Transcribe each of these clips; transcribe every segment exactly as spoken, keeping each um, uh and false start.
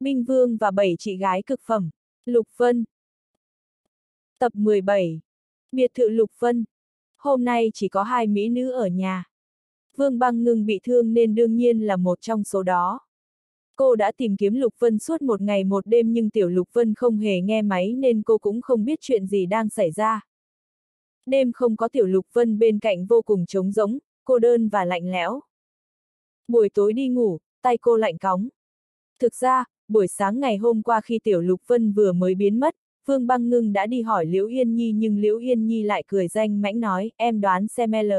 Minh Vương và bảy chị gái cực phẩm. Lục Vân. Tập mười bảy. Biệt thự Lục Vân. Hôm nay chỉ có hai mỹ nữ ở nhà. Vương Băng Ngưng bị thương nên đương nhiên là một trong số đó. Cô đã tìm kiếm Lục Vân suốt một ngày một đêm nhưng tiểu Lục Vân không hề nghe máy nên cô cũng không biết chuyện gì đang xảy ra. Đêm không có tiểu Lục Vân bên cạnh vô cùng trống rỗng, cô đơn và lạnh lẽo. Buổi tối đi ngủ, tay cô lạnh cóng. Thực ra, buổi sáng ngày hôm qua khi tiểu Lục Vân vừa mới biến mất, Vương Băng Ngưng đã đi hỏi Liễu Yên Nhi nhưng Liễu Yên Nhi lại cười danh mãnh nói, em đoán xem L.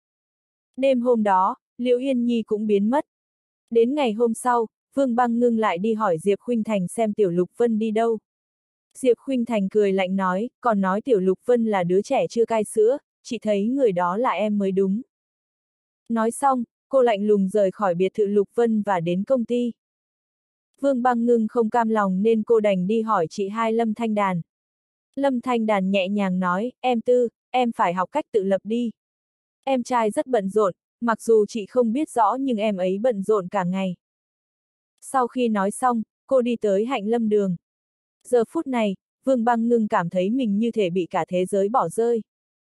Đêm hôm đó, Liễu Yên Nhi cũng biến mất. Đến ngày hôm sau, Vương Băng Ngưng lại đi hỏi Diệp Khuynh Thành xem tiểu Lục Vân đi đâu. Diệp Khuynh Thành cười lạnh nói, còn nói tiểu Lục Vân là đứa trẻ chưa cai sữa, chị thấy người đó là em mới đúng. Nói xong, cô lạnh lùng rời khỏi biệt thự Lục Vân và đến công ty. Vương Băng Ngưng không cam lòng nên cô đành đi hỏi chị hai Lâm Thanh Đàn. Lâm Thanh Đàn nhẹ nhàng nói, em Tư, em phải học cách tự lập đi. Em trai rất bận rộn, mặc dù chị không biết rõ nhưng em ấy bận rộn cả ngày. Sau khi nói xong, cô đi tới Hạnh Lâm Đường. Giờ phút này, Vương Băng Ngưng cảm thấy mình như thể bị cả thế giới bỏ rơi.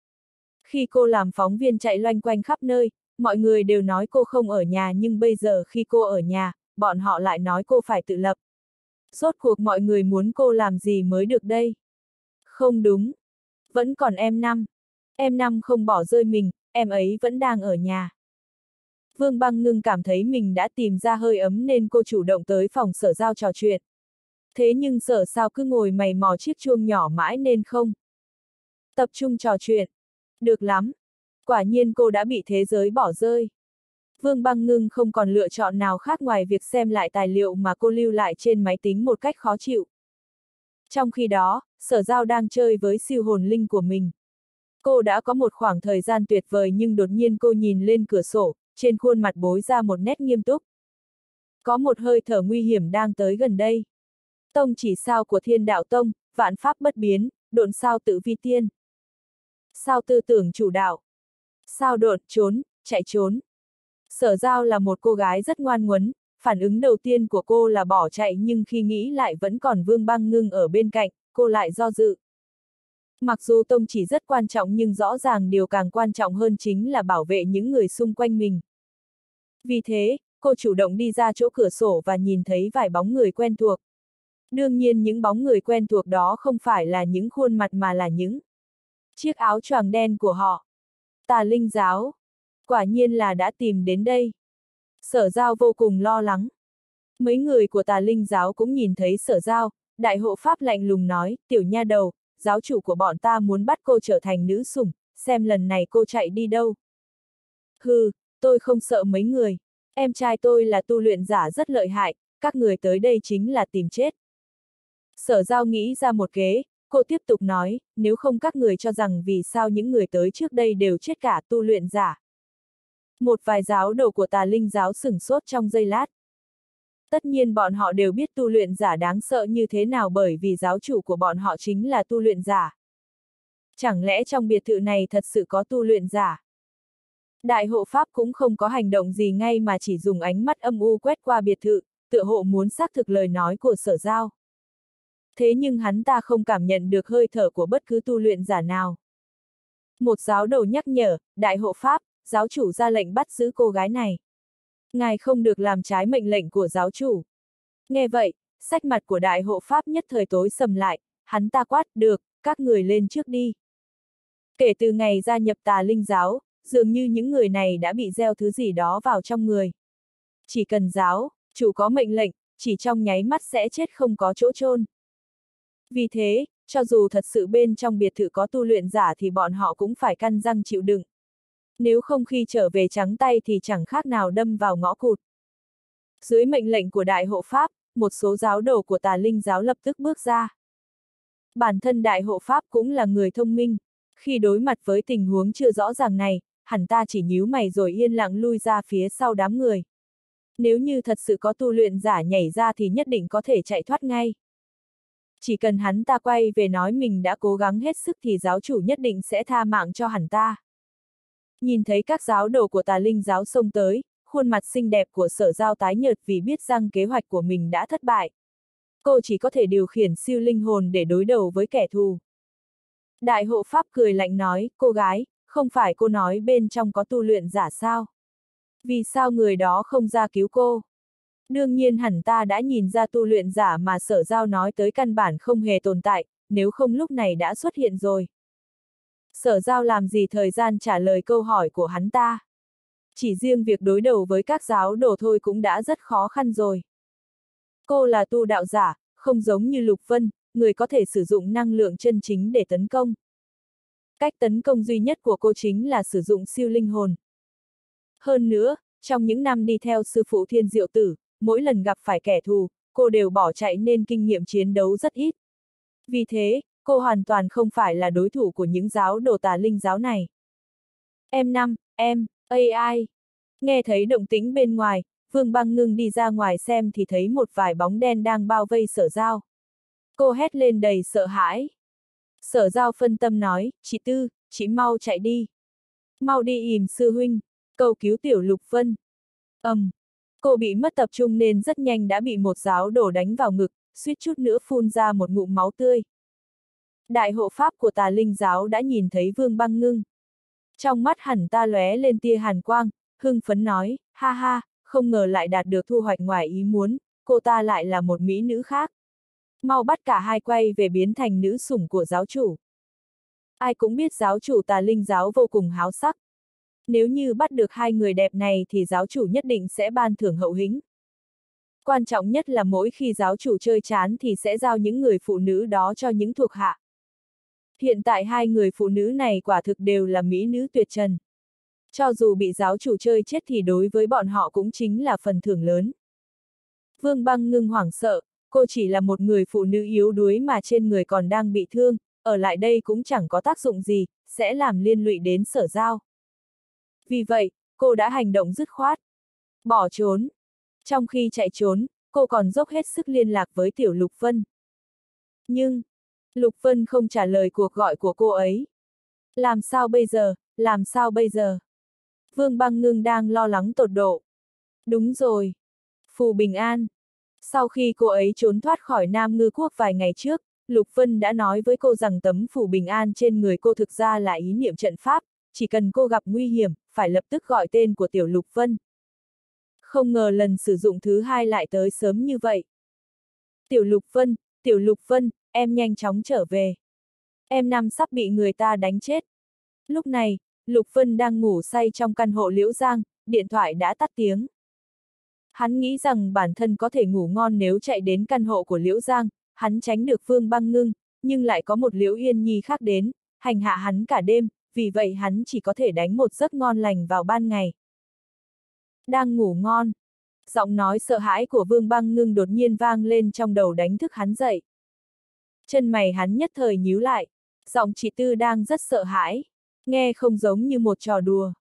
Khi cô làm phóng viên chạy loanh quanh khắp nơi, mọi người đều nói cô không ở nhà nhưng bây giờ khi cô ở nhà, bọn họ lại nói cô phải tự lập. Rốt cuộc mọi người muốn cô làm gì mới được đây? Không đúng. Vẫn còn em Năm. Em Năm không bỏ rơi mình, em ấy vẫn đang ở nhà. Vương Băng Ngưng cảm thấy mình đã tìm ra hơi ấm nên cô chủ động tới phòng Sở Giao trò chuyện. Thế nhưng Sở Giao cứ ngồi mày mò chiếc chuông nhỏ mãi nên không tập trung trò chuyện. Được lắm. Quả nhiên cô đã bị thế giới bỏ rơi. Vương Băng Ngưng không còn lựa chọn nào khác ngoài việc xem lại tài liệu mà cô lưu lại trên máy tính một cách khó chịu. Trong khi đó, Sở Giao đang chơi với siêu hồn linh của mình. Cô đã có một khoảng thời gian tuyệt vời nhưng đột nhiên cô nhìn lên cửa sổ, trên khuôn mặt bối ra một nét nghiêm túc. Có một hơi thở nguy hiểm đang tới gần đây. Tông chỉ sao của Thiên Đạo Tông, vạn pháp bất biến, độn sao tự vi tiên. Sao tư tưởng chủ đạo. Sao độn, trốn, chạy trốn. Sở Giao là một cô gái rất ngoan ngoấn, phản ứng đầu tiên của cô là bỏ chạy nhưng khi nghĩ lại vẫn còn Vương Băng Ngưng ở bên cạnh, cô lại do dự. Mặc dù tông chỉ rất quan trọng nhưng rõ ràng điều càng quan trọng hơn chính là bảo vệ những người xung quanh mình. Vì thế, cô chủ động đi ra chỗ cửa sổ và nhìn thấy vài bóng người quen thuộc. Đương nhiên những bóng người quen thuộc đó không phải là những khuôn mặt mà là những chiếc áo choàng đen của họ. Tà Linh Giáo. Quả nhiên là đã tìm đến đây. Sở Giao vô cùng lo lắng. Mấy người của Tà Linh Giáo cũng nhìn thấy Sở Giao, Đại hộ pháp lạnh lùng nói, tiểu nha đầu, giáo chủ của bọn ta muốn bắt cô trở thành nữ sủng, xem lần này cô chạy đi đâu. Hừ, tôi không sợ mấy người. Em trai tôi là tu luyện giả rất lợi hại, các người tới đây chính là tìm chết. Sở Giao nghĩ ra một kế, cô tiếp tục nói, nếu không các người cho rằng vì sao những người tới trước đây đều chết cả tu luyện giả. Một vài giáo đồ của Tà Linh Giáo sửng sốt trong giây lát. Tất nhiên bọn họ đều biết tu luyện giả đáng sợ như thế nào bởi vì giáo chủ của bọn họ chính là tu luyện giả. Chẳng lẽ trong biệt thự này thật sự có tu luyện giả? Đại hộ pháp cũng không có hành động gì ngay mà chỉ dùng ánh mắt âm u quét qua biệt thự, tựa hộ muốn xác thực lời nói của Sở Giao. Thế nhưng hắn ta không cảm nhận được hơi thở của bất cứ tu luyện giả nào. Một giáo đồ nhắc nhở, Đại hộ pháp, giáo chủ ra lệnh bắt giữ cô gái này. Ngài không được làm trái mệnh lệnh của giáo chủ. Nghe vậy, sắc mặt của Đại hộ pháp nhất thời tối sầm lại, hắn ta quát, được, các người lên trước đi. Kể từ ngày gia nhập Tà Linh Giáo, dường như những người này đã bị gieo thứ gì đó vào trong người. Chỉ cần giáo chủ có mệnh lệnh, chỉ trong nháy mắt sẽ chết không có chỗ chôn. Vì thế, cho dù thật sự bên trong biệt thự có tu luyện giả thì bọn họ cũng phải căn răng chịu đựng. Nếu không khi trở về trắng tay thì chẳng khác nào đâm vào ngõ cụt. Dưới mệnh lệnh của Đại hộ pháp, một số giáo đồ của Tà Linh Giáo lập tức bước ra. Bản thân Đại hộ pháp cũng là người thông minh. Khi đối mặt với tình huống chưa rõ ràng này, hắn ta chỉ nhíu mày rồi yên lặng lui ra phía sau đám người. Nếu như thật sự có tu luyện giả nhảy ra thì nhất định có thể chạy thoát ngay. Chỉ cần hắn ta quay về nói mình đã cố gắng hết sức thì giáo chủ nhất định sẽ tha mạng cho hắn ta. Nhìn thấy các giáo đồ của Tà Linh Giáo xông tới, khuôn mặt xinh đẹp của Sở Giao tái nhợt vì biết rằng kế hoạch của mình đã thất bại. cô chỉ có thể điều khiển siêu linh hồn để đối đầu với kẻ thù. Đại hộ pháp cười lạnh nói, cô gái, không phải cô nói bên trong có tu luyện giả sao? Vì sao người đó không ra cứu cô? Đương nhiên hẳn ta đã nhìn ra tu luyện giả mà Sở Giao nói tới căn bản không hề tồn tại, nếu không lúc này đã xuất hiện rồi. Sở Giao làm gì thời gian trả lời câu hỏi của hắn ta? Chỉ riêng việc đối đầu với các giáo đồ thôi cũng đã rất khó khăn rồi. Cô là tu đạo giả, không giống như Lục Vân, người có thể sử dụng năng lượng chân chính để tấn công. Cách tấn công duy nhất của cô chính là sử dụng siêu linh hồn. Hơn nữa, trong những năm đi theo sư phụ Thiên Diệu Tử, mỗi lần gặp phải kẻ thù, cô đều bỏ chạy nên kinh nghiệm chiến đấu rất ít. Vì thế, cô hoàn toàn không phải là đối thủ của những giáo đồ tà linh giáo này. Em năm, em, a i. Nghe thấy động tĩnh bên ngoài, Vương Băng Ngưng đi ra ngoài xem thì thấy một vài bóng đen đang bao vây Sở Giao. Cô hét lên đầy sợ hãi. Sở Giao phân tâm nói, chị Tư, chị mau chạy đi. Mau đi ìm sư huynh, cầu cứu tiểu Lục Vân. ầm, um, cô bị mất tập trung nên rất nhanh đã bị một giáo đồ đánh vào ngực, suýt chút nữa phun ra một ngụm máu tươi. Đại hộ pháp của tà linh giáo đã nhìn thấy Vương Băng Ngưng. Trong mắt hẳn ta lóe lên tia hàn quang, hưng phấn nói, ha ha, không ngờ lại đạt được thu hoạch ngoài ý muốn, cô ta lại là một mỹ nữ khác. Mau bắt cả hai quay về biến thành nữ sủng của giáo chủ. Ai cũng biết giáo chủ tà linh giáo vô cùng háo sắc. Nếu như bắt được hai người đẹp này thì giáo chủ nhất định sẽ ban thưởng hậu hĩnh. Quan trọng nhất là mỗi khi giáo chủ chơi chán thì sẽ giao những người phụ nữ đó cho những thuộc hạ. Hiện tại hai người phụ nữ này quả thực đều là mỹ nữ tuyệt trần. Cho dù bị giáo chủ chơi chết thì đối với bọn họ cũng chính là phần thưởng lớn. Vương Băng Ngưng hoảng sợ, cô chỉ là một người phụ nữ yếu đuối mà trên người còn đang bị thương, ở lại đây cũng chẳng có tác dụng gì, sẽ làm liên lụy đến Sở Giao. Vì vậy, cô đã hành động dứt khoát. Bỏ trốn. Trong khi chạy trốn, cô còn dốc hết sức liên lạc với tiểu Lục Vân. Nhưng, Lục Vân không trả lời cuộc gọi của cô ấy. Làm sao bây giờ, làm sao bây giờ? Vương Băng Ngưng đang lo lắng tột độ. Đúng rồi. Phù Bình An. Sau khi cô ấy trốn thoát khỏi Nam Ngư Quốc vài ngày trước, Lục Vân đã nói với cô rằng tấm phù Bình An trên người cô thực ra là ý niệm trận pháp, chỉ cần cô gặp nguy hiểm, phải lập tức gọi tên của tiểu Lục Vân. Không ngờ lần sử dụng thứ hai lại tới sớm như vậy. Tiểu Lục Vân, tiểu Lục Vân, em nhanh chóng trở về. Em năm sắp bị người ta đánh chết. Lúc này, Lục Vân đang ngủ say trong căn hộ Liễu Giang, điện thoại đã tắt tiếng. Hắn nghĩ rằng bản thân có thể ngủ ngon nếu chạy đến căn hộ của Liễu Giang, hắn tránh được Vương Băng Ngưng, nhưng lại có một Liễu Yên Nhi khác đến, hành hạ hắn cả đêm, vì vậy hắn chỉ có thể đánh một giấc ngon lành vào ban ngày. Đang ngủ ngon. Giọng nói sợ hãi của Vương Băng Ngưng đột nhiên vang lên trong đầu đánh thức hắn dậy. Chân mày hắn nhất thời nhíu lại, giọng chị Tư đang rất sợ hãi, nghe không giống như một trò đùa.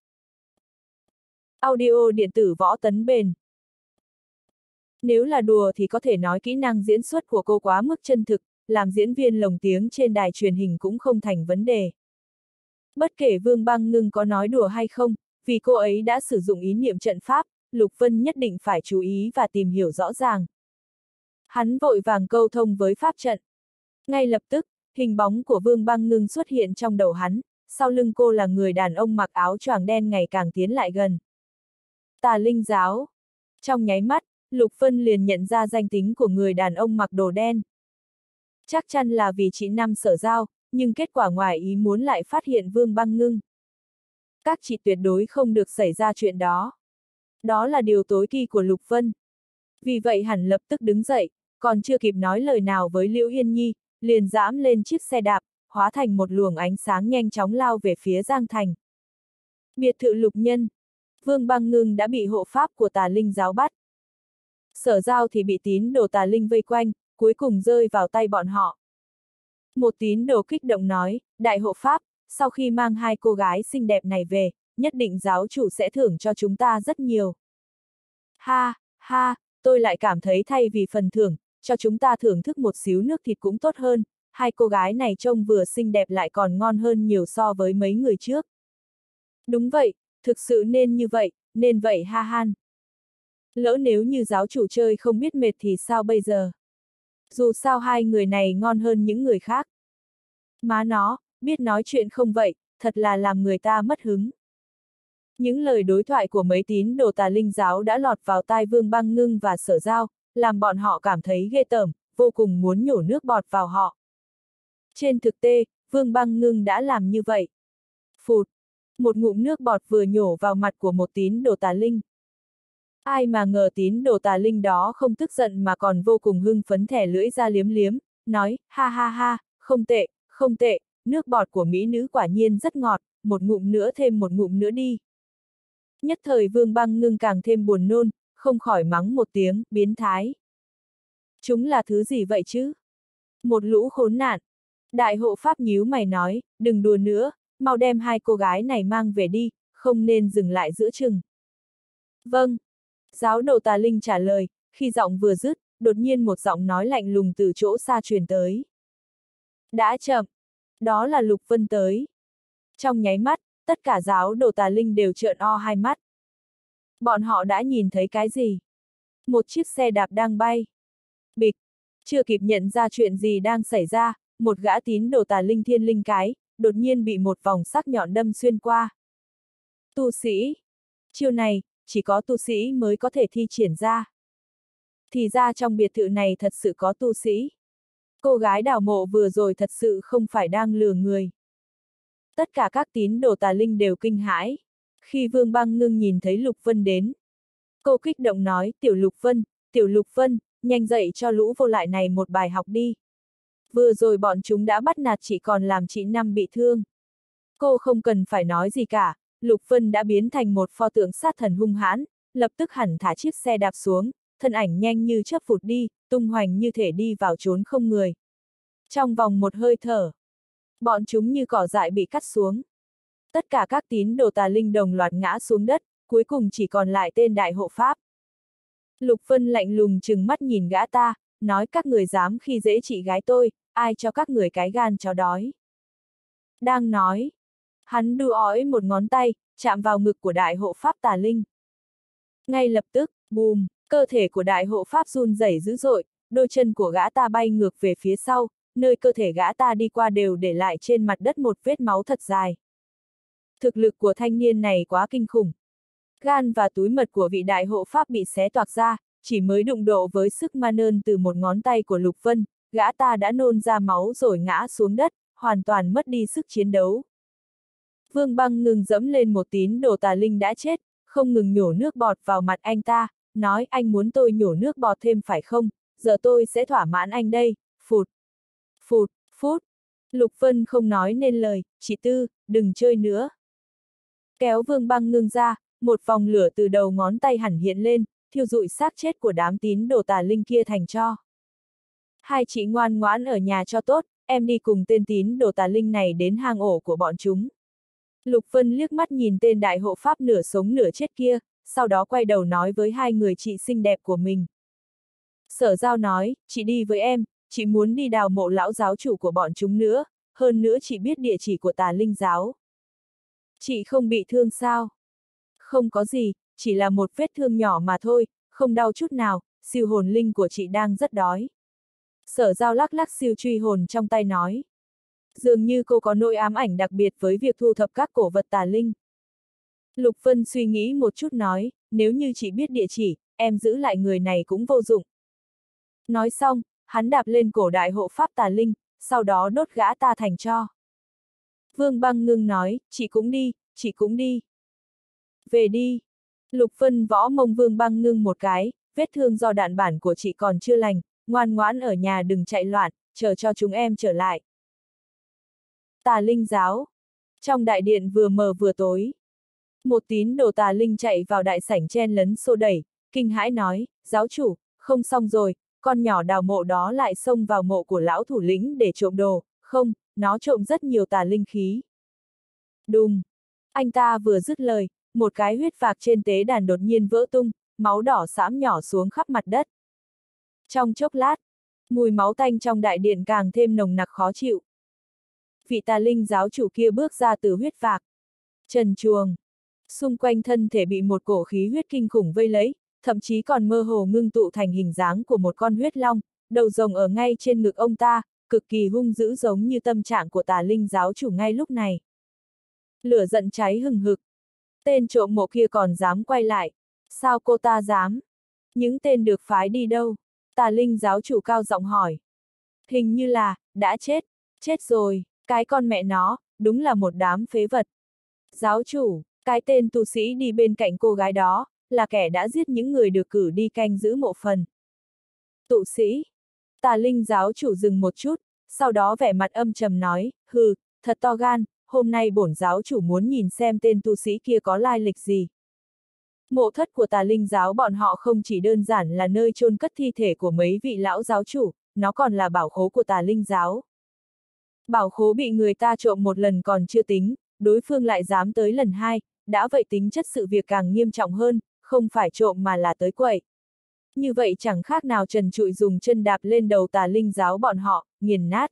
Audio điện tử Võ Tấn Bền. Nếu là đùa thì có thể nói kỹ năng diễn xuất của cô quá mức chân thực, làm diễn viên lồng tiếng trên đài truyền hình cũng không thành vấn đề. Bất kể Vương Băng Ngưng có nói đùa hay không, vì cô ấy đã sử dụng ý niệm trận pháp, Lục Vân nhất định phải chú ý và tìm hiểu rõ ràng. Hắn vội vàng câu thông với pháp trận. Ngay lập tức, hình bóng của Vương Băng Ngưng xuất hiện trong đầu hắn, sau lưng cô là người đàn ông mặc áo choàng đen ngày càng tiến lại gần. Tà linh giáo. Trong nháy mắt, Lục Vân liền nhận ra danh tính của người đàn ông mặc đồ đen. Chắc chắn là vì chị Năm Sở Giao, nhưng kết quả ngoài ý muốn lại phát hiện Vương Băng Ngưng. Các chị tuyệt đối không được xảy ra chuyện đó. Đó là điều tối kỵ của Lục Vân. Vì vậy hẳn lập tức đứng dậy, còn chưa kịp nói lời nào với Liễu Yên Nhi, liền dẫm lên chiếc xe đạp, hóa thành một luồng ánh sáng nhanh chóng lao về phía Giang Thành. Biệt thự Lục Nhân. Vương Băng Ngưng đã bị hộ pháp của tà linh giáo bắt. Sở Giao thì bị tín đồ tà linh vây quanh, cuối cùng rơi vào tay bọn họ. Một tín đồ kích động nói, đại hộ pháp, sau khi mang hai cô gái xinh đẹp này về, nhất định giáo chủ sẽ thưởng cho chúng ta rất nhiều. Ha, ha, tôi lại cảm thấy thay vì phần thưởng, cho chúng ta thưởng thức một xíu nước thịt cũng tốt hơn, hai cô gái này trông vừa xinh đẹp lại còn ngon hơn nhiều so với mấy người trước. Đúng vậy, thực sự nên như vậy, nên vậy ha han. Lỡ nếu như giáo chủ chơi không biết mệt thì sao bây giờ? Dù sao hai người này ngon hơn những người khác. Má nó, biết nói chuyện không vậy, thật là làm người ta mất hứng. Những lời đối thoại của mấy tín đồ Tà Linh giáo đã lọt vào tai Vương Băng Ngưng và Sở Giao, làm bọn họ cảm thấy ghê tởm, vô cùng muốn nhổ nước bọt vào họ. Trên thực tế, Vương Băng Ngưng đã làm như vậy. Phụt! Một ngụm nước bọt vừa nhổ vào mặt của một tín đồ Tà Linh. Ai mà ngờ tín đồ Tà Linh đó không tức giận mà còn vô cùng hưng phấn thẻ lưỡi ra liếm liếm, nói, ha ha ha, không tệ, không tệ, nước bọt của mỹ nữ quả nhiên rất ngọt, một ngụm nữa thêm một ngụm nữa đi. Nhất thời Vương Băng Ngưng càng thêm buồn nôn, không khỏi mắng một tiếng, biến thái. Chúng là thứ gì vậy chứ? Một lũ khốn nạn. Đại hộ pháp nhíu mày nói, đừng đùa nữa, mau đem hai cô gái này mang về đi, không nên dừng lại giữa chừng. Vâng. Giáo đồ Tà Linh trả lời, khi giọng vừa dứt, đột nhiên một giọng nói lạnh lùng từ chỗ xa truyền tới. Đã chậm. Đó là Lục Vân tới. Trong nháy mắt, tất cả giáo đồ Tà Linh đều trợn o hai mắt. Bọn họ đã nhìn thấy cái gì? Một chiếc xe đạp đang bay. Bịch. Chưa kịp nhận ra chuyện gì đang xảy ra, một gã tín đồ Tà Linh thiên linh cái, đột nhiên bị một vòng sắc nhọn đâm xuyên qua. Tu sĩ. Chiêu này, chỉ có tu sĩ mới có thể thi triển ra. Thì ra trong biệt thự này thật sự có tu sĩ. Cô gái đào mộ vừa rồi thật sự không phải đang lừa người. Tất cả các tín đồ Tà Linh đều kinh hãi. Khi Vương Băng Ngưng nhìn thấy Lục Vân đến, cô kích động nói, tiểu Lục Vân, tiểu Lục Vân, nhanh dạy cho lũ vô lại này một bài học đi. Vừa rồi bọn chúng đã bắt nạt chị còn làm chị Năm bị thương. Cô không cần phải nói gì cả, Lục Vân đã biến thành một pho tượng sát thần hung hãn, lập tức hẳn thả chiếc xe đạp xuống, thân ảnh nhanh như chớp vụt đi, tung hoành như thể đi vào chốn không người. Trong vòng một hơi thở, bọn chúng như cỏ dại bị cắt xuống. Tất cả các tín đồ Tà Linh đồng loạt ngã xuống đất, cuối cùng chỉ còn lại tên đại hộ pháp. Lục Vân lạnh lùng trừng mắt nhìn gã ta, nói các người dám khi dễ chị gái tôi, ai cho các người cái gan chó đói. Đang nói, hắn đu ói một ngón tay, chạm vào ngực của đại hộ pháp Tà Linh. Ngay lập tức, bùm, cơ thể của đại hộ pháp run rẩy dữ dội, đôi chân của gã ta bay ngược về phía sau, nơi cơ thể gã ta đi qua đều để lại trên mặt đất một vết máu thật dài. Thực lực của thanh niên này quá kinh khủng. Gan và túi mật của vị đại hộ pháp bị xé toạc ra, chỉ mới đụng độ với sức ma nơn từ một ngón tay của Lục Vân, gã ta đã nôn ra máu rồi ngã xuống đất, hoàn toàn mất đi sức chiến đấu. Vương Băng Ngưng dẫm lên một tín đồ Tà Linh đã chết, không ngừng nhổ nước bọt vào mặt anh ta, nói anh muốn tôi nhổ nước bọt thêm phải không, giờ tôi sẽ thỏa mãn anh đây, phụt, phụt, phút. Lục Vân không nói nên lời, chị Tư, đừng chơi nữa. Kéo Vương Băng Ngưng ra, một vòng lửa từ đầu ngón tay hẳn hiện lên, thiêu rụi xác chết của đám tín đồ Tà Linh kia thành tro. Hai chị ngoan ngoãn ở nhà cho tốt, em đi cùng tên tín đồ Tà Linh này đến hang ổ của bọn chúng. Lục Vân liếc mắt nhìn tên đại hộ pháp nửa sống nửa chết kia, sau đó quay đầu nói với hai người chị xinh đẹp của mình. Sở Giao nói, chị đi với em, chị muốn đi đào mộ lão giáo chủ của bọn chúng nữa, hơn nữa chị biết địa chỉ của Tà Linh giáo. Chị không bị thương sao? Không có gì, chỉ là một vết thương nhỏ mà thôi, không đau chút nào, siêu hồn linh của chị đang rất đói. Sở Giao lắc lắc siêu truy hồn trong tay nói. Dường như cô có nỗi ám ảnh đặc biệt với việc thu thập các cổ vật tà linh. Lục Vân suy nghĩ một chút nói, nếu như chị biết địa chỉ, em giữ lại người này cũng vô dụng. Nói xong, hắn đạp lên cổ đại hộ pháp tà linh, sau đó đốt gã ta thành tro. Vương Băng Ngưng nói, chị cũng đi, chị cũng đi. Về đi. Lục Vân võ mông Vương Băng Ngưng một cái, vết thương do đạn bản của chị còn chưa lành, ngoan ngoãn ở nhà đừng chạy loạn, chờ cho chúng em trở lại. Tà Linh giáo. Trong đại điện vừa mờ vừa tối. Một tín đồ tà linh chạy vào đại sảnh chen lấn xô đẩy, kinh hãi nói, giáo chủ, không xong rồi, con nhỏ đào mộ đó lại xông vào mộ của lão thủ lĩnh để trộm đồ, không, nó trộm rất nhiều tà linh khí. Đùng! Anh ta vừa dứt lời, một cái huyết phạc trên tế đàn đột nhiên vỡ tung, máu đỏ xám nhỏ xuống khắp mặt đất. Trong chốc lát, mùi máu tanh trong đại điện càng thêm nồng nặc khó chịu. Vị tà linh giáo chủ kia bước ra từ huyết phạc. Trần truồng. Xung quanh thân thể bị một cổ khí huyết kinh khủng vây lấy, thậm chí còn mơ hồ ngưng tụ thành hình dáng của một con huyết long, đầu rồng ở ngay trên ngực ông ta, cực kỳ hung dữ giống như tâm trạng của Tà Linh giáo chủ ngay lúc này. Lửa giận cháy hừng hực. Tên trộm mộ kia còn dám quay lại. Sao cô ta dám? Những tên được phái đi đâu? Tà Linh giáo chủ cao giọng hỏi. Hình như là, đã chết. Chết rồi, cái con mẹ nó, đúng là một đám phế vật. Giáo chủ, cái tên tu sĩ đi bên cạnh cô gái đó, là kẻ đã giết những người được cử đi canh giữ mộ phần. Tụ sĩ. Tà Linh giáo chủ dừng một chút, sau đó vẻ mặt âm trầm nói, hừ, thật to gan, hôm nay bổn giáo chủ muốn nhìn xem tên tu sĩ kia có lai lịch gì. Mộ thất của Tà Linh giáo bọn họ không chỉ đơn giản là nơi chôn cất thi thể của mấy vị lão giáo chủ, nó còn là bảo khố của Tà Linh giáo. Bảo khố bị người ta trộm một lần còn chưa tính, đối phương lại dám tới lần hai, đã vậy tính chất sự việc càng nghiêm trọng hơn, không phải trộm mà là tới quậy. Như vậy chẳng khác nào trần trụi dùng chân đạp lên đầu Tà Linh giáo bọn họ, nghiền nát.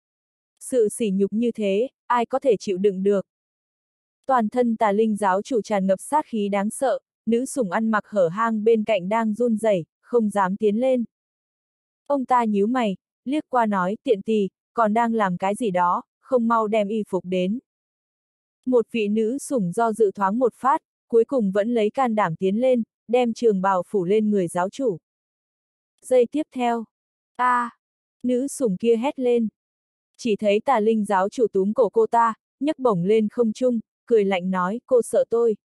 Sự sỉ nhục như thế, ai có thể chịu đựng được. Toàn thân Tà Linh giáo chủ tràn ngập sát khí đáng sợ, nữ sủng ăn mặc hở hang bên cạnh đang run rẩy, không dám tiến lên. Ông ta nhíu mày, liếc qua nói, tiện tì, còn đang làm cái gì đó, không mau đem y phục đến. Một vị nữ sủng do dự thoáng một phát, cuối cùng vẫn lấy can đảm tiến lên, đem trường bào phủ lên người giáo chủ. Giây tiếp theo, a, à, nữ sủng kia hét lên. Chỉ thấy Tà Linh giáo chủ túm cổ cô ta, nhấc bổng lên không trung, cười lạnh nói, cô sợ tôi.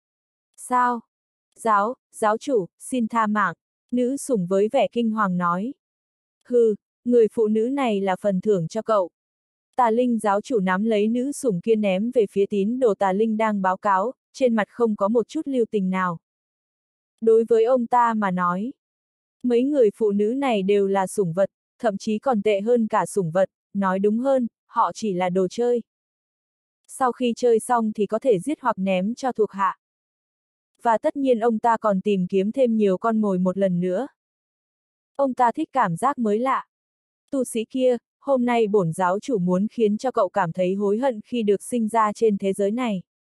Sao? Giáo, giáo chủ, xin tha mạng, nữ sủng với vẻ kinh hoàng nói. Hừ, người phụ nữ này là phần thưởng cho cậu. Tà Linh giáo chủ nắm lấy nữ sủng kia ném về phía tín đồ Tà Linh đang báo cáo, trên mặt không có một chút lưu tình nào. Đối với ông ta mà nói, mấy người phụ nữ này đều là sủng vật, thậm chí còn tệ hơn cả sủng vật, nói đúng hơn, họ chỉ là đồ chơi. Sau khi chơi xong thì có thể giết hoặc ném cho thuộc hạ. Và tất nhiên ông ta còn tìm kiếm thêm nhiều con mồi một lần nữa. Ông ta thích cảm giác mới lạ. Tu sĩ kia, hôm nay bổn giáo chủ muốn khiến cho cậu cảm thấy hối hận khi được sinh ra trên thế giới này.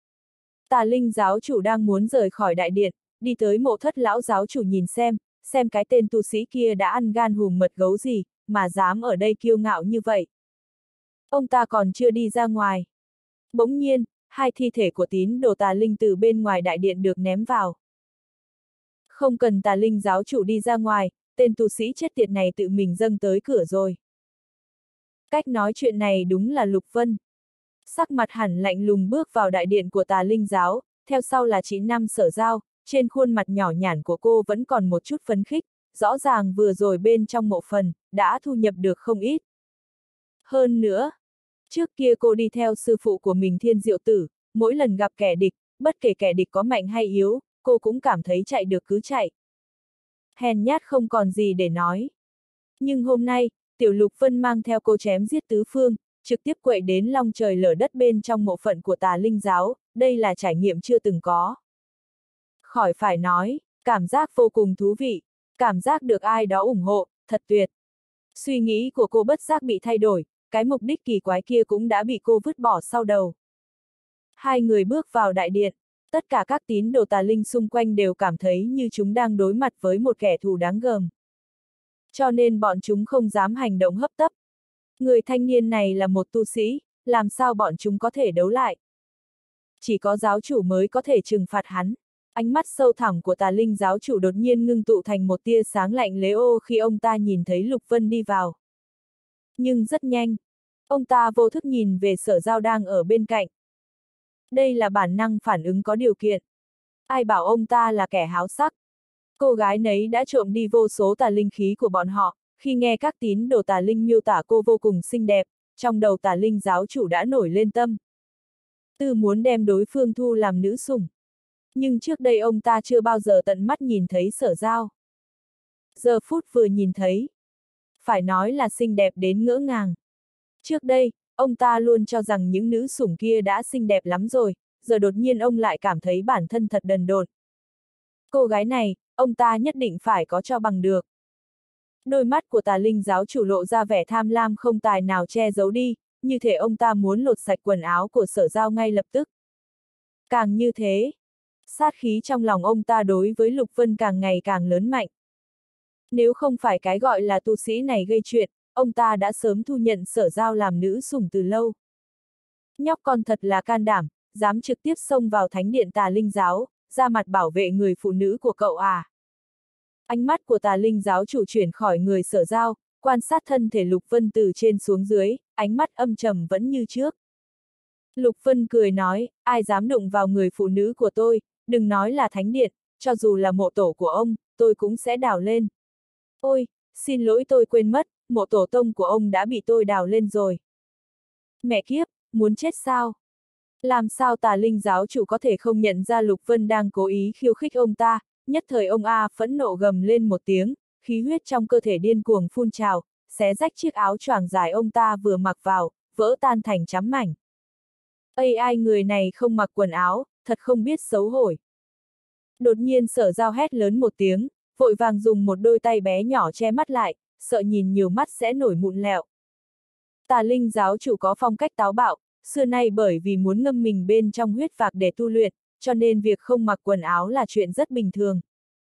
Tà Linh giáo chủ đang muốn rời khỏi đại điện, đi tới mộ thất lão giáo chủ nhìn xem, xem cái tên tu sĩ kia đã ăn gan hùm mật gấu gì, mà dám ở đây kiêu ngạo như vậy. Ông ta còn chưa đi ra ngoài. Bỗng nhiên, hai thi thể của tín đồ Tà Linh từ bên ngoài đại điện được ném vào. Không cần Tà Linh giáo chủ đi ra ngoài, tên tu sĩ chết tiệt này tự mình dâng tới cửa rồi. Cách nói chuyện này đúng là Lục Vân. Sắc mặt hẳn lạnh lùng bước vào đại điện của Tà Linh giáo, theo sau là chị Năm Sở Giao, trên khuôn mặt nhỏ nhản của cô vẫn còn một chút phấn khích, rõ ràng vừa rồi bên trong mộ phần, đã thu nhập được không ít. Hơn nữa, trước kia cô đi theo sư phụ của mình Thiên Diệu Tử, mỗi lần gặp kẻ địch, bất kể kẻ địch có mạnh hay yếu, cô cũng cảm thấy chạy được cứ chạy. Hèn nhát không còn gì để nói. Nhưng hôm nay, Tiểu Lục Vân mang theo cô chém giết tứ phương, trực tiếp quậy đến long trời lở đất bên trong mộ phận của Tà Linh giáo, đây là trải nghiệm chưa từng có. Khỏi phải nói, cảm giác vô cùng thú vị, cảm giác được ai đó ủng hộ, thật tuyệt. Suy nghĩ của cô bất giác bị thay đổi, cái mục đích kỳ quái kia cũng đã bị cô vứt bỏ sau đầu. Hai người bước vào đại điện, tất cả các tín đồ Tà Linh xung quanh đều cảm thấy như chúng đang đối mặt với một kẻ thù đáng gờm. Cho nên bọn chúng không dám hành động hấp tấp. Người thanh niên này là một tu sĩ, làm sao bọn chúng có thể đấu lại? Chỉ có giáo chủ mới có thể trừng phạt hắn. Ánh mắt sâu thẳm của Tà Linh giáo chủ đột nhiên ngưng tụ thành một tia sáng lạnh lẽo khi ông ta nhìn thấy Lục Vân đi vào. Nhưng rất nhanh, ông ta vô thức nhìn về Sở Giao đang ở bên cạnh. Đây là bản năng phản ứng có điều kiện. Ai bảo ông ta là kẻ háo sắc? Cô gái nấy đã trộm đi vô số tà linh khí của bọn họ, khi nghe các tín đồ Tà Linh miêu tả cô vô cùng xinh đẹp, trong đầu Tà Linh giáo chủ đã nổi lên tâm. Tư muốn đem đối phương thu làm nữ sủng. Nhưng trước đây ông ta chưa bao giờ tận mắt nhìn thấy Sở Giao. Giờ phút vừa nhìn thấy, phải nói là xinh đẹp đến ngỡ ngàng. Trước đây, ông ta luôn cho rằng những nữ sủng kia đã xinh đẹp lắm rồi, giờ đột nhiên ông lại cảm thấy bản thân thật đần độn. Cô gái này, ông ta nhất định phải có cho bằng được. Đôi mắt của Tà Linh giáo chủ lộ ra vẻ tham lam không tài nào che giấu đi, như thể ông ta muốn lột sạch quần áo của Sở Giao ngay lập tức. Càng như thế, sát khí trong lòng ông ta đối với Lục Vân càng ngày càng lớn mạnh. Nếu không phải cái gọi là tu sĩ này gây chuyện, ông ta đã sớm thu nhận Sở Giao làm nữ sủng từ lâu. Nhóc con thật là can đảm, dám trực tiếp xông vào thánh điện Tà Linh giáo, ra mặt bảo vệ người phụ nữ của cậu à. Ánh mắt của Tà Linh giáo chủ chuyển khỏi người Sở Giao, quan sát thân thể Lục Vân từ trên xuống dưới, ánh mắt âm trầm vẫn như trước. Lục Vân cười nói, ai dám đụng vào người phụ nữ của tôi, đừng nói là thánh điện, cho dù là mộ tổ của ông, tôi cũng sẽ đào lên. Ôi, xin lỗi tôi quên mất, mộ tổ tông của ông đã bị tôi đào lên rồi. Mẹ kiếp, muốn chết sao? Làm sao Tà Linh giáo chủ có thể không nhận ra Lục Vân đang cố ý khiêu khích ông ta, nhất thời ông A phẫn nộ gầm lên một tiếng, khí huyết trong cơ thể điên cuồng phun trào, xé rách chiếc áo choàng dài ông ta vừa mặc vào, vỡ tan thành trăm mảnh. Ây ai người này không mặc quần áo, thật không biết xấu hổ. Đột nhiên Sở Giao hét lớn một tiếng, vội vàng dùng một đôi tay bé nhỏ che mắt lại, sợ nhìn nhiều mắt sẽ nổi mụn lẹo. Tà Linh giáo chủ có phong cách táo bạo, xưa nay bởi vì muốn ngâm mình bên trong huyết vạc để tu luyện, cho nên việc không mặc quần áo là chuyện rất bình thường.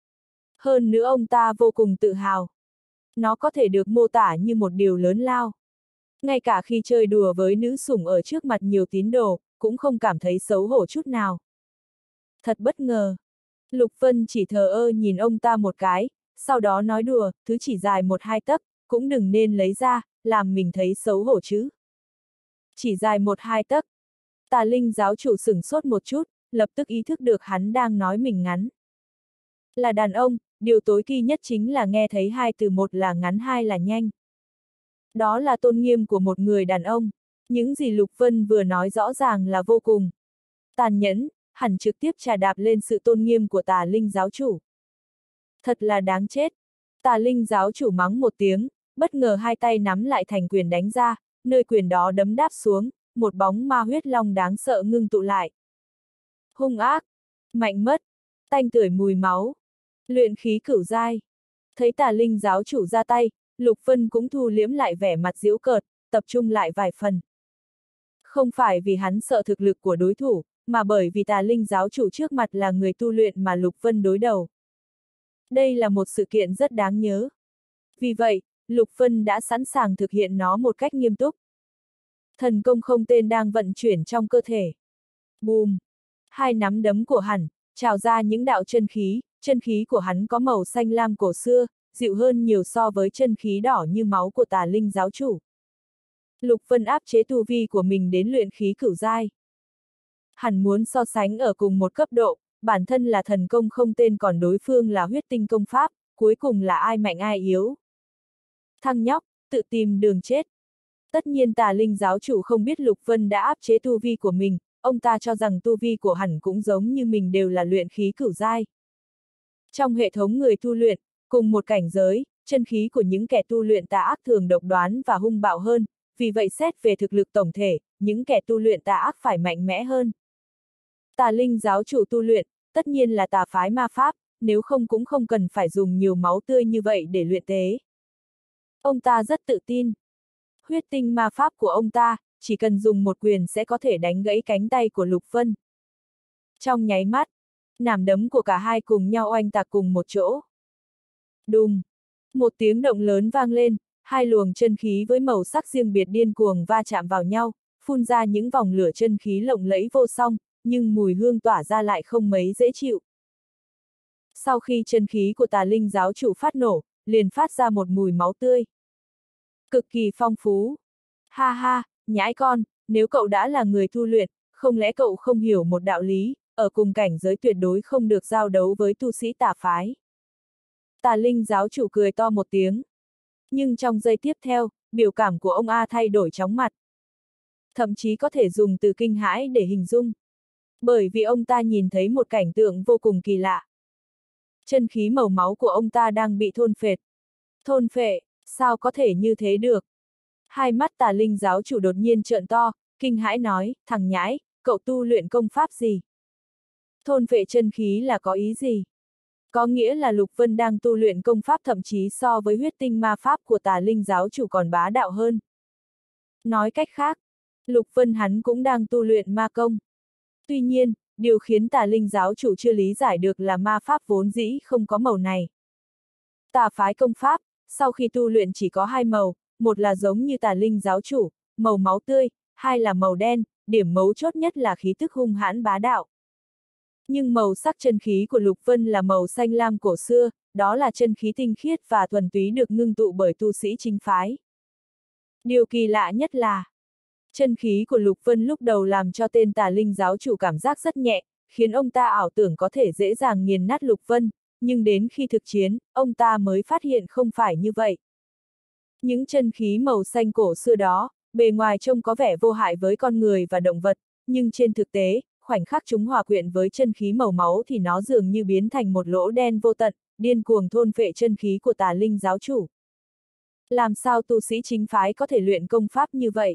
Hơn nữa ông ta vô cùng tự hào. Nó có thể được mô tả như một điều lớn lao. Ngay cả khi chơi đùa với nữ sủng ở trước mặt nhiều tín đồ, cũng không cảm thấy xấu hổ chút nào. Thật bất ngờ. Lục Vân chỉ thờ ơ nhìn ông ta một cái, sau đó nói đùa, thứ chỉ dài một hai tấc, cũng đừng nên lấy ra, làm mình thấy xấu hổ chứ. Chỉ dài một hai tấc. Tà Linh giáo chủ sửng sốt một chút, lập tức ý thức được hắn đang nói mình ngắn. Là đàn ông, điều tối kỵ nhất chính là nghe thấy hai từ một là ngắn hai là nhanh. Đó là tôn nghiêm của một người đàn ông. Những gì Lục Vân vừa nói rõ ràng là vô cùng tàn nhẫn, hẳn trực tiếp trà đạp lên sự tôn nghiêm của Tà Linh giáo chủ. Thật là đáng chết. Tà Linh giáo chủ mắng một tiếng, bất ngờ hai tay nắm lại thành quyền đánh ra, nơi quyền đó đấm đáp xuống, một bóng ma huyết long đáng sợ ngưng tụ lại. Hung ác, mạnh mất, tanh tưởi mùi máu, luyện khí cửu giai. Thấy Tà Linh giáo chủ ra tay, Lục Vân cũng thu liễm lại vẻ mặt giễu cợt, tập trung lại vài phần. Không phải vì hắn sợ thực lực của đối thủ, mà bởi vì Tà Linh giáo chủ trước mặt là người tu luyện mà Lục Vân đối đầu. Đây là một sự kiện rất đáng nhớ. Vì vậy, Lục Vân đã sẵn sàng thực hiện nó một cách nghiêm túc. Thần công không tên đang vận chuyển trong cơ thể. Bùm! Hai nắm đấm của hắn trào ra những đạo chân khí, chân khí của hắn có màu xanh lam cổ xưa, dịu hơn nhiều so với chân khí đỏ như máu của Tà Linh giáo chủ. Lục Vân áp chế tu vi của mình đến luyện khí cửu giai. Hắn muốn so sánh ở cùng một cấp độ, bản thân là thần công không tên còn đối phương là huyết tinh công pháp, cuối cùng là ai mạnh ai yếu. Thằng nhóc, tự tìm đường chết. Tất nhiên Tà Linh giáo chủ không biết Lục Vân đã áp chế tu vi của mình, ông ta cho rằng tu vi của hắn cũng giống như mình đều là luyện khí cửu giai. Trong hệ thống người tu luyện, cùng một cảnh giới, chân khí của những kẻ tu luyện tà ác thường độc đoán và hung bạo hơn, vì vậy xét về thực lực tổng thể, những kẻ tu luyện tà ác phải mạnh mẽ hơn. Tà Linh giáo chủ tu luyện, tất nhiên là tà phái ma pháp, nếu không cũng không cần phải dùng nhiều máu tươi như vậy để luyện tế. Ông ta rất tự tin. Huyết tinh ma pháp của ông ta, chỉ cần dùng một quyền sẽ có thể đánh gãy cánh tay của Lục Vân. Trong nháy mắt, nắm đấm của cả hai cùng nhau oanh tạc cùng một chỗ. Đùng! Một tiếng động lớn vang lên, hai luồng chân khí với màu sắc riêng biệt điên cuồng va chạm vào nhau, phun ra những vòng lửa chân khí lộng lẫy vô song, nhưng mùi hương tỏa ra lại không mấy dễ chịu. Sau khi chân khí của Tà Linh giáo chủ phát nổ, liền phát ra một mùi máu tươi. Cực kỳ phong phú. Ha ha, nhãi con, nếu cậu đã là người tu luyện, không lẽ cậu không hiểu một đạo lý, ở cùng cảnh giới tuyệt đối không được giao đấu với tu sĩ tà phái. Tà Linh giáo chủ cười to một tiếng. Nhưng trong giây tiếp theo, biểu cảm của ông A thay đổi chóng mặt. Thậm chí có thể dùng từ kinh hãi để hình dung. Bởi vì ông ta nhìn thấy một cảnh tượng vô cùng kỳ lạ. Chân khí màu máu của ông ta đang bị thôn phệ. Thôn phệ, sao có thể như thế được? Hai mắt Tà Linh giáo chủ đột nhiên trợn to, kinh hãi nói, thằng nhãi, cậu tu luyện công pháp gì? Thôn phệ chân khí là có ý gì? Có nghĩa là Lục Vân đang tu luyện công pháp thậm chí so với huyết tinh ma pháp của Tà Linh giáo chủ còn bá đạo hơn. Nói cách khác, Lục Vân hắn cũng đang tu luyện ma công. Tuy nhiên, điều khiến Tà Linh giáo chủ chưa lý giải được là ma pháp vốn dĩ không có màu này. Tà phái công pháp, sau khi tu luyện chỉ có hai màu, một là giống như tà linh giáo chủ, màu máu tươi, hai là màu đen, điểm mấu chốt nhất là khí tức hung hãn bá đạo. Nhưng màu sắc chân khí của Lục Vân là màu xanh lam cổ xưa, đó là chân khí tinh khiết và thuần túy được ngưng tụ bởi tu sĩ chính phái. Điều kỳ lạ nhất là, chân khí của Lục Vân lúc đầu làm cho tên tà linh giáo chủ cảm giác rất nhẹ, khiến ông ta ảo tưởng có thể dễ dàng nghiền nát Lục Vân, nhưng đến khi thực chiến, ông ta mới phát hiện không phải như vậy. Những chân khí màu xanh cổ xưa đó, bề ngoài trông có vẻ vô hại với con người và động vật, nhưng trên thực tế, khoảnh khắc chúng hòa quyện với chân khí màu máu thì nó dường như biến thành một lỗ đen vô tận, điên cuồng thôn phệ chân khí của tà linh giáo chủ. Làm sao tu sĩ chính phái có thể luyện công pháp như vậy?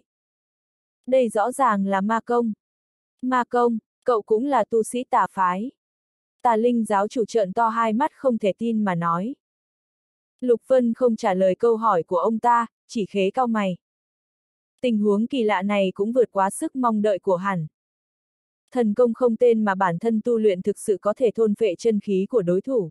Đây rõ ràng là ma công. Ma công, cậu cũng là tu sĩ tà phái. Tà linh giáo chủ trợn to hai mắt không thể tin mà nói. Lục Vân không trả lời câu hỏi của ông ta, chỉ khế cau mày. Tình huống kỳ lạ này cũng vượt quá sức mong đợi của hắn. Thần công không tên mà bản thân tu luyện thực sự có thể thôn phệ chân khí của đối thủ.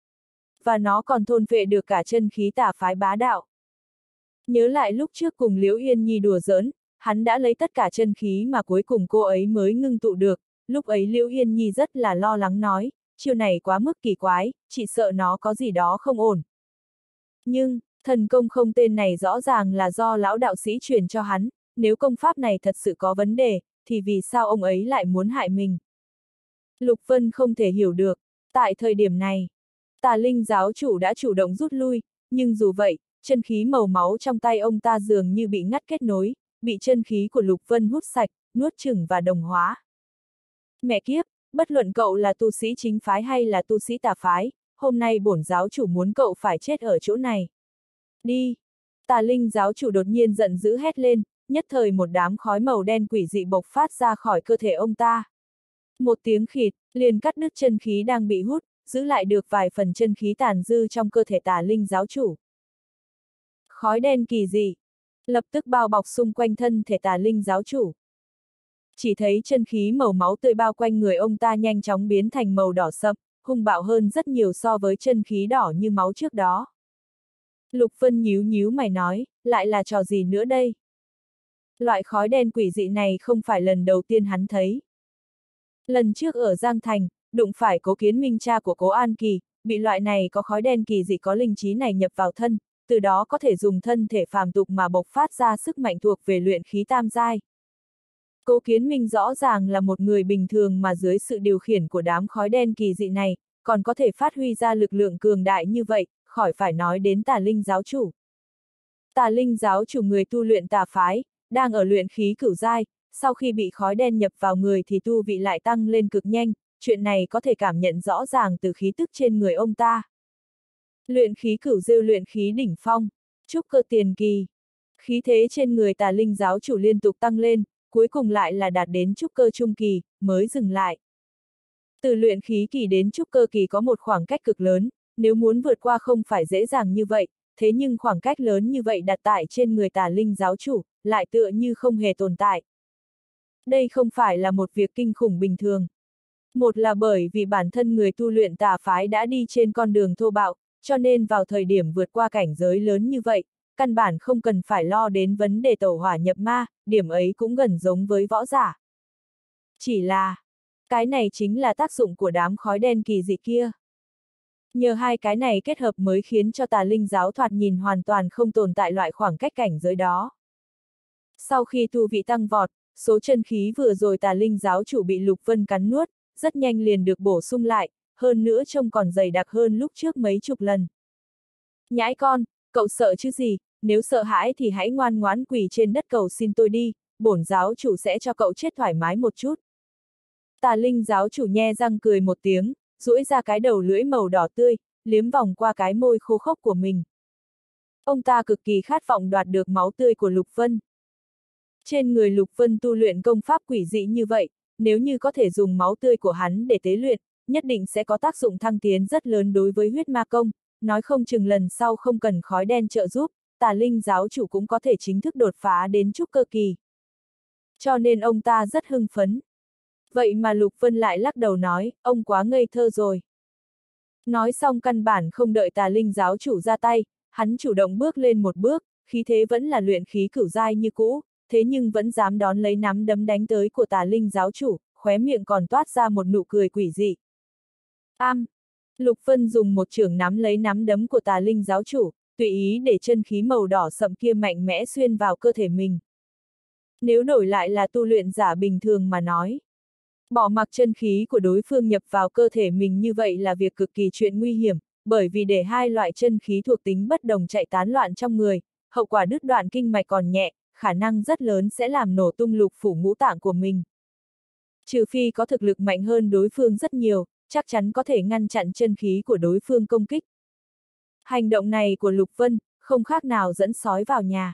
Và nó còn thôn phệ được cả chân khí tà phái bá đạo. Nhớ lại lúc trước cùng Liễu Yên Nhi đùa giỡn, hắn đã lấy tất cả chân khí mà cuối cùng cô ấy mới ngưng tụ được, lúc ấy Liễu Yên Nhi rất là lo lắng nói, chiêu này quá mức kỳ quái, chị sợ nó có gì đó không ổn. Nhưng, thần công không tên này rõ ràng là do lão đạo sĩ truyền cho hắn, nếu công pháp này thật sự có vấn đề, thì vì sao ông ấy lại muốn hại mình? Lục Vân không thể hiểu được, tại thời điểm này, tà linh giáo chủ đã chủ động rút lui, nhưng dù vậy, chân khí màu máu trong tay ông ta dường như bị ngắt kết nối, bị chân khí của Lục Vân hút sạch, nuốt chửng và đồng hóa. Mẹ kiếp, bất luận cậu là tu sĩ chính phái hay là tu sĩ tà phái, hôm nay bổn giáo chủ muốn cậu phải chết ở chỗ này. Đi! Tà linh giáo chủ đột nhiên giận dữ hét lên, nhất thời một đám khói màu đen quỷ dị bộc phát ra khỏi cơ thể ông ta. Một tiếng khịt, liền cắt đứt chân khí đang bị hút, giữ lại được vài phần chân khí tàn dư trong cơ thể tà linh giáo chủ. Khói đen kỳ dị, lập tức bao bọc xung quanh thân thể tà linh giáo chủ. Chỉ thấy chân khí màu máu tươi bao quanh người ông ta nhanh chóng biến thành màu đỏ sậm, hung bạo hơn rất nhiều so với chân khí đỏ như máu trước đó. Lục Vân nhíu nhíu mày nói, lại là trò gì nữa đây? Loại khói đen quỷ dị này không phải lần đầu tiên hắn thấy. Lần trước ở Giang Thành, đụng phải Cố Kiến Minh cha của Cố An Kỳ, bị loại này có khói đen kỳ dị có linh trí này nhập vào thân, từ đó có thể dùng thân thể phàm tục mà bộc phát ra sức mạnh thuộc về luyện khí tam giai. Cố Kiến Minh rõ ràng là một người bình thường mà dưới sự điều khiển của đám khói đen kỳ dị này, còn có thể phát huy ra lực lượng cường đại như vậy, khỏi phải nói đến tà linh giáo chủ. Tà linh giáo chủ người tu luyện tà phái, đang ở luyện khí cửu giai, sau khi bị khói đen nhập vào người thì tu vị lại tăng lên cực nhanh, chuyện này có thể cảm nhận rõ ràng từ khí tức trên người ông ta. Luyện khí cửu giai luyện khí đỉnh phong, trúc cơ tiền kỳ. Khí thế trên người tà linh giáo chủ liên tục tăng lên, cuối cùng lại là đạt đến trúc cơ trung kỳ, mới dừng lại. Từ luyện khí kỳ đến trúc cơ kỳ có một khoảng cách cực lớn, nếu muốn vượt qua không phải dễ dàng như vậy, thế nhưng khoảng cách lớn như vậy đặt tại trên người tà linh giáo chủ, lại tựa như không hề tồn tại. Đây không phải là một việc kinh khủng bình thường. Một là bởi vì bản thân người tu luyện tà phái đã đi trên con đường thô bạo, cho nên vào thời điểm vượt qua cảnh giới lớn như vậy, căn bản không cần phải lo đến vấn đề tẩu hỏa nhập ma, điểm ấy cũng gần giống với võ giả. Chỉ là, cái này chính là tác dụng của đám khói đen kỳ dị kia. Nhờ hai cái này kết hợp mới khiến cho tà linh giáo thoạt nhìn hoàn toàn không tồn tại loại khoảng cách cảnh giới đó. Sau khi tu vị tăng vọt, số chân khí vừa rồi tà linh giáo chủ bị Lục Vân cắn nuốt, rất nhanh liền được bổ sung lại, hơn nữa trông còn dày đặc hơn lúc trước mấy chục lần. Nhãi con, cậu sợ chứ gì, nếu sợ hãi thì hãy ngoan ngoãn quỳ trên đất cầu xin tôi đi, bổn giáo chủ sẽ cho cậu chết thoải mái một chút. Tà linh giáo chủ nhe răng cười một tiếng, duỗi ra cái đầu lưỡi màu đỏ tươi, liếm vòng qua cái môi khô khốc của mình. Ông ta cực kỳ khát vọng đoạt được máu tươi của Lục Vân. Trên người Lục Vân tu luyện công pháp quỷ dị như vậy, nếu như có thể dùng máu tươi của hắn để tế luyện, nhất định sẽ có tác dụng thăng tiến rất lớn đối với huyết ma công, nói không chừng lần sau không cần khói đen trợ giúp, tà linh giáo chủ cũng có thể chính thức đột phá đến trúc cơ kỳ. Cho nên ông ta rất hưng phấn. Vậy mà Lục Vân lại lắc đầu nói, ông quá ngây thơ rồi. Nói xong căn bản không đợi Tà Linh giáo chủ ra tay, hắn chủ động bước lên một bước, khí thế vẫn là luyện khí cửu giai như cũ, thế nhưng vẫn dám đón lấy nắm đấm đánh tới của Tà Linh giáo chủ, khóe miệng còn toát ra một nụ cười quỷ dị. Am! Lục Vân dùng một chưởng nắm lấy nắm đấm của Tà Linh giáo chủ, tùy ý để chân khí màu đỏ sậm kia mạnh mẽ xuyên vào cơ thể mình. Nếu đổi lại là tu luyện giả bình thường mà nói, bỏ mặc chân khí của đối phương nhập vào cơ thể mình như vậy là việc cực kỳ chuyện nguy hiểm, bởi vì để hai loại chân khí thuộc tính bất đồng chạy tán loạn trong người, hậu quả đứt đoạn kinh mạch còn nhẹ, khả năng rất lớn sẽ làm nổ tung lục phủ ngũ tạng của mình. Trừ phi có thực lực mạnh hơn đối phương rất nhiều, chắc chắn có thể ngăn chặn chân khí của đối phương công kích. Hành động này của Lục Vân, không khác nào dẫn sói vào nhà.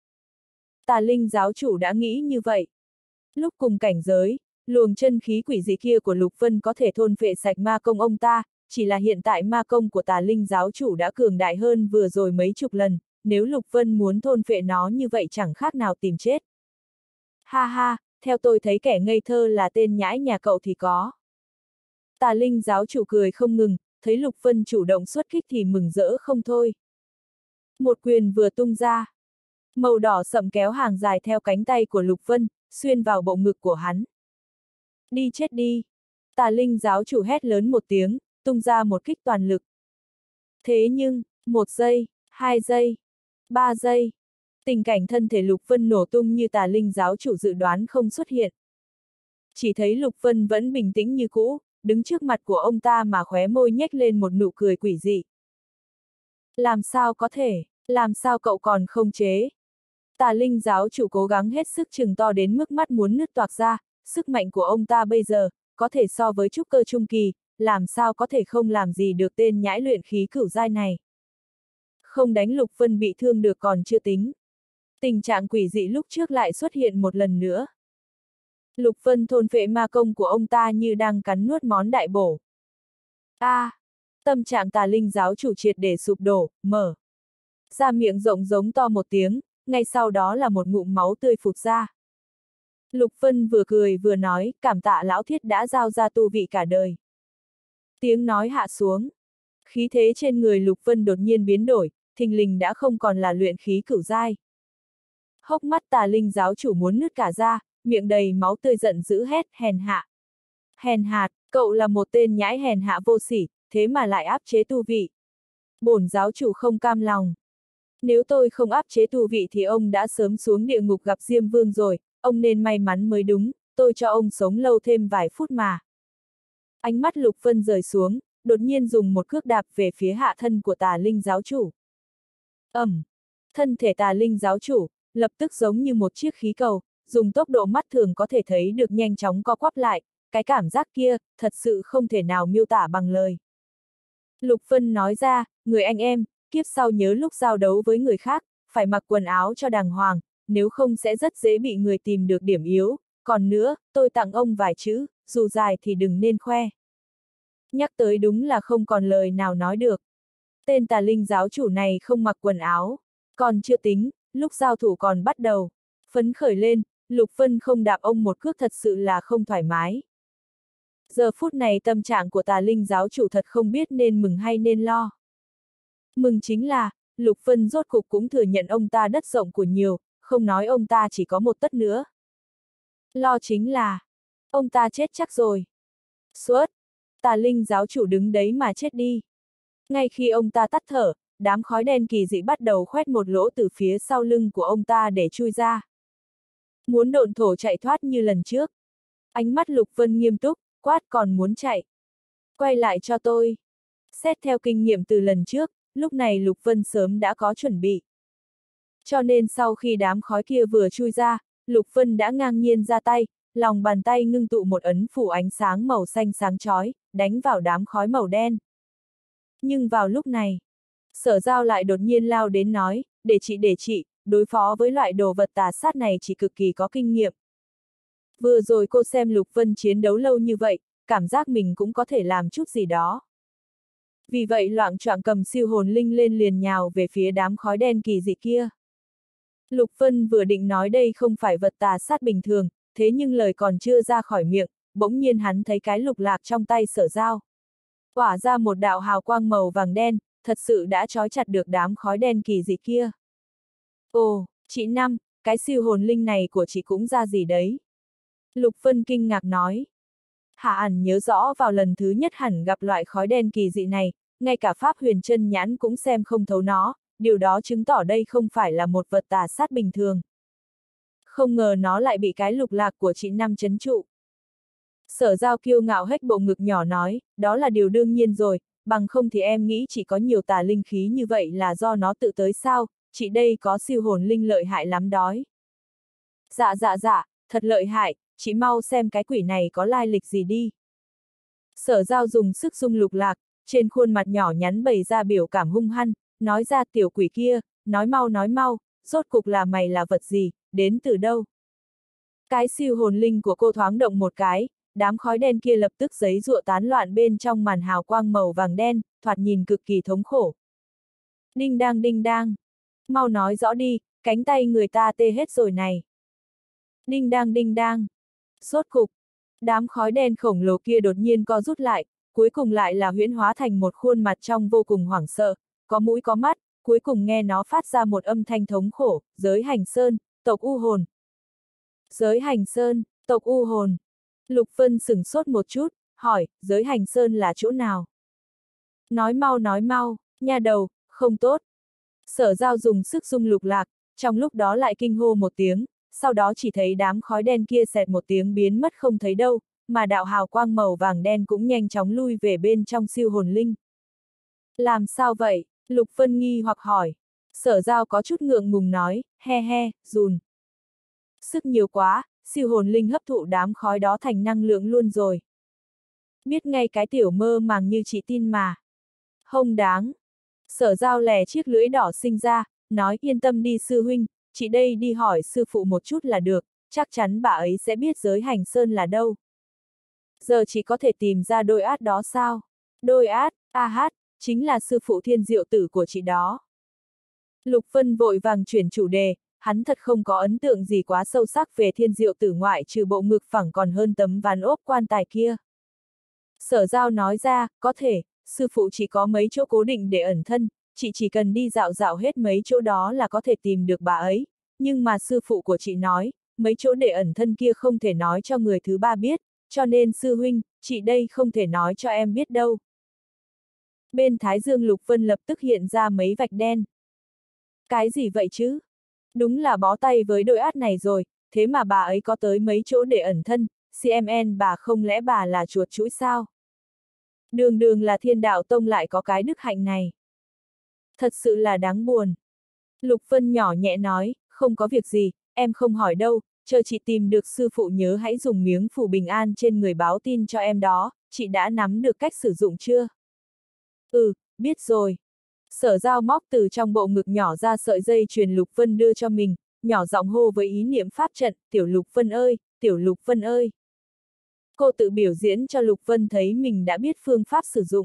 Tà Linh giáo chủ đã nghĩ như vậy. Lúc cùng cảnh giới, luồng chân khí quỷ dị kia của Lục Vân có thể thôn phệ sạch ma công ông ta, chỉ là hiện tại ma công của Tà Linh giáo chủ đã cường đại hơn vừa rồi mấy chục lần, nếu Lục Vân muốn thôn phệ nó như vậy chẳng khác nào tìm chết. Ha ha, theo tôi thấy kẻ ngây thơ là tên nhãi nhà cậu thì có. Tà Linh giáo chủ cười không ngừng, thấy Lục Vân chủ động xuất kích thì mừng rỡ không thôi. Một quyền vừa tung ra. Màu đỏ sậm kéo hàng dài theo cánh tay của Lục Vân, xuyên vào bộ ngực của hắn. Đi chết đi! Tà Linh giáo chủ hét lớn một tiếng, tung ra một kích toàn lực. Thế nhưng, một giây, hai giây, ba giây, tình cảnh thân thể Lục Vân nổ tung như Tà Linh giáo chủ dự đoán không xuất hiện. Chỉ thấy Lục Vân vẫn bình tĩnh như cũ, đứng trước mặt của ông ta mà khóe môi nhếch lên một nụ cười quỷ dị. Làm sao có thể, làm sao cậu còn không chế? Tà Linh giáo chủ cố gắng hết sức trừng to đến mức mắt muốn nứt toạc ra, sức mạnh của ông ta bây giờ, có thể so với trúc cơ trung kỳ, làm sao có thể không làm gì được tên nhãi luyện khí cửu giai này. Không đánh Lục Vân bị thương được còn chưa tính. Tình trạng quỷ dị lúc trước lại xuất hiện một lần nữa. Lục Vân thôn phệ ma công của ông ta như đang cắn nuốt món đại bổ. A! À, tâm trạng Tà Linh giáo chủ triệt để sụp đổ, mở ra miệng rộng giống to một tiếng, ngay sau đó là một ngụm máu tươi phụt ra. Lục Vân vừa cười vừa nói, cảm tạ lão thiết đã giao ra tu vị cả đời. Tiếng nói hạ xuống. Khí thế trên người Lục Vân đột nhiên biến đổi, thình lình đã không còn là luyện khí cửu giai. Hốc mắt Tà Linh giáo chủ muốn nứt cả ra, miệng đầy máu tươi giận dữ hét, hèn hạ. Hèn hạt, cậu là một tên nhãi hèn hạ vô sỉ, thế mà lại áp chế tu vị. Bổn giáo chủ không cam lòng. Nếu tôi không áp chế tu vị thì ông đã sớm xuống địa ngục gặp Diêm Vương rồi, ông nên may mắn mới đúng, tôi cho ông sống lâu thêm vài phút mà. Ánh mắt Lục Vân rời xuống, đột nhiên dùng một cước đạp về phía hạ thân của Tà Linh giáo chủ. Ầm! Thân thể Tà Linh giáo chủ, lập tức giống như một chiếc khí cầu, dùng tốc độ mắt thường có thể thấy được nhanh chóng co quắp lại, cái cảm giác kia, thật sự không thể nào miêu tả bằng lời. Lục Vân nói ra, người anh em, kiếp sau nhớ lúc giao đấu với người khác, phải mặc quần áo cho đàng hoàng, nếu không sẽ rất dễ bị người tìm được điểm yếu, còn nữa, tôi tặng ông vài chữ, dù dài thì đừng nên khoe. Nhắc tới đúng là không còn lời nào nói được. Tên Tà Linh giáo chủ này không mặc quần áo, còn chưa tính, lúc giao thủ còn bắt đầu, phấn khởi lên, Lục Vân không đạp ông một cước thật sự là không thoải mái. Giờ phút này tâm trạng của Tà Linh giáo chủ thật không biết nên mừng hay nên lo. Mừng chính là, Lục Vân rốt cục cũng thừa nhận ông ta đất rộng của nhiều, không nói ông ta chỉ có một tấc nữa. Lo chính là, ông ta chết chắc rồi. Suốt, Tà Linh giáo chủ đứng đấy mà chết đi. Ngay khi ông ta tắt thở, đám khói đen kỳ dị bắt đầu khoét một lỗ từ phía sau lưng của ông ta để chui ra. Muốn độn thổ chạy thoát như lần trước. Ánh mắt Lục Vân nghiêm túc, quát còn muốn chạy. Quay lại cho tôi. Xét theo kinh nghiệm từ lần trước, lúc này Lục Vân sớm đã có chuẩn bị. Cho nên sau khi đám khói kia vừa chui ra, Lục Vân đã ngang nhiên ra tay, lòng bàn tay ngưng tụ một ấn phủ ánh sáng màu xanh sáng chói, đánh vào đám khói màu đen. Nhưng vào lúc này, Sở Giao lại đột nhiên lao đến nói, để chị để chị, đối phó với loại đồ vật tà sát này chỉ cực kỳ có kinh nghiệm. Vừa rồi cô xem Lục Vân chiến đấu lâu như vậy, cảm giác mình cũng có thể làm chút gì đó. Vì vậy loạng choạng cầm siêu hồn linh lên liền nhào về phía đám khói đen kỳ dị kia. Lục Vân vừa định nói đây không phải vật tà sát bình thường, thế nhưng lời còn chưa ra khỏi miệng, bỗng nhiên hắn thấy cái lục lạc trong tay Sở Giao. tỏa ra một đạo hào quang màu vàng đen, thật sự đã trói chặt được đám khói đen kỳ dị kia. Ồ, chị Năm, cái siêu hồn linh này của chị cũng ra gì đấy? Lục Vân kinh ngạc nói. Hạ ẩn nhớ rõ vào lần thứ nhất hẳn gặp loại khói đen kỳ dị này, ngay cả Pháp Huyền Chân Nhãn cũng xem không thấu nó, điều đó chứng tỏ đây không phải là một vật tà sát bình thường. Không ngờ nó lại bị cái lục lạc của chị Năm trấn trụ. Sở Giao kiêu ngạo hếch bộ ngực nhỏ nói, đó là điều đương nhiên rồi, bằng không thì em nghĩ chỉ có nhiều tà linh khí như vậy là do nó tự tới sao, chị đây có siêu hồn linh lợi hại lắm đói. Dạ dạ dạ, thật lợi hại, chị mau xem cái quỷ này có lai lịch gì đi. Sở Giao dùng sức rung lục lạc, trên khuôn mặt nhỏ nhắn bày ra biểu cảm hung hăng, nói ra tiểu quỷ kia, nói mau nói mau, rốt cục là mày là vật gì, đến từ đâu. Cái siêu hồn linh của cô thoáng động một cái, đám khói đen kia lập tức giấy giụa tán loạn bên trong màn hào quang màu vàng đen, thoạt nhìn cực kỳ thống khổ. Đinh đang đinh đang, mau nói rõ đi, cánh tay người ta tê hết rồi này. Đinh đang đinh đang, rốt cục, đám khói đen khổng lồ kia đột nhiên co rút lại, cuối cùng lại là huyễn hóa thành một khuôn mặt trong vô cùng hoảng sợ, có mũi có mắt, cuối cùng nghe nó phát ra một âm thanh thống khổ, giới hành sơn, tộc u hồn. Giới hành sơn, tộc u hồn. Lục Vân sửng sốt một chút, hỏi, giới hành sơn là chỗ nào? Nói mau nói mau, nha đầu, không tốt. Sở Giao dùng sức rung lục lạc, trong lúc đó lại kinh hô một tiếng, sau đó chỉ thấy đám khói đen kia xẹt một tiếng biến mất không thấy đâu, mà đạo hào quang màu vàng đen cũng nhanh chóng lui về bên trong siêu hồn linh. Làm sao vậy? Lục Vân nghi hoặc hỏi. Sở Giao có chút ngượng ngùng nói, he he, rùn. Sức nhiều quá, siêu hồn linh hấp thụ đám khói đó thành năng lượng luôn rồi. Biết ngay cái tiểu mơ màng như chị tin mà. Không đáng. Sở Giao lè chiếc lưỡi đỏ sinh ra, nói yên tâm đi sư huynh, chị đây đi hỏi sư phụ một chút là được, chắc chắn bà ấy sẽ biết giới hành sơn là đâu. Giờ chỉ có thể tìm ra đôi át đó sao? Đôi át, a hát, chính là sư phụ Thiên Diệu Tử của chị đó. Lục Vân vội vàng chuyển chủ đề, hắn thật không có ấn tượng gì quá sâu sắc về Thiên Diệu Tử ngoại trừ bộ ngực phẳng còn hơn tấm ván ốp quan tài kia. Sở Giao nói ra, có thể, sư phụ chỉ có mấy chỗ cố định để ẩn thân, chị chỉ cần đi dạo dạo hết mấy chỗ đó là có thể tìm được bà ấy, nhưng mà sư phụ của chị nói, mấy chỗ để ẩn thân kia không thể nói cho người thứ ba biết, cho nên sư huynh, chị đây không thể nói cho em biết đâu. Bên thái dương Lục Vân lập tức hiện ra mấy vạch đen. Cái gì vậy chứ? Đúng là bó tay với đôi át này rồi, thế mà bà ấy có tới mấy chỗ để ẩn thân, xê em en bà không lẽ bà là chuột chũi sao? Đường đường là Thiên Đạo Tông lại có cái đức hạnh này. Thật sự là đáng buồn. Lục Vân nhỏ nhẹ nói, không có việc gì, em không hỏi đâu, chờ chị tìm được sư phụ nhớ hãy dùng miếng phù bình an trên người báo tin cho em đó, chị đã nắm được cách sử dụng chưa? Ừ, biết rồi. Sở Giao móc từ trong bộ ngực nhỏ ra sợi dây chuyền Lục Vân đưa cho mình, nhỏ giọng hô với ý niệm pháp trận, tiểu Lục Vân ơi, tiểu Lục Vân ơi. Cô tự biểu diễn cho Lục Vân thấy mình đã biết phương pháp sử dụng.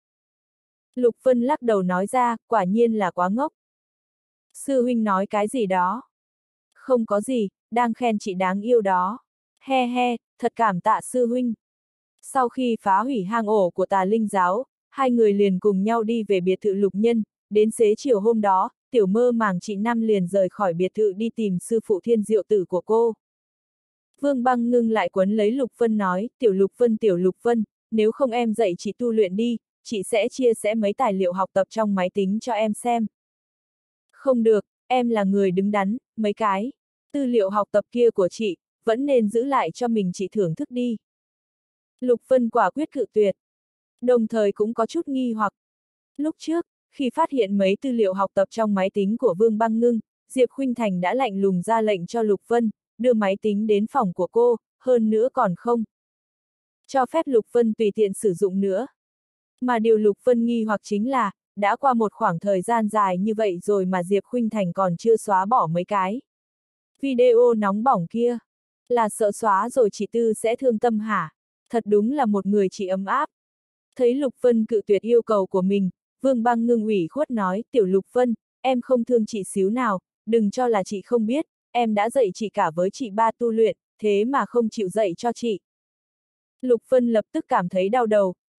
Lục Vân lắc đầu nói ra, quả nhiên là quá ngốc. Sư huynh nói cái gì đó? Không có gì, đang khen chị đáng yêu đó. He he, thật cảm tạ sư huynh. Sau khi phá hủy hang ổ của Tà Linh giáo, hai người liền cùng nhau đi về biệt thự Lục Nhân, đến xế chiều hôm đó, tiểu mơ màng chị Năm liền rời khỏi biệt thự đi tìm sư phụ Thiên Diệu Tử của cô. Vương Băng Ngưng lại quấn lấy Lục Vân nói, tiểu Lục Vân tiểu Lục Vân, nếu không em dạy chị tu luyện đi, chị sẽ chia sẻ mấy tài liệu học tập trong máy tính cho em xem. Không được, em là người đứng đắn, mấy cái tư liệu học tập kia của chị, vẫn nên giữ lại cho mình chị thưởng thức đi. Lục Vân quả quyết cự tuyệt. Đồng thời cũng có chút nghi hoặc. Lúc trước, khi phát hiện mấy tư liệu học tập trong máy tính của Vương Băng Ngưng, Diệp Khuynh Thành đã lạnh lùng ra lệnh cho Lục Vân, đưa máy tính đến phòng của cô, hơn nữa còn không cho phép Lục Vân tùy tiện sử dụng nữa. Mà điều Lục Vân nghi hoặc chính là, đã qua một khoảng thời gian dài như vậy rồi mà Diệp Khuynh Thành còn chưa xóa bỏ mấy cái video nóng bỏng kia. Là sợ xóa rồi chị Tư sẽ thương tâm hả? Thật đúng là một người chị ấm áp. Thấy Lục Vân cự tuyệt yêu cầu của mình, Vương Băng Ngưng ủy khuất nói, tiểu Lục Vân, em không thương chị xíu nào, đừng cho là chị không biết, em đã dạy chị cả với chị ba tu luyện, thế mà không chịu dạy cho chị. Lục Vân lập tức cảm thấy đau đầu,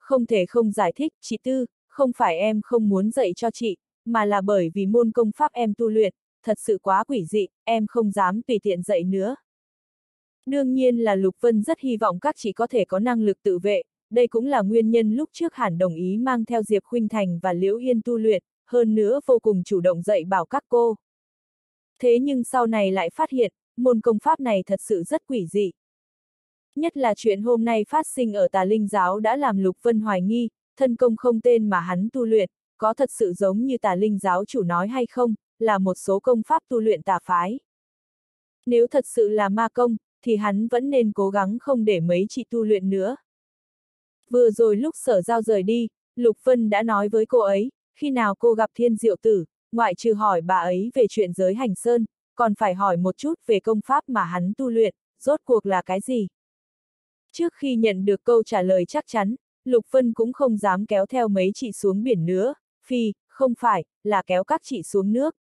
không thể không giải thích, chị Tư, không phải em không muốn dạy cho chị, mà là bởi vì môn công pháp em tu luyện, thật sự quá quỷ dị, em không dám tùy tiện dạy nữa. Đương nhiên là Lục Vân rất hy vọng các chị có thể có năng lực tự vệ, đây cũng là nguyên nhân lúc trước Hàn đồng ý mang theo Diệp Khuynh Thành và Liễu Yên tu luyện, hơn nữa vô cùng chủ động dạy bảo các cô. Thế nhưng sau này lại phát hiện, môn công pháp này thật sự rất quỷ dị. Nhất là chuyện hôm nay phát sinh ở Tà Linh giáo đã làm Lục Vân hoài nghi, thân công không tên mà hắn tu luyện, có thật sự giống như Tà Linh giáo chủ nói hay không, là một số công pháp tu luyện tà phái. Nếu thật sự là ma công, thì hắn vẫn nên cố gắng không để mấy chị tu luyện nữa. Vừa rồi lúc Sở Giao rời đi, Lục Vân đã nói với cô ấy, khi nào cô gặp Thiên Diệu Tử, ngoại trừ hỏi bà ấy về chuyện giới hành sơn, còn phải hỏi một chút về công pháp mà hắn tu luyện, rốt cuộc là cái gì. Trước khi nhận được câu trả lời chắc chắn, Lục Vân cũng không dám kéo theo mấy chị xuống biển nữa, phi, không phải, là kéo các chị xuống nước.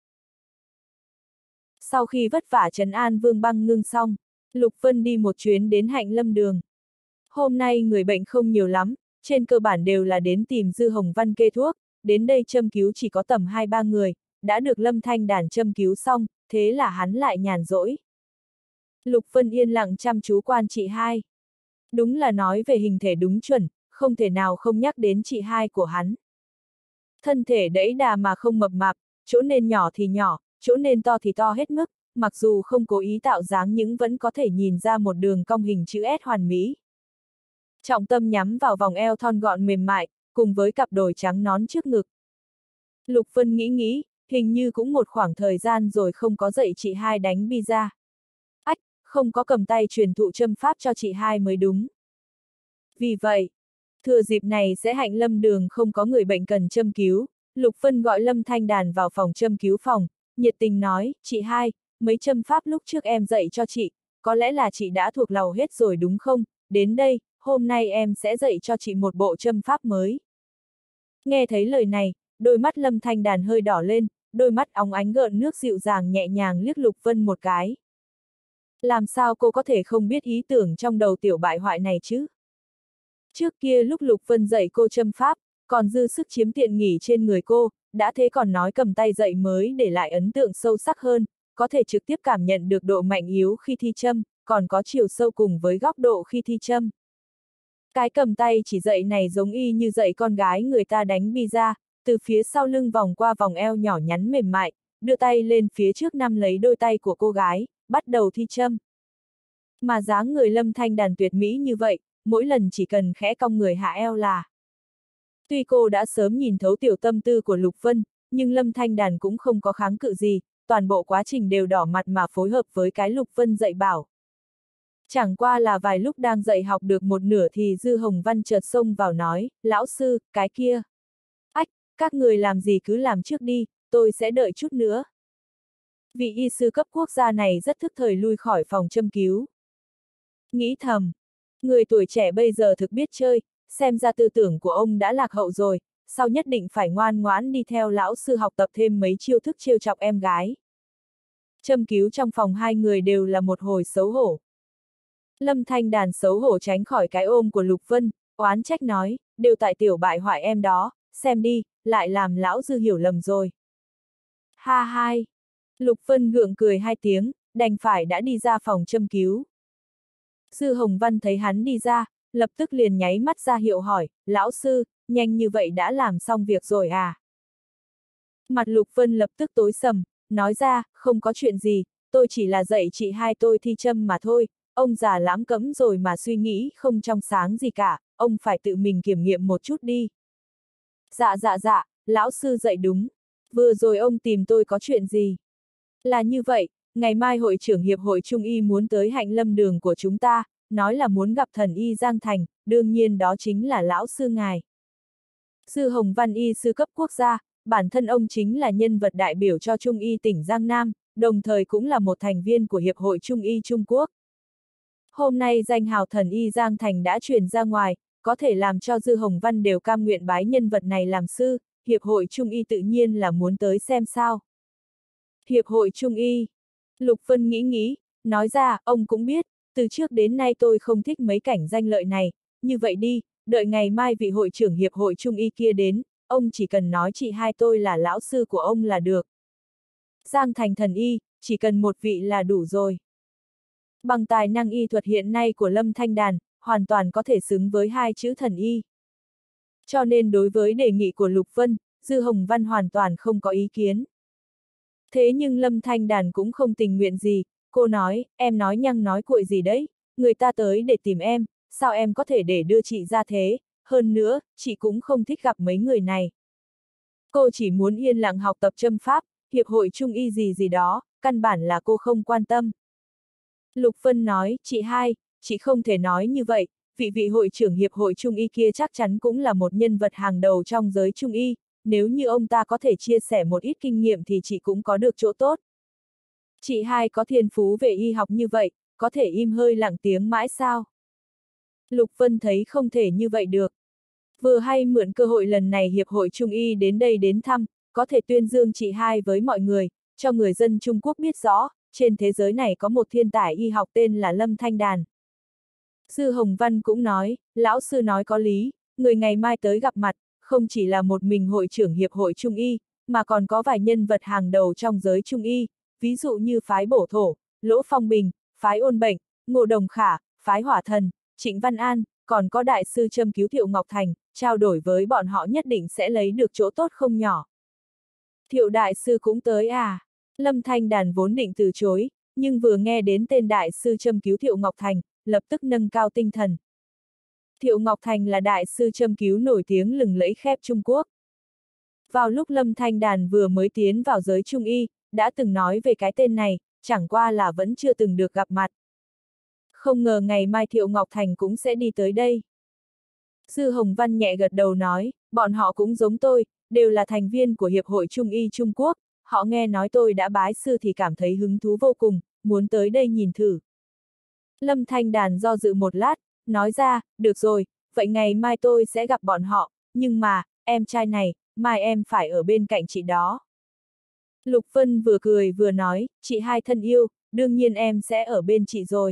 Sau khi vất vả trấn an Vương Băng Ngưng xong, Lục Vân đi một chuyến đến Hạnh Lâm Đường. Hôm nay người bệnh không nhiều lắm, trên cơ bản đều là đến tìm Dư Hồng Văn kê thuốc, đến đây châm cứu chỉ có tầm hai ba người, đã được Lâm Thanh Đàn châm cứu xong, thế là hắn lại nhàn rỗi. Lục Vân yên lặng chăm chú quan chị hai. Đúng là nói về hình thể đúng chuẩn, không thể nào không nhắc đến chị hai của hắn. Thân thể đẫy đà mà không mập mạp, chỗ nên nhỏ thì nhỏ, chỗ nên to thì to hết mức, mặc dù không cố ý tạo dáng nhưng vẫn có thể nhìn ra một đường cong hình chữ S hoàn mỹ. Trọng tâm nhắm vào vòng eo thon gọn mềm mại, cùng với cặp đồi trắng nón trước ngực. Lục Vân nghĩ nghĩ, hình như cũng một khoảng thời gian rồi không có dạy chị hai đánh pizza. Ách, không có cầm tay truyền thụ châm pháp cho chị hai mới đúng. Vì vậy, thừa dịp này sẽ Hạnh Lâm Đường không có người bệnh cần châm cứu, Lục Vân gọi Lâm Thanh Đàn vào phòng châm cứu phòng, nhiệt tình nói, chị hai, mấy châm pháp lúc trước em dạy cho chị, có lẽ là chị đã thuộc lòng hết rồi đúng không, đến đây, hôm nay em sẽ dạy cho chị một bộ châm pháp mới. Nghe thấy lời này, đôi mắt Lâm Thanh Đàn hơi đỏ lên, đôi mắt óng ánh gợn nước dịu dàng nhẹ nhàng liếc Lục Vân một cái. Làm sao cô có thể không biết ý tưởng trong đầu tiểu bại hoại này chứ? Trước kia lúc Lục Vân dạy cô châm pháp, còn dư sức chiếm tiện nghỉ trên người cô, đã thế còn nói cầm tay dạy mới để lại ấn tượng sâu sắc hơn, có thể trực tiếp cảm nhận được độ mạnh yếu khi thi châm, còn có chiều sâu cùng với góc độ khi thi châm. Cái cầm tay chỉ dạy này giống y như dạy con gái người ta đánh pizza, từ phía sau lưng vòng qua vòng eo nhỏ nhắn mềm mại, đưa tay lên phía trước nắm lấy đôi tay của cô gái, bắt đầu thi châm. Mà dáng người Lâm Thanh Đàn tuyệt mỹ như vậy, mỗi lần chỉ cần khẽ cong người hạ eo là. Tuy cô đã sớm nhìn thấu tiểu tâm tư của Lục Vân, nhưng Lâm Thanh Đàn cũng không có kháng cự gì, toàn bộ quá trình đều đỏ mặt mà phối hợp với cái Lục Vân dạy bảo. Chẳng qua là vài lúc đang dạy học được một nửa thì Dư Hồng Văn chợt xông vào nói, lão sư, cái kia. Ách, các người làm gì cứ làm trước đi, tôi sẽ đợi chút nữa. Vị y sư cấp quốc gia này rất thức thời lui khỏi phòng châm cứu. Nghĩ thầm, người tuổi trẻ bây giờ thực biết chơi, xem ra tư tưởng của ông đã lạc hậu rồi, sau nhất định phải ngoan ngoãn đi theo lão sư học tập thêm mấy chiêu thức trêu chọc em gái. Châm cứu trong phòng hai người đều là một hồi xấu hổ. Lâm Thanh Đàn xấu hổ tránh khỏi cái ôm của Lục Vân, oán trách nói, đều tại tiểu bại hoại em đó, xem đi, lại làm lão Dư hiểu lầm rồi. Ha hai. Lục Vân gượng cười hai tiếng, đành phải đã đi ra phòng châm cứu. Dư Hồng Văn thấy hắn đi ra, lập tức liền nháy mắt ra hiệu hỏi, lão sư, nhanh như vậy đã làm xong việc rồi à? Mặt Lục Vân lập tức tối sầm, nói ra, không có chuyện gì, tôi chỉ là dạy chị hai tôi thi châm mà thôi, ông già lãm cẫm rồi mà suy nghĩ không trong sáng gì cả, ông phải tự mình kiểm nghiệm một chút đi. Dạ dạ dạ, lão sư dạy đúng, vừa rồi ông tìm tôi có chuyện gì? Là như vậy, ngày mai hội trưởng hiệp hội Trung y muốn tới Hạnh Lâm Đường của chúng ta, nói là muốn gặp thần y Giang Thành, đương nhiên đó chính là lão sư ngài. Dư Hồng Văn y sư cấp quốc gia, bản thân ông chính là nhân vật đại biểu cho Trung y tỉnh Giang Nam, đồng thời cũng là một thành viên của Hiệp hội Trung y Trung Quốc. Hôm nay danh hào thần y Giang Thành đã truyền ra ngoài, có thể làm cho Dư Hồng Văn đều cam nguyện bái nhân vật này làm sư, Hiệp hội Trung y tự nhiên là muốn tới xem sao. Hiệp hội Trung y. Lục Vân nghĩ nghĩ, nói ra, ông cũng biết, từ trước đến nay tôi không thích mấy cảnh danh lợi này, như vậy đi, đợi ngày mai vị hội trưởng hiệp hội trung y kia đến, ông chỉ cần nói chị hai tôi là lão sư của ông là được. Giang thành thần y, chỉ cần một vị là đủ rồi. Bằng tài năng y thuật hiện nay của Lâm Thanh Đàn, hoàn toàn có thể xứng với hai chữ thần y. Cho nên đối với đề nghị của Lục Vân, Dư Hồng Văn hoàn toàn không có ý kiến. Thế nhưng Lâm Thanh Đàn cũng không tình nguyện gì, cô nói, em nói nhăng nói cuội gì đấy, người ta tới để tìm em, sao em có thể để đưa chị ra thế, hơn nữa, chị cũng không thích gặp mấy người này. Cô chỉ muốn yên lặng học tập châm pháp, hiệp hội trung y gì gì đó, căn bản là cô không quan tâm. Lục Vân nói, chị hai, chị không thể nói như vậy, vị vị hội trưởng hiệp hội trung y kia chắc chắn cũng là một nhân vật hàng đầu trong giới trung y, nếu như ông ta có thể chia sẻ một ít kinh nghiệm thì chị cũng có được chỗ tốt. Chị hai có thiên phú về y học như vậy, có thể im hơi lặng tiếng mãi sao? Lục Vân thấy không thể như vậy được. Vừa hay mượn cơ hội lần này hiệp hội trung y đến đây đến thăm, có thể tuyên dương chị hai với mọi người, cho người dân Trung Quốc biết rõ, trên thế giới này có một thiên tài y học tên là Lâm Thanh Đàn. Dư Hồng Văn cũng nói, lão sư nói có lý, người ngày mai tới gặp mặt, không chỉ là một mình hội trưởng hiệp hội trung y, mà còn có vài nhân vật hàng đầu trong giới trung y, ví dụ như phái Bổ Thổ, Lỗ Phong Bình, phái Ôn Bệnh, Ngô Đồng Khả, phái Hỏa Thần, Trịnh Văn An, còn có đại sư châm cứu Thiệu Ngọc Thành, trao đổi với bọn họ nhất định sẽ lấy được chỗ tốt không nhỏ. Thiệu đại sư cũng tới à? Lâm Thanh Đàn vốn định từ chối, nhưng vừa nghe đến tên đại sư châm cứu Thiệu Ngọc Thành, lập tức nâng cao tinh thần. Thiệu Ngọc Thành là đại sư châm cứu nổi tiếng lừng lẫy khắp Trung Quốc. Vào lúc Lâm Thanh Đàn vừa mới tiến vào giới trung y, đã từng nói về cái tên này, chẳng qua là vẫn chưa từng được gặp mặt. Không ngờ ngày mai Thiệu Ngọc Thành cũng sẽ đi tới đây. Dư Hồng Văn nhẹ gật đầu nói, bọn họ cũng giống tôi, đều là thành viên của Hiệp hội Trung y Trung Quốc, họ nghe nói tôi đã bái sư thì cảm thấy hứng thú vô cùng, muốn tới đây nhìn thử. Lâm Thanh Đàn do dự một lát, nói ra, được rồi, vậy ngày mai tôi sẽ gặp bọn họ, nhưng mà, em trai này, mai em phải ở bên cạnh chị đó. Lục Vân vừa cười vừa nói, chị hai thân yêu, đương nhiên em sẽ ở bên chị rồi.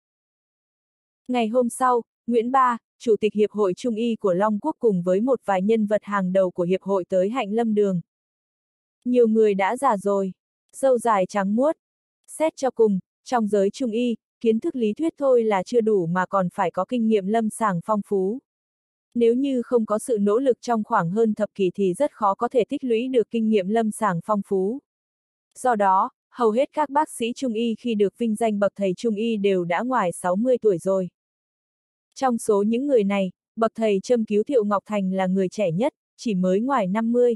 Ngày hôm sau, Nguyễn Ba, Chủ tịch Hiệp hội Trung y của Long Quốc cùng với một vài nhân vật hàng đầu của Hiệp hội tới Hạnh Lâm Đường. Nhiều người đã già rồi, râu dài trắng muốt. Xét cho cùng, trong giới Trung y, kiến thức lý thuyết thôi là chưa đủ mà còn phải có kinh nghiệm lâm sàng phong phú. Nếu như không có sự nỗ lực trong khoảng hơn thập kỷ thì rất khó có thể tích lũy được kinh nghiệm lâm sàng phong phú. Do đó, hầu hết các bác sĩ Trung y khi được vinh danh bậc thầy Trung y đều đã ngoài sáu mươi tuổi rồi. Trong số những người này, bậc thầy châm cứu Thiệu Ngọc Thành là người trẻ nhất, chỉ mới ngoài năm mươi.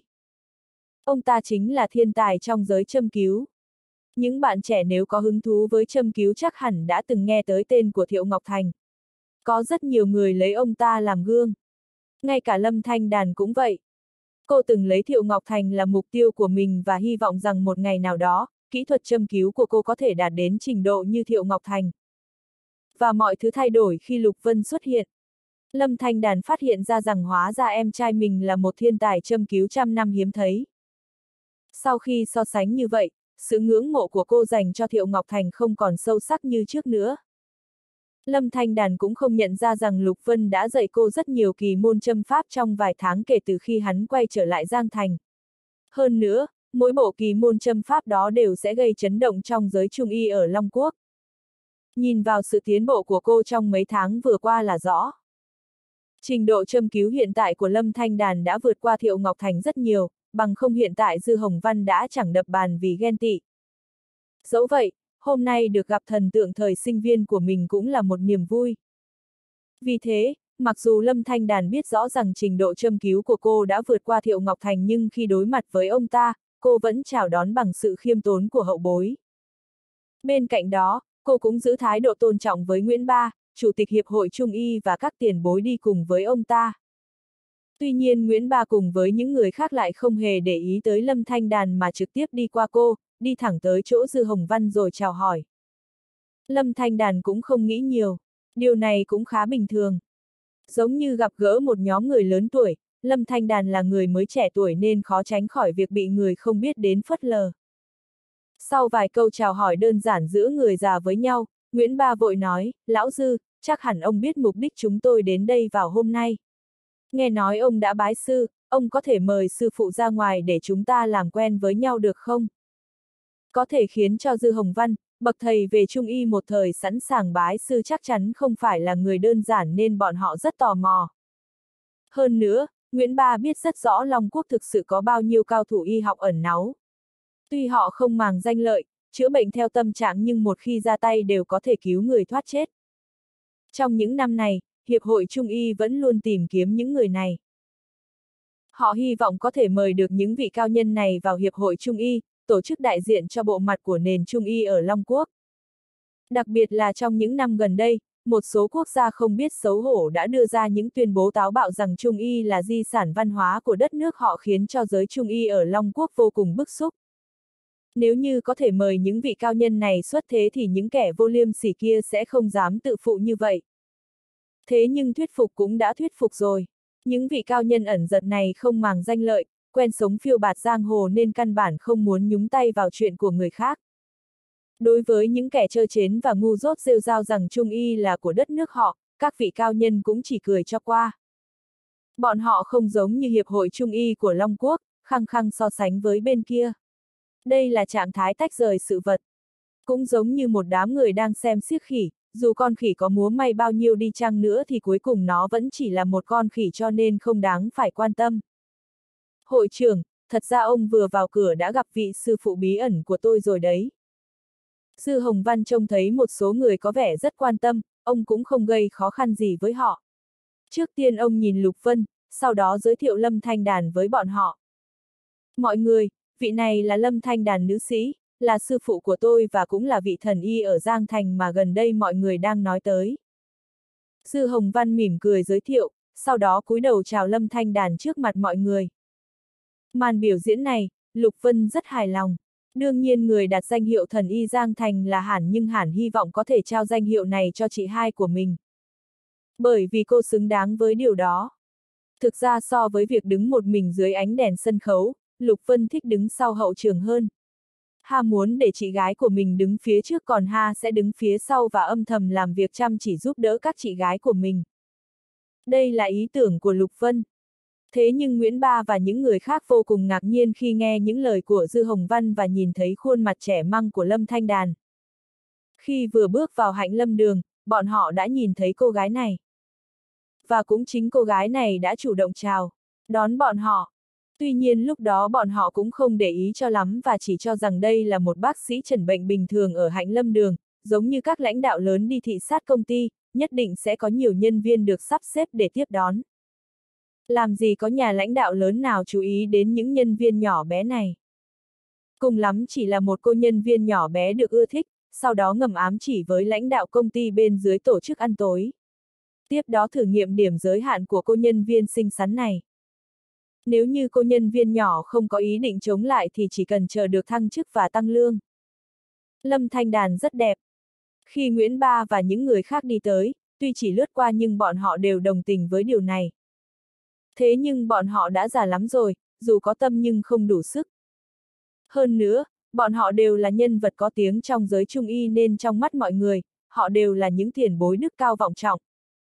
Ông ta chính là thiên tài trong giới châm cứu. Những bạn trẻ nếu có hứng thú với châm cứu chắc hẳn đã từng nghe tới tên của Thiệu Ngọc Thành. Có rất nhiều người lấy ông ta làm gương. Ngay cả Lâm Thanh Đàn cũng vậy. Cô từng lấy Thiệu Ngọc Thành là mục tiêu của mình và hy vọng rằng một ngày nào đó, kỹ thuật châm cứu của cô có thể đạt đến trình độ như Thiệu Ngọc Thành. Và mọi thứ thay đổi khi Lục Vân xuất hiện. Lâm Thanh Đàn phát hiện ra rằng hóa ra em trai mình là một thiên tài châm cứu trăm năm hiếm thấy. Sau khi so sánh như vậy, sự ngưỡng mộ của cô dành cho Thiệu Ngọc Thành không còn sâu sắc như trước nữa. Lâm Thanh Đàn cũng không nhận ra rằng Lục Vân đã dạy cô rất nhiều kỳ môn châm pháp trong vài tháng kể từ khi hắn quay trở lại Giang Thành. Hơn nữa, mỗi bộ kỳ môn châm pháp đó đều sẽ gây chấn động trong giới Trung y ở Long Quốc. Nhìn vào sự tiến bộ của cô trong mấy tháng vừa qua là rõ. Trình độ châm cứu hiện tại của Lâm Thanh Đàn đã vượt qua Thiệu Ngọc Thành rất nhiều, bằng không hiện tại Dư Hồng Văn đã chẳng đập bàn vì ghen tị. Dẫu vậy, hôm nay được gặp thần tượng thời sinh viên của mình cũng là một niềm vui. Vì thế, mặc dù Lâm Thanh Đàn biết rõ rằng trình độ châm cứu của cô đã vượt qua Thiệu Ngọc Thành nhưng khi đối mặt với ông ta, cô vẫn chào đón bằng sự khiêm tốn của hậu bối. Bên cạnh đó, cô cũng giữ thái độ tôn trọng với Nguyễn Ba, Chủ tịch Hiệp hội Trung y và các tiền bối đi cùng với ông ta. Tuy nhiên Nguyễn Ba cùng với những người khác lại không hề để ý tới Lâm Thanh Đàn mà trực tiếp đi qua cô, đi thẳng tới chỗ Dư Hồng Văn rồi chào hỏi. Lâm Thanh Đàn cũng không nghĩ nhiều, điều này cũng khá bình thường. Giống như gặp gỡ một nhóm người lớn tuổi, Lâm Thanh Đàn là người mới trẻ tuổi nên khó tránh khỏi việc bị người không biết đến phớt lờ. Sau vài câu chào hỏi đơn giản giữa người già với nhau, Nguyễn Ba vội nói, Lão Dư, chắc hẳn ông biết mục đích chúng tôi đến đây vào hôm nay. Nghe nói ông đã bái sư, ông có thể mời sư phụ ra ngoài để chúng ta làm quen với nhau được không? Có thể khiến cho Dư Hồng Văn, bậc thầy về Trung y một thời sẵn sàng bái sư chắc chắn không phải là người đơn giản nên bọn họ rất tò mò. Hơn nữa, Nguyễn Ba biết rất rõ Long Quốc thực sự có bao nhiêu cao thủ y học ẩn náu. Tuy họ không màng danh lợi, chữa bệnh theo tâm trạng nhưng một khi ra tay đều có thể cứu người thoát chết. Trong những năm này, Hiệp hội Trung y vẫn luôn tìm kiếm những người này. Họ hy vọng có thể mời được những vị cao nhân này vào Hiệp hội Trung y, tổ chức đại diện cho bộ mặt của nền Trung y ở Long Quốc. Đặc biệt là trong những năm gần đây, một số quốc gia không biết xấu hổ đã đưa ra những tuyên bố táo bạo rằng Trung y là di sản văn hóa của đất nước họ, khiến cho giới Trung y ở Long Quốc vô cùng bức xúc. Nếu như có thể mời những vị cao nhân này xuất thế thì những kẻ vô liêm sỉ kia sẽ không dám tự phụ như vậy. Thế nhưng thuyết phục cũng đã thuyết phục rồi. Những vị cao nhân ẩn giật này không màng danh lợi, quen sống phiêu bạt giang hồ nên căn bản không muốn nhúng tay vào chuyện của người khác. Đối với những kẻ trơ trến và ngu dốt rêu rao rằng Trung y là của đất nước họ, các vị cao nhân cũng chỉ cười cho qua. Bọn họ không giống như Hiệp hội Trung y của Long Quốc, khăng khăng so sánh với bên kia. Đây là trạng thái tách rời sự vật. Cũng giống như một đám người đang xem xiếc khỉ, dù con khỉ có múa may bao nhiêu đi chăng nữa thì cuối cùng nó vẫn chỉ là một con khỉ cho nên không đáng phải quan tâm. Hội trưởng, thật ra ông vừa vào cửa đã gặp vị sư phụ bí ẩn của tôi rồi đấy. Dư Hồng Văn trông thấy một số người có vẻ rất quan tâm, ông cũng không gây khó khăn gì với họ. Trước tiên ông nhìn Lục Vân, sau đó giới thiệu Lâm Thanh Đàn với bọn họ. Mọi người, vị này là Lâm Thanh Đàn nữ sĩ, là sư phụ của tôi và cũng là vị thần y ở Giang Thành mà gần đây mọi người đang nói tới. Dư Hồng Văn mỉm cười giới thiệu, sau đó cúi đầu chào Lâm Thanh Đàn trước mặt mọi người. Màn biểu diễn này, Lục Vân rất hài lòng. Đương nhiên người đặt danh hiệu thần y Giang Thành là Hàn, nhưng Hàn hy vọng có thể trao danh hiệu này cho chị hai của mình. Bởi vì cô xứng đáng với điều đó. Thực ra so với việc đứng một mình dưới ánh đèn sân khấu, Lục Vân thích đứng sau hậu trường hơn. Ha muốn để chị gái của mình đứng phía trước, còn Ha sẽ đứng phía sau và âm thầm làm việc chăm chỉ giúp đỡ các chị gái của mình. Đây là ý tưởng của Lục Vân. Thế nhưng Nguyễn Ba và những người khác vô cùng ngạc nhiên khi nghe những lời của Dư Hồng Văn và nhìn thấy khuôn mặt trẻ măng của Lâm Thanh Đàn. Khi vừa bước vào Hạnh Lâm Đường, bọn họ đã nhìn thấy cô gái này. Và cũng chính cô gái này đã chủ động chào đón bọn họ. Tuy nhiên lúc đó bọn họ cũng không để ý cho lắm và chỉ cho rằng đây là một bác sĩ chẩn bệnh bình thường ở Hạnh Lâm Đường, giống như các lãnh đạo lớn đi thị sát công ty, nhất định sẽ có nhiều nhân viên được sắp xếp để tiếp đón. Làm gì có nhà lãnh đạo lớn nào chú ý đến những nhân viên nhỏ bé này. Cùng lắm chỉ là một cô nhân viên nhỏ bé được ưa thích, sau đó ngầm ám chỉ với lãnh đạo công ty bên dưới tổ chức ăn tối. Tiếp đó thử nghiệm điểm giới hạn của cô nhân viên xinh xắn này. Nếu như cô nhân viên nhỏ không có ý định chống lại thì chỉ cần chờ được thăng chức và tăng lương. Lâm Thanh Đàn rất đẹp. Khi Nguyễn Ba và những người khác đi tới, tuy chỉ lướt qua nhưng bọn họ đều đồng tình với điều này. Thế nhưng bọn họ đã già lắm rồi, dù có tâm nhưng không đủ sức. Hơn nữa, bọn họ đều là nhân vật có tiếng trong giới Trung y nên trong mắt mọi người, họ đều là những tiền bối đức cao vọng trọng.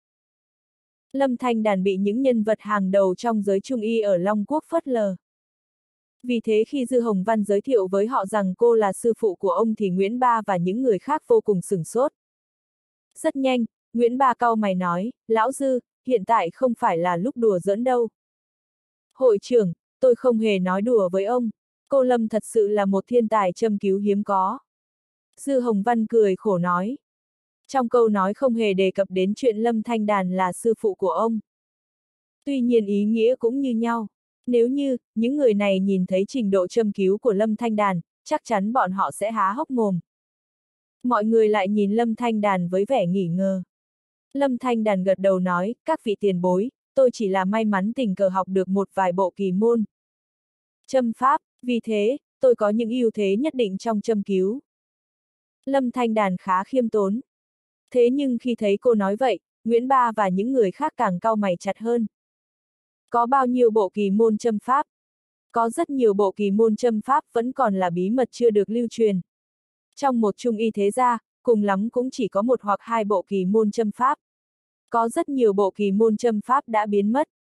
Lâm Thanh Đàn bị những nhân vật hàng đầu trong giới Trung y ở Long Quốc phớt lờ. Vì thế khi Dư Hồng Văn giới thiệu với họ rằng cô là sư phụ của ông thì Nguyễn Ba và những người khác vô cùng sửng sốt. Rất nhanh, Nguyễn Ba cau mày nói, Lão Dư, hiện tại không phải là lúc đùa giỡn đâu. Hội trưởng, tôi không hề nói đùa với ông. Cô Lâm thật sự là một thiên tài châm cứu hiếm có. Dư Hồng Văn cười khổ nói. Trong câu nói không hề đề cập đến chuyện Lâm Thanh Đàn là sư phụ của ông. Tuy nhiên ý nghĩa cũng như nhau. Nếu như, những người này nhìn thấy trình độ châm cứu của Lâm Thanh Đàn, chắc chắn bọn họ sẽ há hốc mồm. Mọi người lại nhìn Lâm Thanh Đàn với vẻ nghi ngờ. Lâm Thanh Đàn gật đầu nói, các vị tiền bối, tôi chỉ là may mắn tình cờ học được một vài bộ kỳ môn châm pháp, vì thế, tôi có những ưu thế nhất định trong châm cứu. Lâm Thanh Đàn khá khiêm tốn. Thế nhưng khi thấy cô nói vậy, Nguyễn Ba và những người khác càng cau mày chặt hơn. Có bao nhiêu bộ kỳ môn châm pháp? Có rất nhiều bộ kỳ môn châm pháp vẫn còn là bí mật chưa được lưu truyền. Trong một trung y thế gia, cùng lắm cũng chỉ có một hoặc hai bộ kỳ môn châm pháp. Có rất nhiều bộ kỳ môn châm pháp đã biến mất.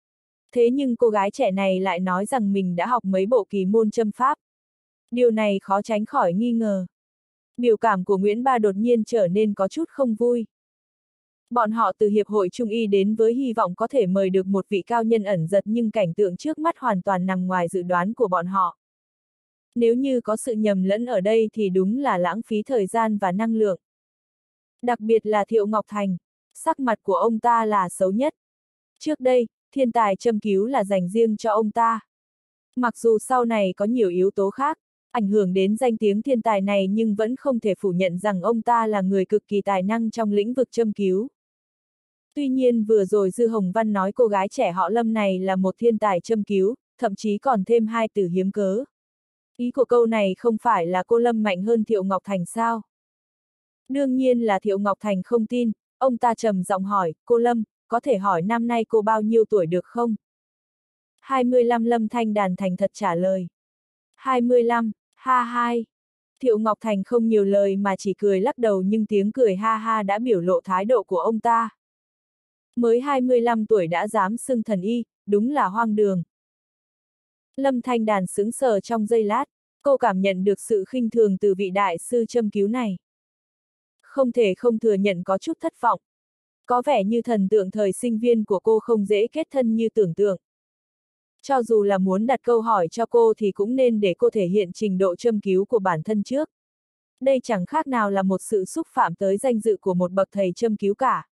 Thế nhưng cô gái trẻ này lại nói rằng mình đã học mấy bộ kỳ môn châm pháp. Điều này khó tránh khỏi nghi ngờ. Biểu cảm của Nguyễn Ba đột nhiên trở nên có chút không vui. Bọn họ từ Hiệp hội Trung y đến với hy vọng có thể mời được một vị cao nhân ẩn giật, nhưng cảnh tượng trước mắt hoàn toàn nằm ngoài dự đoán của bọn họ. Nếu như có sự nhầm lẫn ở đây thì đúng là lãng phí thời gian và năng lượng. Đặc biệt là Thiệu Ngọc Thành, sắc mặt của ông ta là xấu nhất. Trước đây, thiên tài châm cứu là dành riêng cho ông ta. Mặc dù sau này có nhiều yếu tố khác ảnh hưởng đến danh tiếng thiên tài này, nhưng vẫn không thể phủ nhận rằng ông ta là người cực kỳ tài năng trong lĩnh vực châm cứu. Tuy nhiên vừa rồi Dư Hồng Văn nói cô gái trẻ họ Lâm này là một thiên tài châm cứu, thậm chí còn thêm hai từ hiếm cớ. Ý của câu này không phải là cô Lâm mạnh hơn Thiệu Ngọc Thành sao? Đương nhiên là Thiệu Ngọc Thành không tin, ông ta trầm giọng hỏi, cô Lâm, có thể hỏi năm nay cô bao nhiêu tuổi được không? hai mươi lăm, Lâm Thanh Đàn thành thật trả lời. hai mươi lăm, ha hai. Thiệu Ngọc Thành không nhiều lời mà chỉ cười lắc đầu, nhưng tiếng cười ha ha đã biểu lộ thái độ của ông ta. Mới hai mươi lăm tuổi đã dám xưng thần y, đúng là hoang đường. Lâm Thanh Đàn sững sờ trong giây lát, cô cảm nhận được sự khinh thường từ vị đại sư châm cứu này. Không thể không thừa nhận có chút thất vọng. Có vẻ như thần tượng thời sinh viên của cô không dễ kết thân như tưởng tượng. Cho dù là muốn đặt câu hỏi cho cô thì cũng nên để cô thể hiện trình độ châm cứu của bản thân trước. Đây chẳng khác nào là một sự xúc phạm tới danh dự của một bậc thầy châm cứu cả.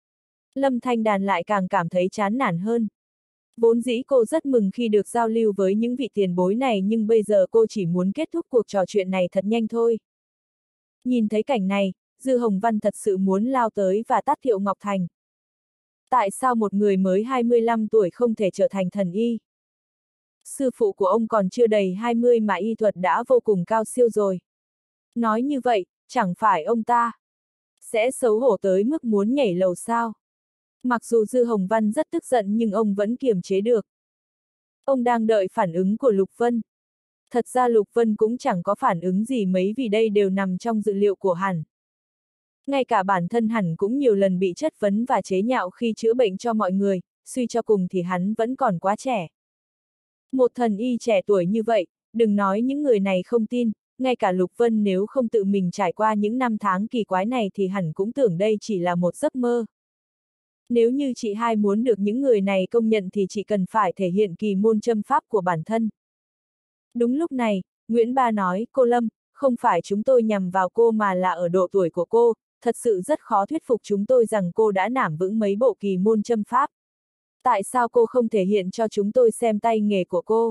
Lâm Thanh Đàn lại càng cảm thấy chán nản hơn. Vốn dĩ cô rất mừng khi được giao lưu với những vị tiền bối này, nhưng bây giờ cô chỉ muốn kết thúc cuộc trò chuyện này thật nhanh thôi. Nhìn thấy cảnh này, Dư Hồng Văn thật sự muốn lao tới và tát Thiệu Ngọc Thành. Tại sao một người mới hai mươi lăm tuổi không thể trở thành thần y? Sư phụ của ông còn chưa đầy hai mươi mà y thuật đã vô cùng cao siêu rồi. Nói như vậy, chẳng phải ông ta sẽ xấu hổ tới mức muốn nhảy lầu sao? Mặc dù Dư Hồng Văn rất tức giận nhưng ông vẫn kiềm chế được. Ông đang đợi phản ứng của Lục Vân. Thật ra Lục Vân cũng chẳng có phản ứng gì mấy, vì đây đều nằm trong dự liệu của hắn. Ngay cả bản thân hắn cũng nhiều lần bị chất vấn và chế nhạo khi chữa bệnh cho mọi người, suy cho cùng thì hắn vẫn còn quá trẻ. Một thần y trẻ tuổi như vậy, đừng nói những người này không tin, ngay cả Lục Vân nếu không tự mình trải qua những năm tháng kỳ quái này thì hẳn cũng tưởng đây chỉ là một giấc mơ. Nếu như chị hai muốn được những người này công nhận thì chị cần phải thể hiện kỳ môn châm pháp của bản thân. Đúng lúc này, Nguyễn Ba nói, cô Lâm, không phải chúng tôi nhằm vào cô mà là ở độ tuổi của cô, thật sự rất khó thuyết phục chúng tôi rằng cô đã nắm vững mấy bộ kỳ môn châm pháp. Tại sao cô không thể hiện cho chúng tôi xem tay nghề của cô?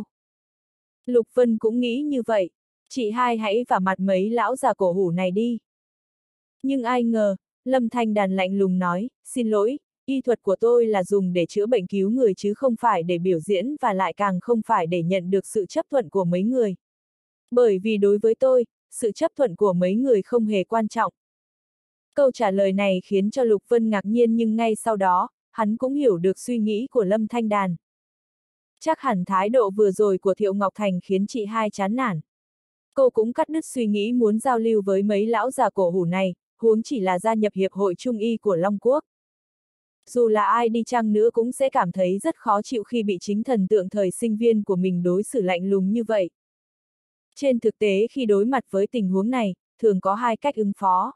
Lục Vân cũng nghĩ như vậy, chị hai hãy vả mặt mấy lão già cổ hủ này đi. Nhưng ai ngờ, Lâm Thanh Đàn lạnh lùng nói, xin lỗi, y thuật của tôi là dùng để chữa bệnh cứu người chứ không phải để biểu diễn, và lại càng không phải để nhận được sự chấp thuận của mấy người. Bởi vì đối với tôi, sự chấp thuận của mấy người không hề quan trọng. Câu trả lời này khiến cho Lục Vân ngạc nhiên, nhưng ngay sau đó, hắn cũng hiểu được suy nghĩ của Lâm Thanh Đàn. Chắc hẳn thái độ vừa rồi của Thiệu Ngọc Thành khiến chị hai chán nản. Cô cũng cắt đứt suy nghĩ muốn giao lưu với mấy lão già cổ hủ này, huống chỉ là gia nhập Hiệp hội Trung y của Long Quốc. Dù là ai đi chăng nữa cũng sẽ cảm thấy rất khó chịu khi bị chính thần tượng thời sinh viên của mình đối xử lạnh lùng như vậy. Trên thực tế khi đối mặt với tình huống này, thường có hai cách ứng phó.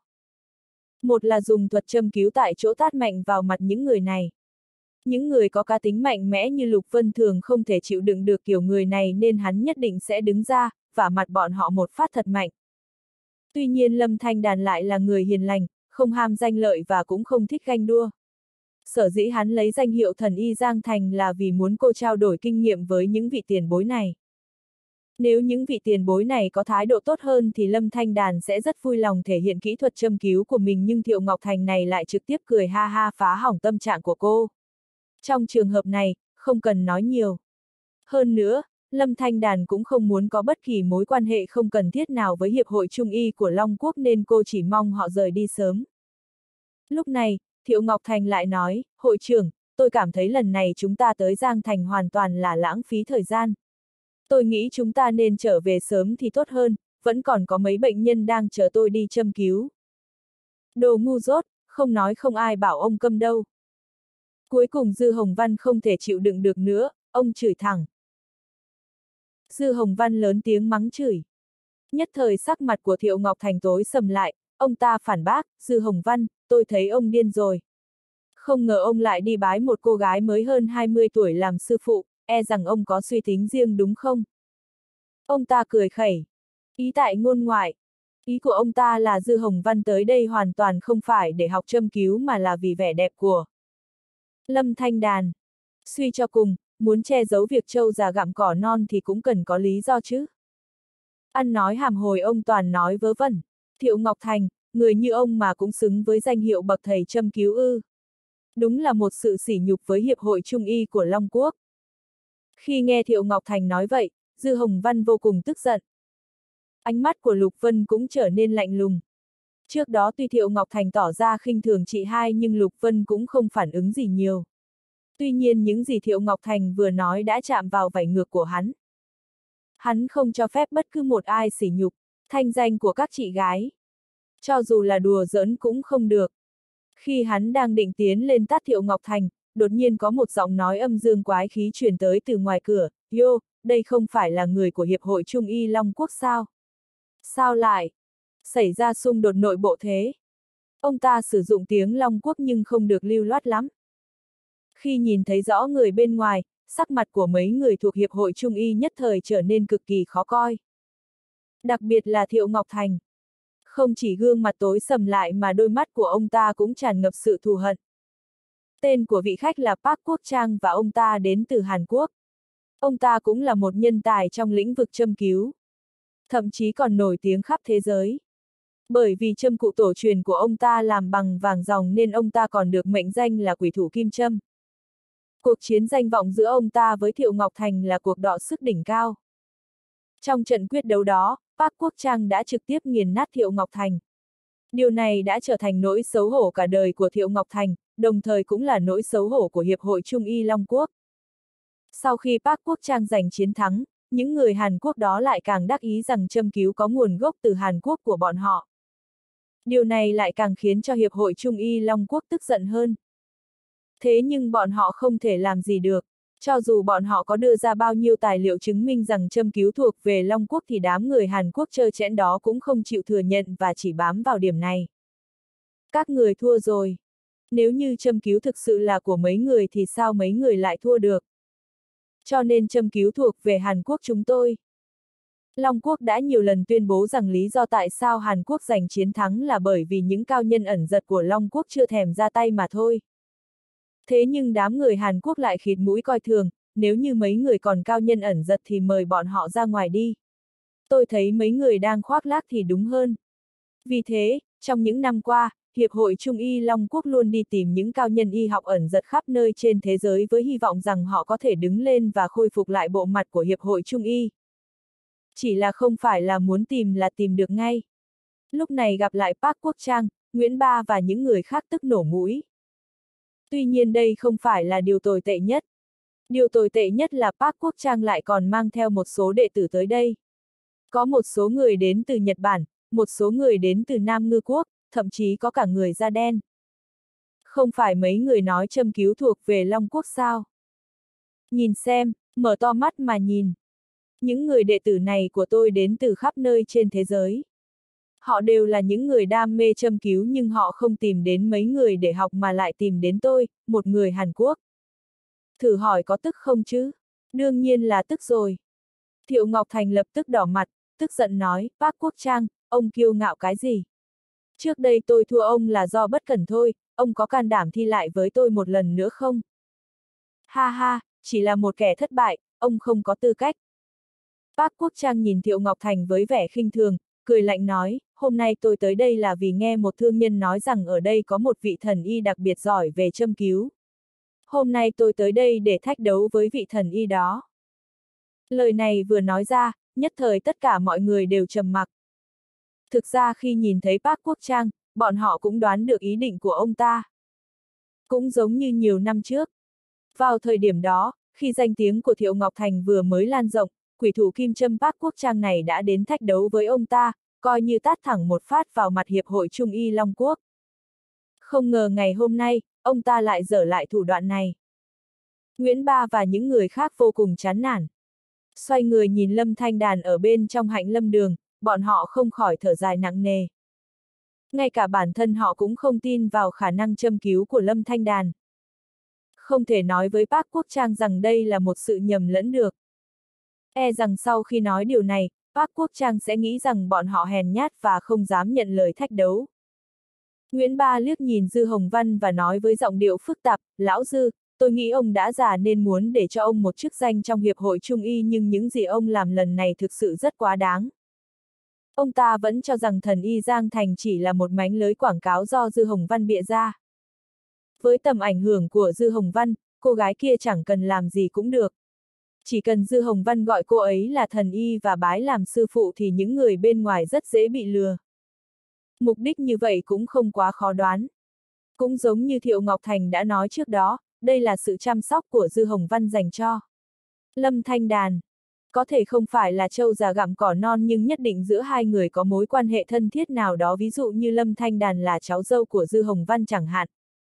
Một là dùng thuật châm cứu tại chỗ tát mạnh vào mặt những người này. Những người có cá tính mạnh mẽ như Lục Vân thường không thể chịu đựng được kiểu người này, nên hắn nhất định sẽ đứng ra, vả mặt bọn họ một phát thật mạnh. Tuy nhiên Lâm Thanh Đàn lại là người hiền lành, không ham danh lợi và cũng không thích ganh đua. Sở dĩ hắn lấy danh hiệu thần y Giang Thành là vì muốn cô trao đổi kinh nghiệm với những vị tiền bối này. Nếu những vị tiền bối này có thái độ tốt hơn thì Lâm Thanh Đàn sẽ rất vui lòng thể hiện kỹ thuật châm cứu của mình, nhưng Thiệu Ngọc Thành này lại trực tiếp cười ha ha phá hỏng tâm trạng của cô. Trong trường hợp này, không cần nói nhiều. Hơn nữa, Lâm Thanh Đàn cũng không muốn có bất kỳ mối quan hệ không cần thiết nào với Hiệp hội Trung y của Long Quốc, nên cô chỉ mong họ rời đi sớm. Lúc này, Thiệu Ngọc Thành lại nói, hội trưởng, tôi cảm thấy lần này chúng ta tới Giang Thành hoàn toàn là lãng phí thời gian. Tôi nghĩ chúng ta nên trở về sớm thì tốt hơn, vẫn còn có mấy bệnh nhân đang chờ tôi đi châm cứu. Đồ ngu dốt, không nói không ai bảo ông câm đâu. Cuối cùng Dư Hồng Văn không thể chịu đựng được nữa, ông chửi thẳng. Dư Hồng Văn lớn tiếng mắng chửi. Nhất thời sắc mặt của Thiệu Ngọc Thành tối sầm lại, ông ta phản bác, Dư Hồng Văn, tôi thấy ông điên rồi. Không ngờ ông lại đi bái một cô gái mới hơn hai mươi tuổi làm sư phụ, e rằng ông có suy tính riêng đúng không? Ông ta cười khẩy. Ý tại ngôn ngoại. Ý của ông ta là Dư Hồng Văn tới đây hoàn toàn không phải để học châm cứu mà là vì vẻ đẹp của Lâm Thanh Đàn. Suy cho cùng, muốn che giấu việc trâu già gặm cỏ non thì cũng cần có lý do chứ. Ăn nói hàm hồi ông toàn nói vớ vẩn. Thiệu Ngọc Thành, người như ông mà cũng xứng với danh hiệu bậc thầy châm cứu ư. Đúng là một sự sỉ nhục với Hiệp hội Trung y của Long Quốc. Khi nghe Thiệu Ngọc Thành nói vậy, Dư Hồng Văn vô cùng tức giận. Ánh mắt của Lục Vân cũng trở nên lạnh lùng. Trước đó tuy Thiệu Ngọc Thành tỏ ra khinh thường chị hai nhưng Lục Vân cũng không phản ứng gì nhiều. Tuy nhiên những gì Thiệu Ngọc Thành vừa nói đã chạm vào vảy ngược của hắn. Hắn không cho phép bất cứ một ai sỉ nhục thanh danh của các chị gái. Cho dù là đùa giỡn cũng không được. Khi hắn đang định tiến lên tát Thiệu Ngọc Thành, đột nhiên có một giọng nói âm dương quái khí truyền tới từ ngoài cửa, "Yo, đây không phải là người của Hiệp hội Trung y Long Quốc sao? Sao lại xảy ra xung đột nội bộ thế?" Ông ta sử dụng tiếng Long Quốc nhưng không được lưu loát lắm. Khi nhìn thấy rõ người bên ngoài, sắc mặt của mấy người thuộc Hiệp hội Trung y nhất thời trở nên cực kỳ khó coi. Đặc biệt là Thiệu Ngọc Thành. Không chỉ gương mặt tối sầm lại mà đôi mắt của ông ta cũng tràn ngập sự thù hận. Tên của vị khách là Park Quốc Trang và ông ta đến từ Hàn Quốc. Ông ta cũng là một nhân tài trong lĩnh vực châm cứu. Thậm chí còn nổi tiếng khắp thế giới. Bởi vì châm cụ tổ truyền của ông ta làm bằng vàng ròng nên ông ta còn được mệnh danh là quỷ thủ kim châm. Cuộc chiến danh vọng giữa ông ta với Thiệu Ngọc Thành là cuộc đọ sức đỉnh cao. Trong trận quyết đấu đó, Park Quốc Trang đã trực tiếp nghiền nát Thiệu Ngọc Thành. Điều này đã trở thành nỗi xấu hổ cả đời của Thiệu Ngọc Thành, đồng thời cũng là nỗi xấu hổ của Hiệp hội Trung y Long Quốc. Sau khi Park Quốc Trang giành chiến thắng, những người Hàn Quốc đó lại càng đắc ý rằng châm cứu có nguồn gốc từ Hàn Quốc của bọn họ. Điều này lại càng khiến cho Hiệp hội Trung y Long Quốc tức giận hơn. Thế nhưng bọn họ không thể làm gì được. Cho dù bọn họ có đưa ra bao nhiêu tài liệu chứng minh rằng châm cứu thuộc về Long Quốc thì đám người Hàn Quốc trơ trẽn đó cũng không chịu thừa nhận và chỉ bám vào điểm này. Các người thua rồi. Nếu như châm cứu thực sự là của mấy người thì sao mấy người lại thua được? Cho nên châm cứu thuộc về Hàn Quốc chúng tôi. Long Quốc đã nhiều lần tuyên bố rằng lý do tại sao Hàn Quốc giành chiến thắng là bởi vì những cao nhân ẩn giật của Long Quốc chưa thèm ra tay mà thôi. Thế nhưng đám người Hàn Quốc lại khịt mũi coi thường, nếu như mấy người còn cao nhân ẩn giật thì mời bọn họ ra ngoài đi. Tôi thấy mấy người đang khoác lác thì đúng hơn. Vì thế, trong những năm qua, Hiệp hội Trung y Long Quốc luôn đi tìm những cao nhân y học ẩn giật khắp nơi trên thế giới với hy vọng rằng họ có thể đứng lên và khôi phục lại bộ mặt của Hiệp hội Trung y. Chỉ là không phải là muốn tìm là tìm được ngay. Lúc này gặp lại Park Quốc Trang, Nguyễn Ba và những người khác tức nổ mũi. Tuy nhiên đây không phải là điều tồi tệ nhất. Điều tồi tệ nhất là Park Quốc Trang lại còn mang theo một số đệ tử tới đây. Có một số người đến từ Nhật Bản, một số người đến từ Nam Ngư Quốc, thậm chí có cả người da đen. Không phải mấy người nói châm cứu thuộc về Long Quốc sao? Nhìn xem, mở to mắt mà nhìn. Những người đệ tử này của tôi đến từ khắp nơi trên thế giới. Họ đều là những người đam mê châm cứu nhưng họ không tìm đến mấy người để học mà lại tìm đến tôi, một người Hàn Quốc. Thử hỏi có tức không chứ? Đương nhiên là tức rồi. Thiệu Ngọc Thành lập tức đỏ mặt, tức giận nói, Park Quốc Trang, ông kiêu ngạo cái gì? Trước đây tôi thua ông là do bất cẩn thôi, ông có can đảm thi lại với tôi một lần nữa không? Ha ha, chỉ là một kẻ thất bại, ông không có tư cách. Park Quốc Trang nhìn Thiệu Ngọc Thành với vẻ khinh thường, cười lạnh nói, hôm nay tôi tới đây là vì nghe một thương nhân nói rằng ở đây có một vị thần y đặc biệt giỏi về châm cứu. Hôm nay tôi tới đây để thách đấu với vị thần y đó. Lời này vừa nói ra, nhất thời tất cả mọi người đều trầm mặc. Thực ra khi nhìn thấy Park Quốc Trang, bọn họ cũng đoán được ý định của ông ta. Cũng giống như nhiều năm trước. Vào thời điểm đó, khi danh tiếng của Thiệu Ngọc Thành vừa mới lan rộng, quỷ thủ kim châm Park Quốc Trang này đã đến thách đấu với ông ta, coi như tát thẳng một phát vào mặt Hiệp hội Trung y Long Quốc. Không ngờ ngày hôm nay, ông ta lại dở lại thủ đoạn này. Nguyễn Ba và những người khác vô cùng chán nản. Xoay người nhìn Lâm Thanh Đàn ở bên trong Hạnh Lâm Đường, bọn họ không khỏi thở dài nặng nề. Ngay cả bản thân họ cũng không tin vào khả năng châm cứu của Lâm Thanh Đàn. Không thể nói với Park Quốc Trang rằng đây là một sự nhầm lẫn được. E rằng sau khi nói điều này, Park Quốc Trang sẽ nghĩ rằng bọn họ hèn nhát và không dám nhận lời thách đấu. Nguyễn Ba liếc nhìn Dư Hồng Văn và nói với giọng điệu phức tạp, Lão Dư, tôi nghĩ ông đã già nên muốn để cho ông một chức danh trong Hiệp hội Trung y, nhưng những gì ông làm lần này thực sự rất quá đáng. Ông ta vẫn cho rằng thần y Giang Thành chỉ là một mánh lưới quảng cáo do Dư Hồng Văn bịa ra. Với tầm ảnh hưởng của Dư Hồng Văn, cô gái kia chẳng cần làm gì cũng được. Chỉ cần Dư Hồng Văn gọi cô ấy là thần y và bái làm sư phụ thì những người bên ngoài rất dễ bị lừa. Mục đích như vậy cũng không quá khó đoán. Cũng giống như Thiệu Ngọc Thành đã nói trước đó, đây là sự chăm sóc của Dư Hồng Văn dành cho Lâm Thanh Đàn. Có thể không phải là trâu già gặm cỏ non, nhưng nhất định giữa hai người có mối quan hệ thân thiết nào đó, ví dụ như Lâm Thanh Đàn là cháu dâu của Dư Hồng Văn chẳng hạn.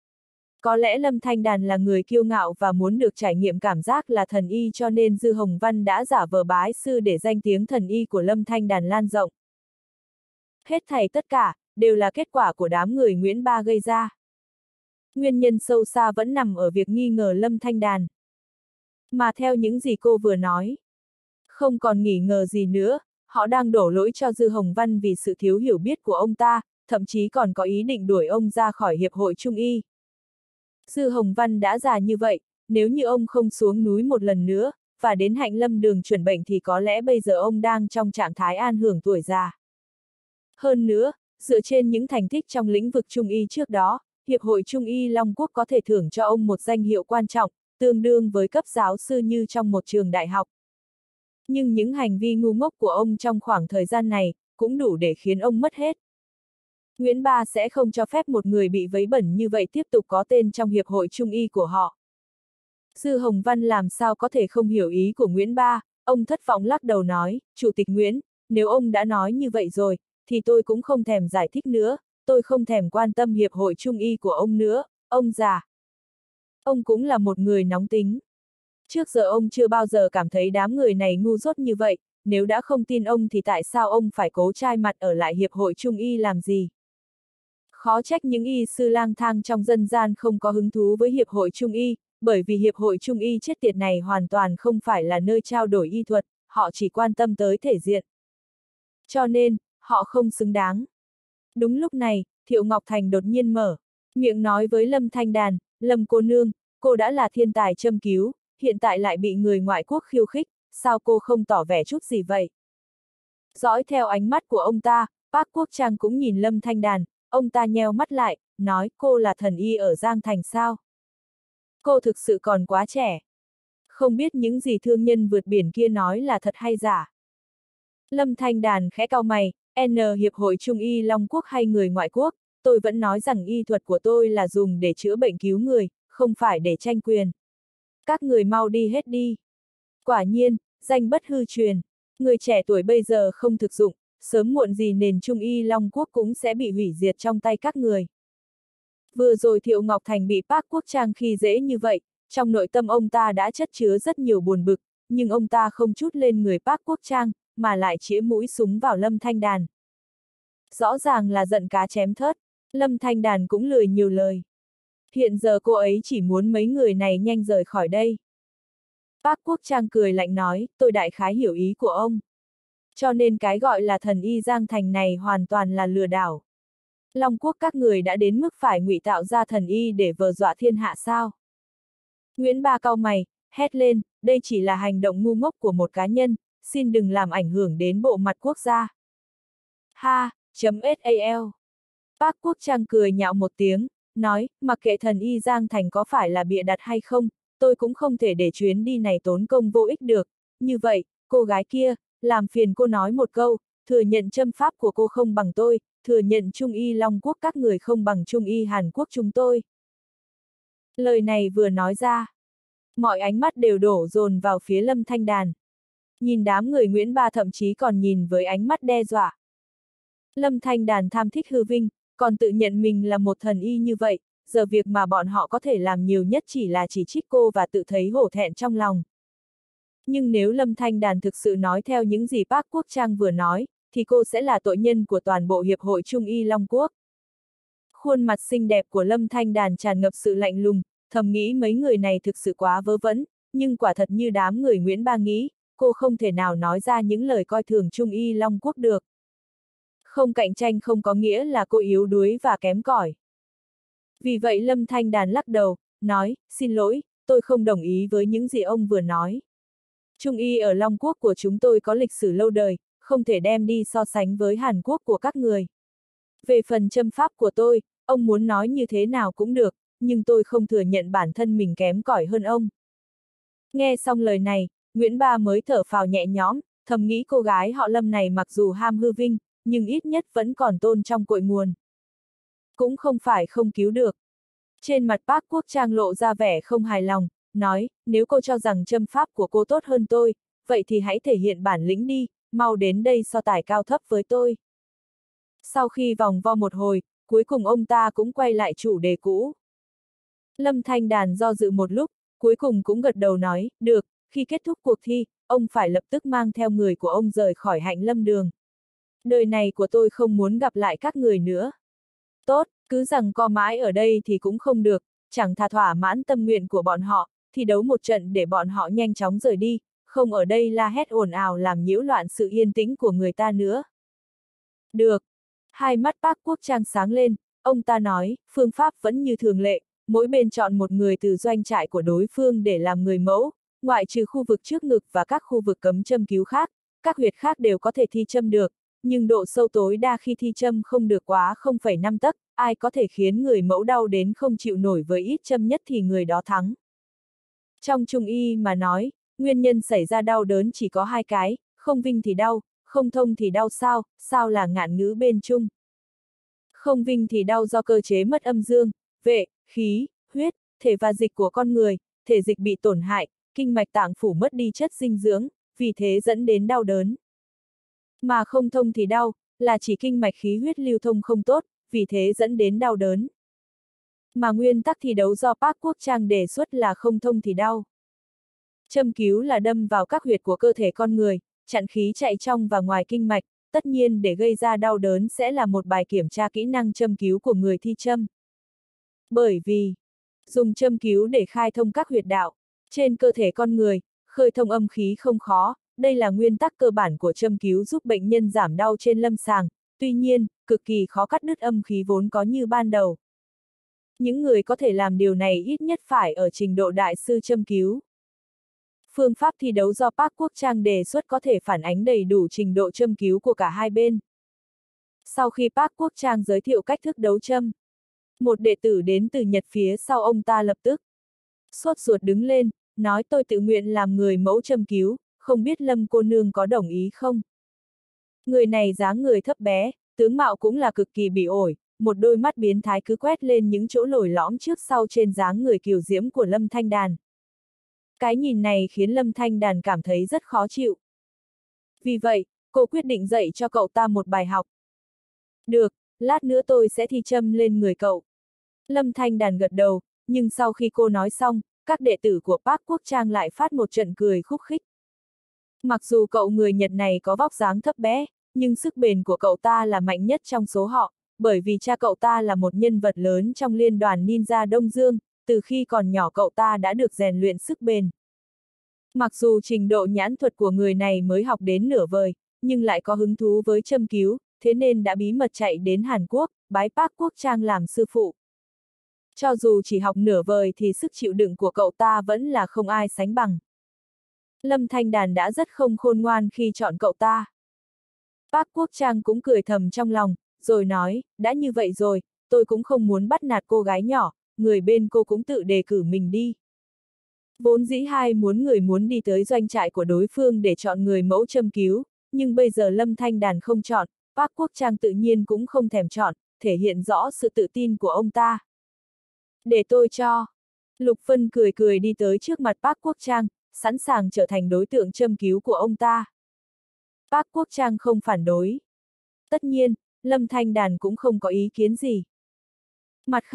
Có lẽ Lâm Thanh Đàn là người kiêu ngạo và muốn được trải nghiệm cảm giác là thần y, cho nên Dư Hồng Văn đã giả vờ bái sư để danh tiếng thần y của Lâm Thanh Đàn lan rộng. Hết thảy tất cả, đều là kết quả của đám người Nguyễn Ba gây ra. Nguyên nhân sâu xa vẫn nằm ở việc nghi ngờ Lâm Thanh Đàn. Mà theo những gì cô vừa nói, không còn nghi ngờ gì nữa, họ đang đổ lỗi cho Dư Hồng Văn vì sự thiếu hiểu biết của ông ta, thậm chí còn có ý định đuổi ông ra khỏi Hiệp hội Trung y. Dư Hồng Văn đã già như vậy, nếu như ông không xuống núi một lần nữa, và đến Hạnh Lâm Đường chuẩn bệnh thì có lẽ bây giờ ông đang trong trạng thái an hưởng tuổi già. Hơn nữa, dựa trên những thành tích trong lĩnh vực Trung y trước đó, Hiệp hội Trung y Long Quốc có thể thưởng cho ông một danh hiệu quan trọng, tương đương với cấp giáo sư như trong một trường đại học. Nhưng những hành vi ngu ngốc của ông trong khoảng thời gian này, cũng đủ để khiến ông mất hết. Nguyễn Ba sẽ không cho phép một người bị vấy bẩn như vậy tiếp tục có tên trong Hiệp hội Trung y của họ. Dư Hồng Văn làm sao có thể không hiểu ý của Nguyễn Ba, ông thất vọng lắc đầu nói, Chủ tịch Nguyễn, nếu ông đã nói như vậy rồi, thì tôi cũng không thèm giải thích nữa, tôi không thèm quan tâm Hiệp hội Trung y của ông nữa, ông già. Ông cũng là một người nóng tính. Trước giờ ông chưa bao giờ cảm thấy đám người này ngu dốt như vậy, nếu đã không tin ông thì tại sao ông phải cố chai mặt ở lại Hiệp hội Trung y làm gì? Khó trách những y sư lang thang trong dân gian không có hứng thú với Hiệp hội Trung y, bởi vì Hiệp hội Trung y chết tiệt này hoàn toàn không phải là nơi trao đổi y thuật, họ chỉ quan tâm tới thể diện. Cho nên, họ không xứng đáng. Đúng lúc này, Thiệu Ngọc Thành đột nhiên mở miệng nói với Lâm Thanh Đàn, Lâm cô nương, cô đã là thiên tài châm cứu, hiện tại lại bị người ngoại quốc khiêu khích, sao cô không tỏ vẻ chút gì vậy? Dõi theo ánh mắt của ông ta, Park Quốc Trang cũng nhìn Lâm Thanh Đàn, ông ta nheo mắt lại, nói cô là thần y ở Giang Thành sao? Cô thực sự còn quá trẻ. Không biết những gì thương nhân vượt biển kia nói là thật hay giả. Lâm Thanh Đàn khẽ cau mày, N Hiệp hội Trung y Long Quốc hay người ngoại quốc, tôi vẫn nói rằng y thuật của tôi là dùng để chữa bệnh cứu người, không phải để tranh quyền. Các người mau đi hết đi. Quả nhiên, danh bất hư truyền, người trẻ tuổi bây giờ không thực dụng, sớm muộn gì nền Trung y Long Quốc cũng sẽ bị hủy diệt trong tay các người. Vừa rồi Thiệu Ngọc Thành bị Park Quốc Trang khi dễ như vậy, trong nội tâm ông ta đã chất chứa rất nhiều buồn bực, nhưng ông ta không trút lên người Park Quốc Trang, mà lại chĩa mũi súng vào Lâm Thanh Đàn. Rõ ràng là giận cá chém thớt, Lâm Thanh Đàn cũng lười nhiều lời. Hiện giờ cô ấy chỉ muốn mấy người này nhanh rời khỏi đây. Park Quốc Trang cười lạnh nói, tôi đại khái hiểu ý của ông. Cho nên cái gọi là thần y Giang Thành này hoàn toàn là lừa đảo. Long Quốc các người đã đến mức phải ngụy tạo ra thần y để vờ dọa thiên hạ sao? Nguyễn Ba cau mày, hét lên, đây chỉ là hành động ngu ngốc của một cá nhân, xin đừng làm ảnh hưởng đến bộ mặt quốc gia. Ha, chấm sal. Park Quốc Trang cười nhạo một tiếng, nói, mặc kệ thần y Giang Thành có phải là bịa đặt hay không, tôi cũng không thể để chuyến đi này tốn công vô ích được. Như vậy, cô gái kia, làm phiền cô nói một câu, thừa nhận châm pháp của cô không bằng tôi, thừa nhận Trung y Long Quốc các người không bằng Trung y Hàn Quốc chúng tôi. Lời này vừa nói ra, mọi ánh mắt đều đổ dồn vào phía Lâm Thanh Đàn. Nhìn đám người Nguyễn Ba thậm chí còn nhìn với ánh mắt đe dọa. Lâm Thanh Đàn tham thích hư vinh, còn tự nhận mình là một thần y như vậy, giờ việc mà bọn họ có thể làm nhiều nhất chỉ là chỉ trích cô và tự thấy hổ thẹn trong lòng. Nhưng nếu Lâm Thanh Đàn thực sự nói theo những gì Park Quốc Trang vừa nói, thì cô sẽ là tội nhân của toàn bộ Hiệp hội Trung y Long Quốc. Khuôn mặt xinh đẹp của Lâm Thanh Đàn tràn ngập sự lạnh lùng, thầm nghĩ mấy người này thực sự quá vớ vẩn, nhưng quả thật như đám người Nguyễn Ba nghĩ, cô không thể nào nói ra những lời coi thường Trung y Long Quốc được. Không cạnh tranh không có nghĩa là cô yếu đuối và kém cỏi. Vì vậy Lâm Thanh Đàn lắc đầu, nói, xin lỗi, tôi không đồng ý với những gì ông vừa nói. Trung y ở Long Quốc của chúng tôi có lịch sử lâu đời, không thể đem đi so sánh với Hàn Quốc của các người. Về phần châm pháp của tôi, ông muốn nói như thế nào cũng được, nhưng tôi không thừa nhận bản thân mình kém cỏi hơn ông. Nghe xong lời này, Nguyễn Ba mới thở phào nhẹ nhõm, thầm nghĩ cô gái họ Lâm này mặc dù ham hư vinh, nhưng ít nhất vẫn còn tôn trong cội nguồn. Cũng không phải không cứu được. Trên mặt Park Quốc Trang lộ ra vẻ không hài lòng, nói, nếu cô cho rằng châm pháp của cô tốt hơn tôi, vậy thì hãy thể hiện bản lĩnh đi, mau đến đây so tài cao thấp với tôi. Sau khi vòng vo một hồi, cuối cùng ông ta cũng quay lại chủ đề cũ. Lâm Thanh Đàn do dự một lúc, cuối cùng cũng gật đầu nói, được, khi kết thúc cuộc thi, ông phải lập tức mang theo người của ông rời khỏi Hạnh Lâm Đường. Đời này của tôi không muốn gặp lại các người nữa. Tốt, cứ rằng co mãi ở đây thì cũng không được, chẳng thà thỏa mãn tâm nguyện của bọn họ, thì đấu một trận để bọn họ nhanh chóng rời đi, không ở đây la hét ồn ào làm nhiễu loạn sự yên tĩnh của người ta nữa. Được. Hai mắt Park Quốc Trang sáng lên, ông ta nói, phương pháp vẫn như thường lệ, mỗi bên chọn một người từ doanh trại của đối phương để làm người mẫu, ngoại trừ khu vực trước ngực và các khu vực cấm châm cứu khác, các huyệt khác đều có thể thi châm được, nhưng độ sâu tối đa khi thi châm không được quá không phẩy năm tấc, ai có thể khiến người mẫu đau đến không chịu nổi với ít châm nhất thì người đó thắng. Trong Trung y mà nói, nguyên nhân xảy ra đau đớn chỉ có hai cái, không vinh thì đau, không thông thì đau sao, sao là ngạn ngữ bên Trung. Không vinh thì đau do cơ chế mất âm dương, vệ, khí, huyết, thể và dịch của con người, thể dịch bị tổn hại, kinh mạch tạng phủ mất đi chất dinh dưỡng, vì thế dẫn đến đau đớn. Mà không thông thì đau, là chỉ kinh mạch khí huyết lưu thông không tốt, vì thế dẫn đến đau đớn. Mà nguyên tắc thi đấu do Park Quốc Trang đề xuất là không thông thì đau. Châm cứu là đâm vào các huyệt của cơ thể con người, chặn khí chạy trong và ngoài kinh mạch, tất nhiên để gây ra đau đớn sẽ là một bài kiểm tra kỹ năng châm cứu của người thi châm. Bởi vì, dùng châm cứu để khai thông các huyệt đạo, trên cơ thể con người, khơi thông âm khí không khó, đây là nguyên tắc cơ bản của châm cứu giúp bệnh nhân giảm đau trên lâm sàng, tuy nhiên, cực kỳ khó cắt đứt âm khí vốn có như ban đầu. Những người có thể làm điều này ít nhất phải ở trình độ đại sư châm cứu. Phương pháp thi đấu do Park Quốc Trang đề xuất có thể phản ánh đầy đủ trình độ châm cứu của cả hai bên. Sau khi Park Quốc Trang giới thiệu cách thức đấu châm, một đệ tử đến từ Nhật phía sau ông ta lập tức sốt ruột đứng lên, nói tôi tự nguyện làm người mẫu châm cứu, không biết Lâm cô nương có đồng ý không? Người này dáng người thấp bé, tướng mạo cũng là cực kỳ bỉ ổi, một đôi mắt biến thái cứ quét lên những chỗ lồi lõm trước sau trên dáng người kiều diễm của Lâm Thanh Đàn. Cái nhìn này khiến Lâm Thanh Đàn cảm thấy rất khó chịu. Vì vậy, cô quyết định dạy cho cậu ta một bài học. Được, lát nữa tôi sẽ thi châm lên người cậu. Lâm Thanh Đàn gật đầu, nhưng sau khi cô nói xong, các đệ tử của Park Quốc Trang lại phát một trận cười khúc khích. Mặc dù cậu người Nhật này có vóc dáng thấp bé, nhưng sức bền của cậu ta là mạnh nhất trong số họ, bởi vì cha cậu ta là một nhân vật lớn trong liên đoàn ninja Đông Dương, từ khi còn nhỏ cậu ta đã được rèn luyện sức bền. Mặc dù trình độ nhãn thuật của người này mới học đến nửa vời, nhưng lại có hứng thú với châm cứu, thế nên đã bí mật chạy đến Hàn Quốc, bái Park Quốc Trang làm sư phụ. Cho dù chỉ học nửa vời thì sức chịu đựng của cậu ta vẫn là không ai sánh bằng. Lâm Thanh Đàn đã rất không khôn ngoan khi chọn cậu ta. Park Quốc Trang cũng cười thầm trong lòng, rồi nói, đã như vậy rồi, tôi cũng không muốn bắt nạt cô gái nhỏ, người bên cô cũng tự đề cử mình đi. Vốn dĩ hai muốn người muốn đi tới doanh trại của đối phương để chọn người mẫu châm cứu, nhưng bây giờ Lâm Thanh Đàn không chọn, Park Quốc Trang tự nhiên cũng không thèm chọn, thể hiện rõ sự tự tin của ông ta. Để tôi cho. Lục Vân cười cười đi tới trước mặt Park Quốc Trang, sẵn sàng trở thành đối tượng châm cứu của ông ta. Park Quốc Trang không phản đối. Tất nhiên, Lâm Thanh Đàn cũng không có ý kiến gì. Mặt khác,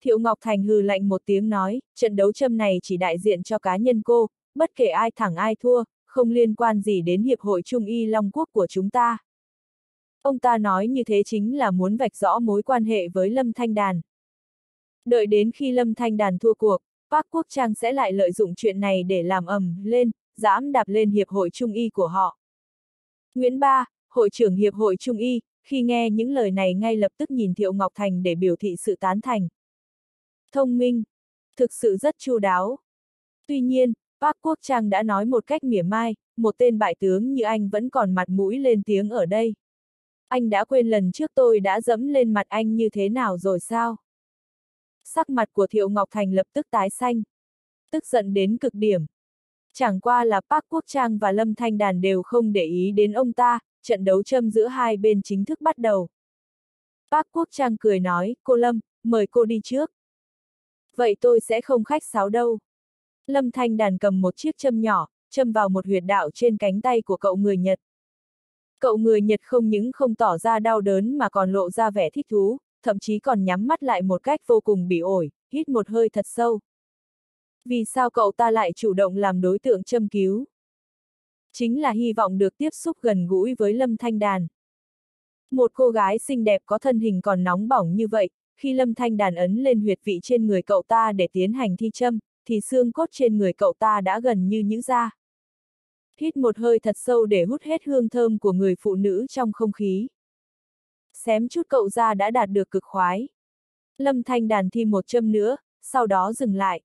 Thiệu Ngọc Thành hừ lạnh một tiếng nói, trận đấu châm này chỉ đại diện cho cá nhân cô, bất kể ai thắng ai thua, không liên quan gì đến Hiệp hội Trung y Long Quốc của chúng ta. Ông ta nói như thế chính là muốn vạch rõ mối quan hệ với Lâm Thanh Đàn. Đợi đến khi Lâm Thanh Đàn thua cuộc, Park Quốc Trang sẽ lại lợi dụng chuyện này để làm ầm lên, dẫm đạp lên Hiệp hội Trung y của họ. Nguyễn Ba, hội trưởng Hiệp hội Trung y, khi nghe những lời này ngay lập tức nhìn Thiệu Ngọc Thành để biểu thị sự tán thành. Thông minh, thực sự rất chu đáo. Tuy nhiên, Park Quốc Trang đã nói một cách mỉa mai, một tên bại tướng như anh vẫn còn mặt mũi lên tiếng ở đây. Anh đã quên lần trước tôi đã dẫm lên mặt anh như thế nào rồi sao? Sắc mặt của Thiệu Ngọc Thành lập tức tái xanh. Tức giận đến cực điểm. Chẳng qua là Park Quốc Trang và Lâm Thanh Đàn đều không để ý đến ông ta, trận đấu châm giữa hai bên chính thức bắt đầu. Park Quốc Trang cười nói, cô Lâm, mời cô đi trước. Vậy tôi sẽ không khách sáo đâu. Lâm Thanh Đàn cầm một chiếc châm nhỏ, châm vào một huyệt đạo trên cánh tay của cậu người Nhật. Cậu người Nhật không những không tỏ ra đau đớn mà còn lộ ra vẻ thích thú, thậm chí còn nhắm mắt lại một cách vô cùng bỉ ổi, hít một hơi thật sâu. Vì sao cậu ta lại chủ động làm đối tượng châm cứu? Chính là hy vọng được tiếp xúc gần gũi với Lâm Thanh Đàn. Một cô gái xinh đẹp có thân hình còn nóng bỏng như vậy, khi Lâm Thanh Đàn ấn lên huyệt vị trên người cậu ta để tiến hành thi châm, thì xương cốt trên người cậu ta đã gần như nhũ ra. Hít một hơi thật sâu để hút hết hương thơm của người phụ nữ trong không khí. Xém chút cậu ra đã đạt được cực khoái. Lâm Thanh Đàn thi một châm nữa, sau đó dừng lại.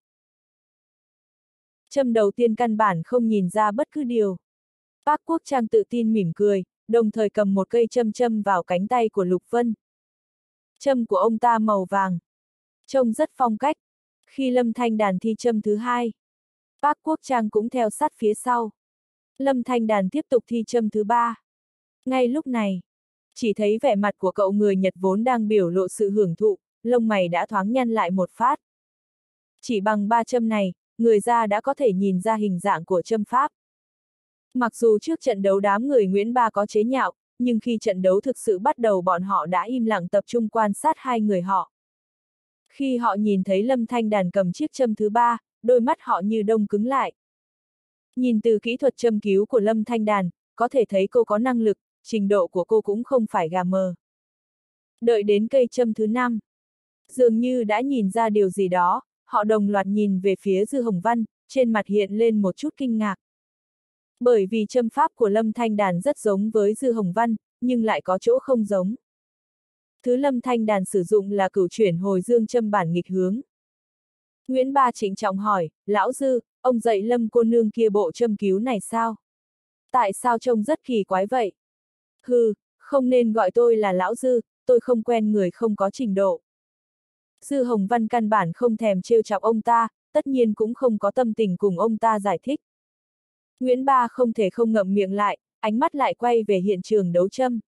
Châm đầu tiên căn bản không nhìn ra bất cứ điều. Park Quốc Trang tự tin mỉm cười, đồng thời cầm một cây châm châm vào cánh tay của Lục Vân. Châm của ông ta màu vàng, trông rất phong cách. Khi Lâm Thanh Đàn thi châm thứ hai, Park Quốc Trang cũng theo sát phía sau. Lâm Thanh Đàn tiếp tục thi châm thứ ba. Ngay lúc này, chỉ thấy vẻ mặt của cậu người Nhật vốn đang biểu lộ sự hưởng thụ, lông mày đã thoáng nhăn lại một phát. Chỉ bằng ba châm này, người ra đã có thể nhìn ra hình dạng của châm pháp. Mặc dù trước trận đấu đám người Nguyễn Ba có chế nhạo, nhưng khi trận đấu thực sự bắt đầu bọn họ đã im lặng tập trung quan sát hai người họ. Khi họ nhìn thấy Lâm Thanh Đàn cầm chiếc châm thứ ba, đôi mắt họ như đông cứng lại. Nhìn từ kỹ thuật châm cứu của Lâm Thanh Đàn, có thể thấy cô có năng lực, trình độ của cô cũng không phải gà mờ. Đợi đến cây châm thứ năm, dường như đã nhìn ra điều gì đó, họ đồng loạt nhìn về phía Dư Hồng Văn, trên mặt hiện lên một chút kinh ngạc. Bởi vì châm pháp của Lâm Thanh Đàn rất giống với Dư Hồng Văn, nhưng lại có chỗ không giống. Thứ Lâm Thanh Đàn sử dụng là cửu chuyển hồi dương châm bản nghịch hướng. Nguyễn Ba trịnh trọng hỏi, lão Dư, ông dạy Lâm cô nương kia bộ châm cứu này sao? Tại sao trông rất kỳ quái vậy? Hừ, không nên gọi tôi là lão Dư, tôi không quen người không có trình độ. Dư Hồng Văn căn bản không thèm trêu chọc ông ta, tất nhiên cũng không có tâm tình cùng ông ta giải thích. Nguyễn Ba không thể không ngậm miệng lại, ánh mắt lại quay về hiện trường đấu châm.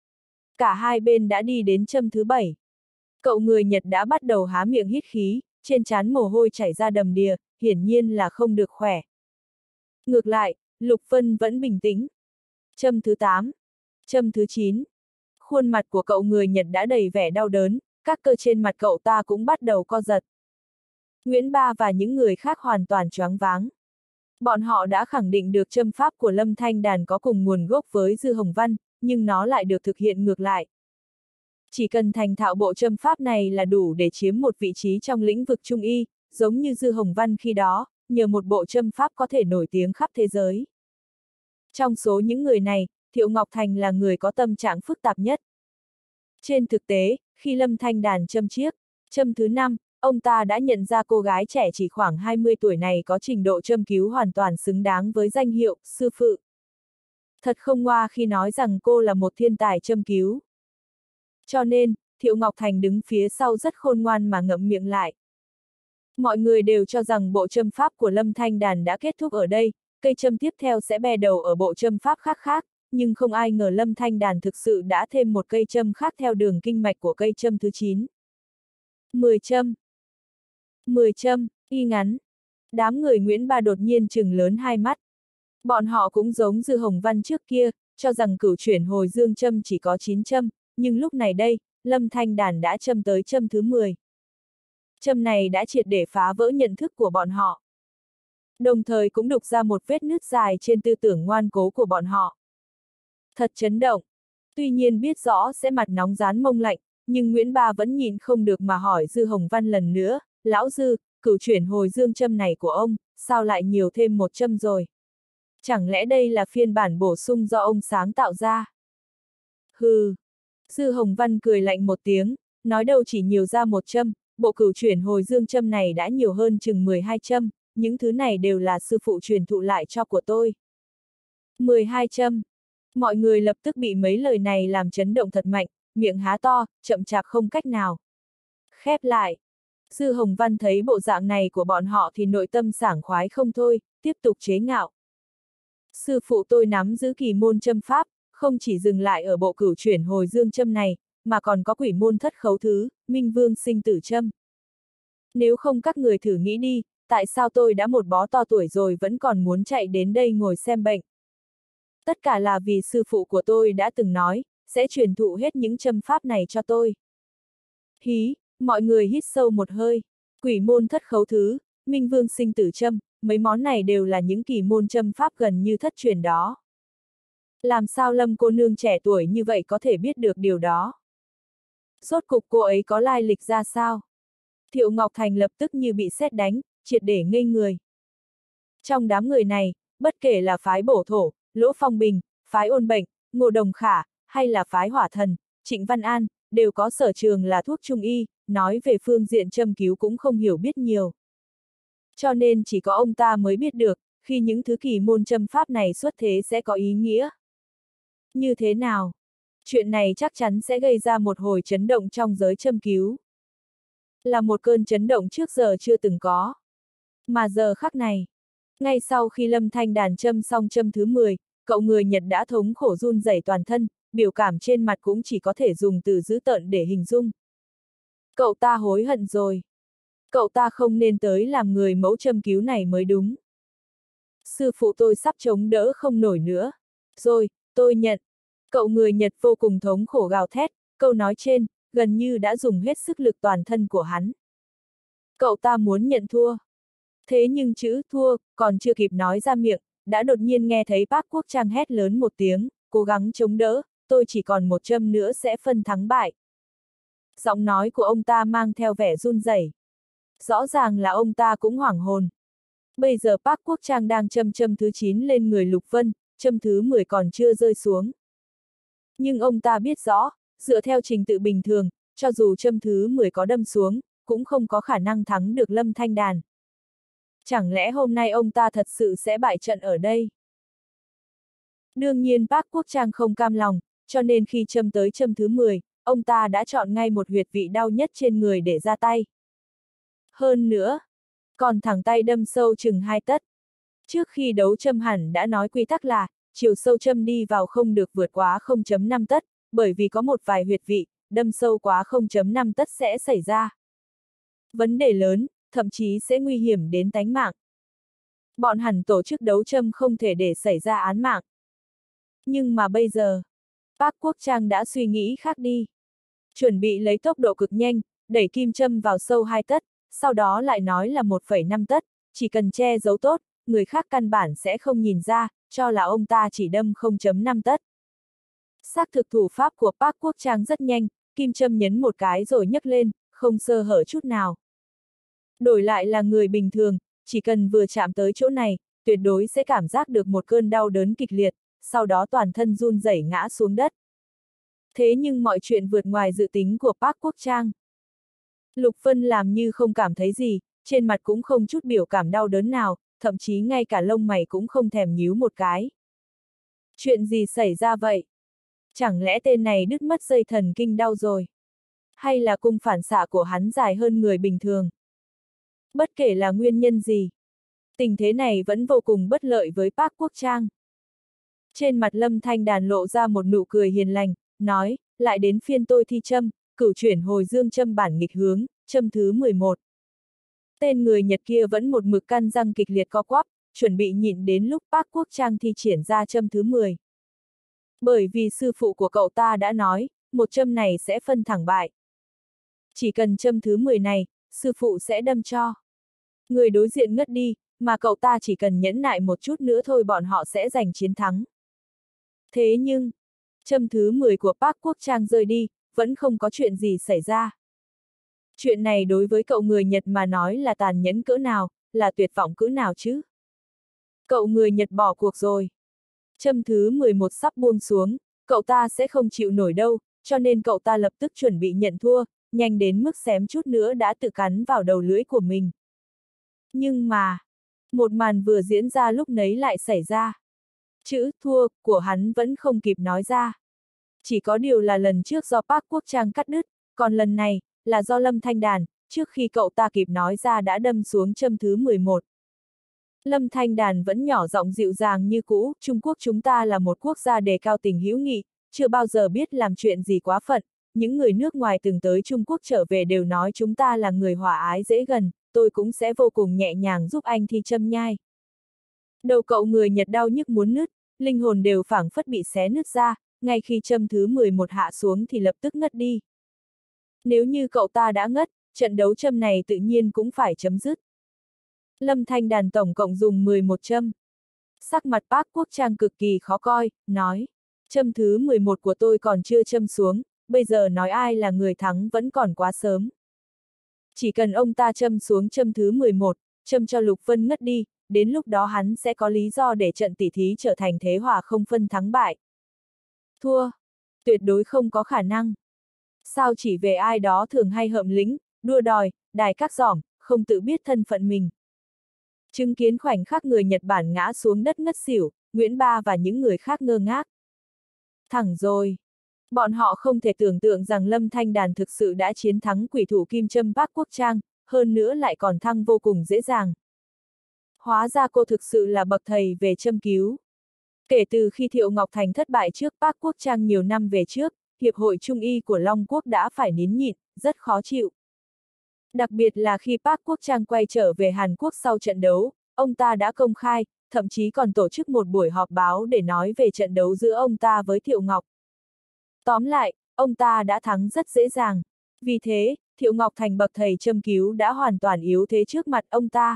Cả hai bên đã đi đến châm thứ bảy. Cậu người Nhật đã bắt đầu há miệng hít khí, trên trán mồ hôi chảy ra đầm đìa, hiển nhiên là không được khỏe. Ngược lại, Lục Vân vẫn bình tĩnh. Châm thứ tám. Châm thứ chín. Khuôn mặt của cậu người Nhật đã đầy vẻ đau đớn, các cơ trên mặt cậu ta cũng bắt đầu co giật. Nguyễn Ba và những người khác hoàn toàn choáng váng. Bọn họ đã khẳng định được châm pháp của Lâm Thanh Đàn có cùng nguồn gốc với Dư Hồng Văn, nhưng nó lại được thực hiện ngược lại. Chỉ cần thành thạo bộ châm pháp này là đủ để chiếm một vị trí trong lĩnh vực trung y, giống như Dư Hồng Văn khi đó, nhờ một bộ châm pháp có thể nổi tiếng khắp thế giới. Trong số những người này, Thiệu Ngọc Thành là người có tâm trạng phức tạp nhất. Trên thực tế, khi Lâm Thanh Đàn châm chiếc châm thứ năm, ông ta đã nhận ra cô gái trẻ chỉ khoảng hai mươi tuổi này có trình độ châm cứu hoàn toàn xứng đáng với danh hiệu sư phụ. Thật không ngoa khi nói rằng cô là một thiên tài châm cứu. Cho nên, Thiệu Ngọc Thành đứng phía sau rất khôn ngoan mà ngậm miệng lại. Mọi người đều cho rằng bộ châm pháp của Lâm Thanh Đàn đã kết thúc ở đây, cây châm tiếp theo sẽ bè đầu ở bộ châm pháp khác khác, nhưng không ai ngờ Lâm Thanh Đàn thực sự đã thêm một cây châm khác theo đường kinh mạch của cây châm thứ chín. mười châm. mười châm, y ngắn. Đám người Nguyễn Ba đột nhiên trừng lớn hai mắt. Bọn họ cũng giống Dư Hồng Văn trước kia, cho rằng cửu chuyển hồi dương châm chỉ có chín châm, nhưng lúc này đây, Lâm Thanh Đàn đã châm tới châm thứ mười. Châm này đã triệt để phá vỡ nhận thức của bọn họ. Đồng thời cũng đục ra một vết nứt dài trên tư tưởng ngoan cố của bọn họ. Thật chấn động. Tuy nhiên biết rõ sẽ mặt nóng rán mông lạnh, nhưng Nguyễn Ba vẫn nhịn không được mà hỏi Dư Hồng Văn lần nữa, lão Dư, cửu chuyển hồi dương châm này của ông, sao lại nhiều thêm một châm rồi? Chẳng lẽ đây là phiên bản bổ sung do ông sáng tạo ra? Hừ. Dư Hồng Văn cười lạnh một tiếng, nói đâu chỉ nhiều ra một châm, bộ cửu chuyển hồi dương châm này đã nhiều hơn chừng mười hai châm, những thứ này đều là sư phụ truyền thụ lại cho của tôi. mười hai châm. Mọi người lập tức bị mấy lời này làm chấn động thật mạnh, miệng há to, chậm chạp không cách nào khép lại. Dư Hồng Văn thấy bộ dạng này của bọn họ thì nội tâm sảng khoái không thôi, tiếp tục chế ngạo. Sư phụ tôi nắm giữ kỳ môn châm pháp, không chỉ dừng lại ở bộ cửu chuyển hồi dương châm này, mà còn có quỷ môn thất khấu thứ, minh vương sinh tử châm. Nếu không các người thử nghĩ đi, tại sao tôi đã một bó to tuổi rồi vẫn còn muốn chạy đến đây ngồi xem bệnh? Tất cả là vì sư phụ của tôi đã từng nói, sẽ truyền thụ hết những châm pháp này cho tôi. Hí, mọi người hít sâu một hơi, quỷ môn thất khấu thứ, minh vương sinh tử châm, mấy món này đều là những kỳ môn châm pháp gần như thất truyền đó. Làm sao Lâm cô nương trẻ tuổi như vậy có thể biết được điều đó? Rốt cục cô ấy có lai lịch ra sao? Thiệu Ngọc Thành lập tức như bị sét đánh, triệt để ngây người. Trong đám người này, bất kể là phái Bổ Thổ, Lỗ Phong Bình, phái Ôn Bệnh, Ngô Đồng Khả, hay là phái Hỏa Thần, Trịnh Văn An, đều có sở trường là thuốc trung y, nói về phương diện châm cứu cũng không hiểu biết nhiều. Cho nên chỉ có ông ta mới biết được, khi những thứ kỳ môn châm pháp này xuất thế sẽ có ý nghĩa. Như thế nào? Chuyện này chắc chắn sẽ gây ra một hồi chấn động trong giới châm cứu. Là một cơn chấn động trước giờ chưa từng có. Mà giờ khắc này, ngay sau khi Lâm Thanh Đàn châm xong châm thứ mười, cậu người Nhật đã thống khổ run rẩy toàn thân, biểu cảm trên mặt cũng chỉ có thể dùng từ dữ tợn để hình dung. Cậu ta hối hận rồi. Cậu ta không nên tới làm người mẫu châm cứu này mới đúng. Sư phụ tôi sắp chống đỡ không nổi nữa. Rồi, tôi nhận. Cậu người Nhật vô cùng thống khổ gào thét, câu nói trên, gần như đã dùng hết sức lực toàn thân của hắn. Cậu ta muốn nhận thua. Thế nhưng chữ thua, còn chưa kịp nói ra miệng, đã đột nhiên nghe thấy Bác Quốc Trang hét lớn một tiếng, cố gắng chống đỡ, tôi chỉ còn một châm nữa sẽ phân thắng bại. Giọng nói của ông ta mang theo vẻ run rẩy. Rõ ràng là ông ta cũng hoảng hồn. Bây giờ Bác Quốc Trang đang châm châm thứ chín lên người Lục Vân, châm thứ mười còn chưa rơi xuống. Nhưng ông ta biết rõ, dựa theo trình tự bình thường, cho dù châm thứ mười có đâm xuống, cũng không có khả năng thắng được Lâm Thanh Đàn. Chẳng lẽ hôm nay ông ta thật sự sẽ bại trận ở đây? Đương nhiên Bác Quốc Trang không cam lòng, cho nên khi châm tới châm thứ mười, ông ta đã chọn ngay một huyệt vị đau nhất trên người để ra tay. Hơn nữa, còn thẳng tay đâm sâu chừng hai tấc. Trước khi đấu châm hẳn đã nói quy tắc là, chiều sâu châm đi vào không được vượt quá không phẩy năm tấc, bởi vì có một vài huyệt vị, đâm sâu quá không phẩy năm tấc sẽ xảy ra vấn đề lớn, thậm chí sẽ nguy hiểm đến tánh mạng. Bọn hẳn tổ chức đấu châm không thể để xảy ra án mạng. Nhưng mà bây giờ, Bác Quốc Trang đã suy nghĩ khác đi. Chuẩn bị lấy tốc độ cực nhanh, đẩy kim châm vào sâu hai tấc, sau đó lại nói là một phẩy năm tấc, chỉ cần che giấu tốt, người khác căn bản sẽ không nhìn ra, cho là ông ta chỉ đâm không phẩy năm tấc. Xác thực thủ pháp của Bác Quốc Trang rất nhanh, kim châm nhấn một cái rồi nhấc lên, không sơ hở chút nào. Đổi lại là người bình thường, chỉ cần vừa chạm tới chỗ này, tuyệt đối sẽ cảm giác được một cơn đau đớn kịch liệt, sau đó toàn thân run rẩy ngã xuống đất. Thế nhưng mọi chuyện vượt ngoài dự tính của Bác Quốc Trang. Lục Vân làm như không cảm thấy gì, trên mặt cũng không chút biểu cảm đau đớn nào, thậm chí ngay cả lông mày cũng không thèm nhíu một cái. Chuyện gì xảy ra vậy? Chẳng lẽ tên này đứt mất dây thần kinh đau rồi? Hay là cung phản xạ của hắn dài hơn người bình thường? Bất kể là nguyên nhân gì, tình thế này vẫn vô cùng bất lợi với Bác Quốc Trang. Trên mặt Lâm Thanh Đàn lộ ra một nụ cười hiền lành, nói, lại đến phiên tôi thi châm, cửu chuyển hồi dương châm bản nghịch hướng, châm thứ mười một. Tên người Nhật kia vẫn một mực căn răng kịch liệt co quắp, chuẩn bị nhịn đến lúc Bác Quốc Trang thi triển ra châm thứ mười. Bởi vì sư phụ của cậu ta đã nói, một châm này sẽ phân thẳng bại. Chỉ cần châm thứ mười này, sư phụ sẽ đâm cho. Người đối diện ngất đi, mà cậu ta chỉ cần nhẫn nại một chút nữa thôi bọn họ sẽ giành chiến thắng. Thế nhưng, châm thứ mười của Park Quốc Trang rơi đi, vẫn không có chuyện gì xảy ra. Chuyện này đối với cậu người Nhật mà nói là tàn nhẫn cỡ nào, là tuyệt vọng cỡ nào chứ? Cậu người Nhật bỏ cuộc rồi. Châm thứ mười một sắp buông xuống, cậu ta sẽ không chịu nổi đâu, cho nên cậu ta lập tức chuẩn bị nhận thua, nhanh đến mức xém chút nữa đã tự cắn vào đầu lưỡi của mình. Nhưng mà, một màn vừa diễn ra lúc nấy lại xảy ra. Chữ thua của hắn vẫn không kịp nói ra. Chỉ có điều là lần trước do Park Quốc Trang cắt đứt, còn lần này, là do Lâm Thanh Đàn, trước khi cậu ta kịp nói ra đã đâm xuống châm thứ mười một. Lâm Thanh Đàn vẫn nhỏ giọng dịu dàng như cũ, Trung Quốc chúng ta là một quốc gia đề cao tình hữu nghị, chưa bao giờ biết làm chuyện gì quá phận, những người nước ngoài từng tới Trung Quốc trở về đều nói chúng ta là người hòa ái dễ gần, tôi cũng sẽ vô cùng nhẹ nhàng giúp anh thi châm nhai. Đầu cậu người Nhật đau nhức muốn nứt, linh hồn đều phảng phất bị xé nứt ra, ngay khi châm thứ mười một hạ xuống thì lập tức ngất đi. Nếu như cậu ta đã ngất, trận đấu châm này tự nhiên cũng phải chấm dứt. Lâm Thanh Đàn tổng cộng dùng mười một châm. Sắc mặt Park Quốc Trang cực kỳ khó coi, nói, châm thứ mười một của tôi còn chưa châm xuống, bây giờ nói ai là người thắng vẫn còn quá sớm. Chỉ cần ông ta châm xuống châm thứ mười một, châm cho Lục Vân ngất đi, đến lúc đó hắn sẽ có lý do để trận tỉ thí trở thành thế hòa không phân thắng bại. Thua, tuyệt đối không có khả năng. Sao chỉ về ai đó thường hay hợm lĩnh, đua đòi, đài các giỏm, không tự biết thân phận mình. Chứng kiến khoảnh khắc người Nhật Bản ngã xuống đất ngất xỉu, Nguyễn Ba và những người khác ngơ ngác. Thẳng rồi. Bọn họ không thể tưởng tượng rằng Lâm Thanh Đàn thực sự đã chiến thắng quỷ thủ kim châm Park Quốc Trang, hơn nữa lại còn thăng vô cùng dễ dàng. Hóa ra cô thực sự là bậc thầy về châm cứu. Kể từ khi Thiệu Ngọc Thành thất bại trước Park Quốc Trang nhiều năm về trước, Hiệp hội Trung y của Long Quốc đã phải nín nhịn, rất khó chịu. Đặc biệt là khi Park Quốc Trang quay trở về Hàn Quốc sau trận đấu, ông ta đã công khai, thậm chí còn tổ chức một buổi họp báo để nói về trận đấu giữa ông ta với Thiệu Ngọc. Tóm lại, ông ta đã thắng rất dễ dàng. Vì thế, Thiệu Ngọc Thành bậc thầy châm cứu đã hoàn toàn yếu thế trước mặt ông ta.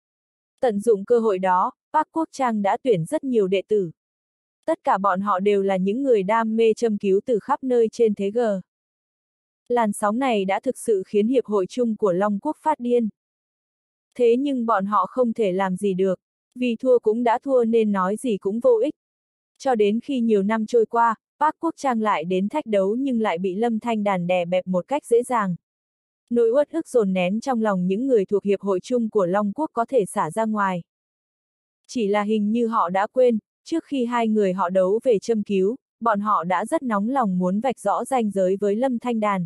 Tận dụng cơ hội đó, Park Quốc Trang đã tuyển rất nhiều đệ tử. Tất cả bọn họ đều là những người đam mê châm cứu từ khắp nơi trên thế G. Làn sóng này đã thực sự khiến Hiệp hội chung của Long Quốc phát điên. Thế nhưng bọn họ không thể làm gì được, vì thua cũng đã thua nên nói gì cũng vô ích. Cho đến khi nhiều năm trôi qua, Park Quốc Trang lại đến thách đấu nhưng lại bị Lâm Thanh Đàn đè bẹp một cách dễ dàng. Nỗi uất ức dồn nén trong lòng những người thuộc Hiệp hội chung của Long Quốc có thể xả ra ngoài. Chỉ là hình như họ đã quên, trước khi hai người họ đấu về châm cứu, bọn họ đã rất nóng lòng muốn vạch rõ ranh giới với Lâm Thanh Đàn.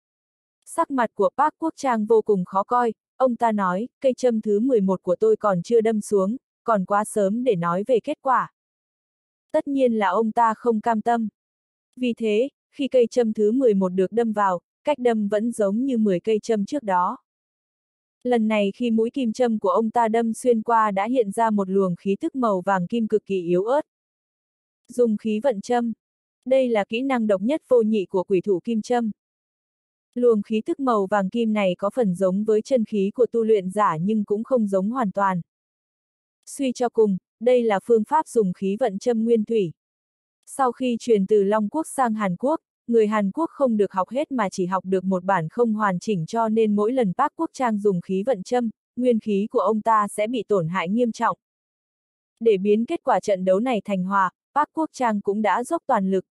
Sắc mặt của Park Quốc Trang vô cùng khó coi, ông ta nói, cây châm thứ mười một của tôi còn chưa đâm xuống, còn quá sớm để nói về kết quả. Tất nhiên là ông ta không cam tâm. Vì thế, khi cây châm thứ mười một được đâm vào, cách đâm vẫn giống như mười cây châm trước đó. Lần này khi mũi kim châm của ông ta đâm xuyên qua đã hiện ra một luồng khí tức màu vàng kim cực kỳ yếu ớt. Dùng khí vận châm. Đây là kỹ năng độc nhất vô nhị của quỷ thủ kim châm. Luồng khí tức màu vàng kim này có phần giống với chân khí của tu luyện giả nhưng cũng không giống hoàn toàn. Suy cho cùng, đây là phương pháp dùng khí vận châm nguyên thủy. Sau khi truyền từ Long Quốc sang Hàn Quốc, người Hàn Quốc không được học hết mà chỉ học được một bản không hoàn chỉnh cho nên mỗi lần Park Quốc Trang dùng khí vận châm, nguyên khí của ông ta sẽ bị tổn hại nghiêm trọng. Để biến kết quả trận đấu này thành hòa, Park Quốc Trang cũng đã dốc toàn lực.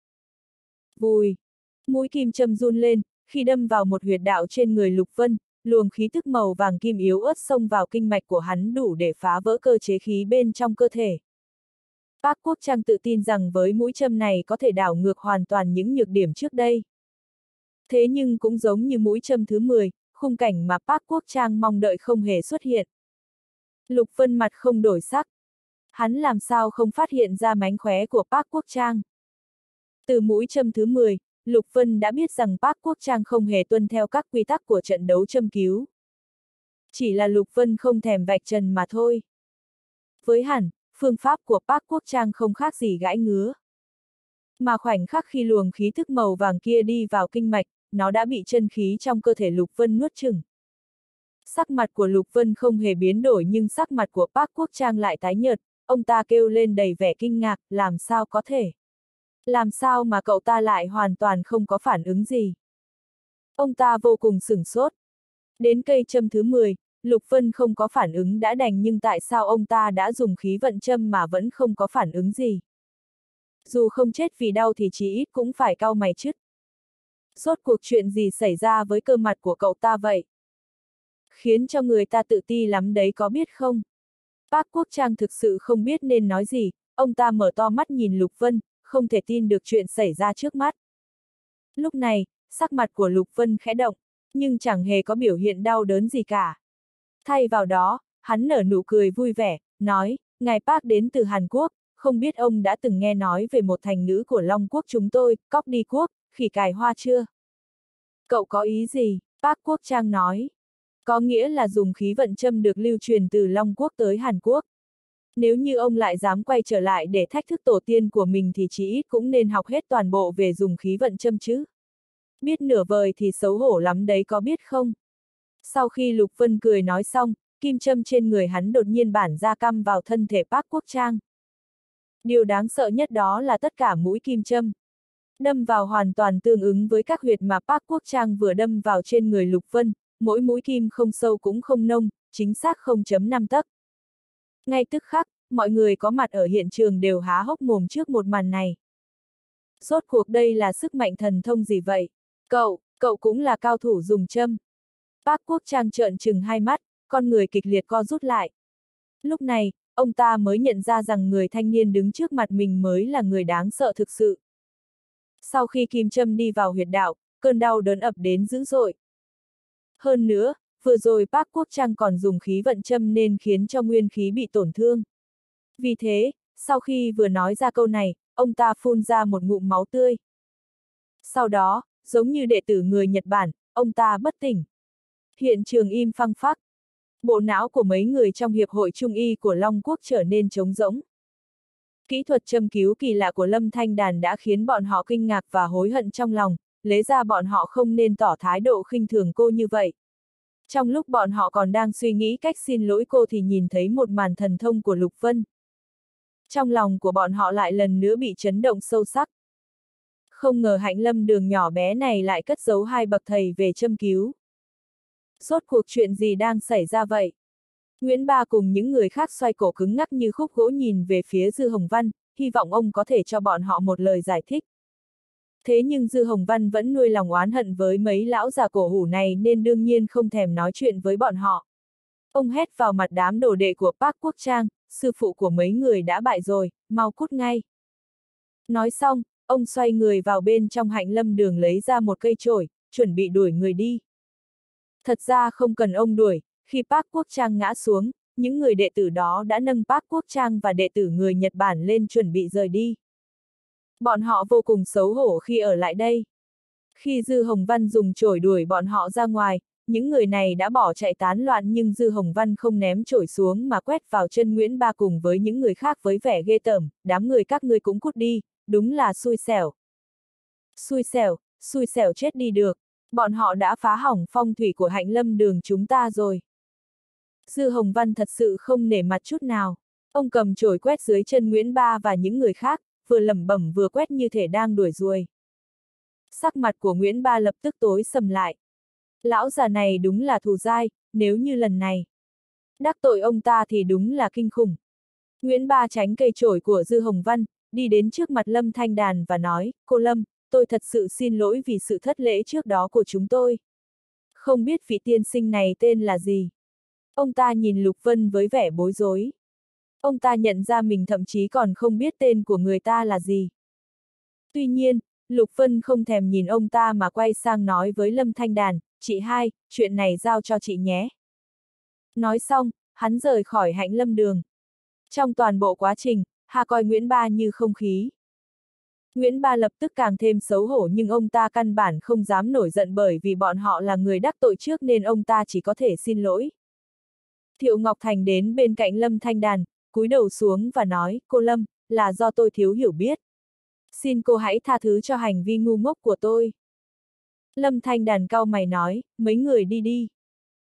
Vùi! Mũi kim châm run lên, khi đâm vào một huyệt đạo trên người Lục Vân, luồng khí tức màu vàng kim yếu ớt xông vào kinh mạch của hắn đủ để phá vỡ cơ chế khí bên trong cơ thể. Park Quốc Trang tự tin rằng với mũi châm này có thể đảo ngược hoàn toàn những nhược điểm trước đây. Thế nhưng cũng giống như mũi châm thứ mười, khung cảnh mà Park Quốc Trang mong đợi không hề xuất hiện. Lục Vân mặt không đổi sắc. Hắn làm sao không phát hiện ra mánh khóe của Park Quốc Trang. Từ mũi châm thứ mười, Lục Vân đã biết rằng Park Quốc Trang không hề tuân theo các quy tắc của trận đấu châm cứu. Chỉ là Lục Vân không thèm vạch trần mà thôi. Với hẳn, phương pháp của Park Quốc Trang không khác gì gãi ngứa. Mà khoảnh khắc khi luồng khí thức màu vàng kia đi vào kinh mạch, nó đã bị chân khí trong cơ thể Lục Vân nuốt chửng. Sắc mặt của Lục Vân không hề biến đổi nhưng sắc mặt của Park Quốc Trang lại tái nhợt, ông ta kêu lên đầy vẻ kinh ngạc, làm sao có thể? Làm sao mà cậu ta lại hoàn toàn không có phản ứng gì? Ông ta vô cùng sửng sốt. Đến cây châm thứ mười, Lục Vân không có phản ứng đã đành nhưng tại sao ông ta đã dùng khí vận châm mà vẫn không có phản ứng gì? Dù không chết vì đau thì chí ít cũng phải cau mày chứ. Rốt cuộc chuyện gì xảy ra với cơ mặt của cậu ta vậy? Khiến cho người ta tự ti lắm đấy có biết không? Park Quốc Trang thực sự không biết nên nói gì, ông ta mở to mắt nhìn Lục Vân, không thể tin được chuyện xảy ra trước mắt. Lúc này, sắc mặt của Lục Vân khẽ động, nhưng chẳng hề có biểu hiện đau đớn gì cả. Thay vào đó, hắn nở nụ cười vui vẻ, nói, ngài Park đến từ Hàn Quốc, không biết ông đã từng nghe nói về một thành ngữ của Long Quốc chúng tôi, cóc đi quốc, khỉ cài hoa chưa? Cậu có ý gì? Park Quốc Trang nói. Có nghĩa là dùng khí vận châm được lưu truyền từ Long Quốc tới Hàn Quốc. Nếu như ông lại dám quay trở lại để thách thức tổ tiên của mình thì chí ít cũng nên học hết toàn bộ về dùng khí vận châm chứ. Biết nửa vời thì xấu hổ lắm đấy có biết không? Sau khi Lục Vân cười nói xong, kim châm trên người hắn đột nhiên bản ra căm vào thân thể Park Quốc Trang. Điều đáng sợ nhất đó là tất cả mũi kim châm đâm vào hoàn toàn tương ứng với các huyệt mà Park Quốc Trang vừa đâm vào trên người Lục Vân, mỗi mũi kim không sâu cũng không nông, chính xác không chấm năm tấc. Ngay tức khắc, mọi người có mặt ở hiện trường đều há hốc mồm trước một màn này. Rốt cuộc đây là sức mạnh thần thông gì vậy? Cậu, cậu cũng là cao thủ dùng châm. Park Quốc Trang trợn trừng hai mắt, con người kịch liệt co rút lại. Lúc này, ông ta mới nhận ra rằng người thanh niên đứng trước mặt mình mới là người đáng sợ thực sự. Sau khi kim châm đi vào huyệt đạo, cơn đau đớn ập đến dữ dội. Hơn nữa, vừa rồi Park Quốc Trang còn dùng khí vận châm nên khiến cho nguyên khí bị tổn thương. Vì thế, sau khi vừa nói ra câu này, ông ta phun ra một ngụm máu tươi. Sau đó, giống như đệ tử người Nhật Bản, ông ta bất tỉnh. Hiện trường im phăng phắc. Bộ não của mấy người trong Hiệp hội Trung y của Long Quốc trở nên trống rỗng. Kỹ thuật châm cứu kỳ lạ của Lâm Thanh Đàn đã khiến bọn họ kinh ngạc và hối hận trong lòng, lẽ ra bọn họ không nên tỏ thái độ khinh thường cô như vậy. Trong lúc bọn họ còn đang suy nghĩ cách xin lỗi cô thì nhìn thấy một màn thần thông của Lục Vân. Trong lòng của bọn họ lại lần nữa bị chấn động sâu sắc. Không ngờ Hạnh Lâm Đường nhỏ bé này lại cất giấu hai bậc thầy về châm cứu. Rốt cuộc chuyện gì đang xảy ra vậy? Nguyễn Ba cùng những người khác xoay cổ cứng ngắc như khúc gỗ nhìn về phía Dư Hồng Văn, hy vọng ông có thể cho bọn họ một lời giải thích. Thế nhưng Dư Hồng Văn vẫn nuôi lòng oán hận với mấy lão già cổ hủ này nên đương nhiên không thèm nói chuyện với bọn họ. Ông hét vào mặt đám đồ đệ của Park Quốc Trang, sư phụ của mấy người đã bại rồi, mau cút ngay. Nói xong, ông xoay người vào bên trong Hạnh Lâm Đường lấy ra một cây chổi, chuẩn bị đuổi người đi. Thật ra không cần ông đuổi, khi Park Quốc Trang ngã xuống, những người đệ tử đó đã nâng Park Quốc Trang và đệ tử người Nhật Bản lên chuẩn bị rời đi. Bọn họ vô cùng xấu hổ khi ở lại đây. Khi Dư Hồng Văn dùng chổi đuổi bọn họ ra ngoài, những người này đã bỏ chạy tán loạn nhưng Dư Hồng Văn không ném chổi xuống mà quét vào chân Nguyễn Ba cùng với những người khác với vẻ ghê tởm, đám người các ngươi cũng cút đi, đúng là xui xẻo. Xui xẻo, xui xẻo chết đi được, bọn họ đã phá hỏng phong thủy của Hạnh Lâm Đường chúng ta rồi. Dư Hồng Văn thật sự không nể mặt chút nào, ông cầm chổi quét dưới chân Nguyễn Ba và những người khác, vừa lẩm bẩm vừa quét như thể đang đuổi ruồi. Sắc mặt của Nguyễn Ba lập tức tối sầm lại. Lão già này đúng là thù dai, nếu như lần này đắc tội ông ta thì đúng là kinh khủng. Nguyễn Ba tránh cây chổi của Dư Hồng Văn, đi đến trước mặt Lâm Thanh Đàn và nói, cô Lâm, tôi thật sự xin lỗi vì sự thất lễ trước đó của chúng tôi. Không biết vị tiên sinh này tên là gì? Ông ta nhìn Lục Vân với vẻ bối rối. Ông ta nhận ra mình thậm chí còn không biết tên của người ta là gì. Tuy nhiên, Lục Vân không thèm nhìn ông ta mà quay sang nói với Lâm Thanh Đàn, chị hai, chuyện này giao cho chị nhé. Nói xong, hắn rời khỏi Hạnh Lâm Đường. Trong toàn bộ quá trình, Hà coi Nguyễn Ba như không khí. Nguyễn Ba lập tức càng thêm xấu hổ nhưng ông ta căn bản không dám nổi giận bởi vì bọn họ là người đắc tội trước nên ông ta chỉ có thể xin lỗi. Thiệu Ngọc Thành đến bên cạnh Lâm Thanh Đàn, cúi đầu xuống và nói, cô Lâm, là do tôi thiếu hiểu biết. Xin cô hãy tha thứ cho hành vi ngu ngốc của tôi. Lâm Thanh Đàn cau mày nói, mấy người đi đi.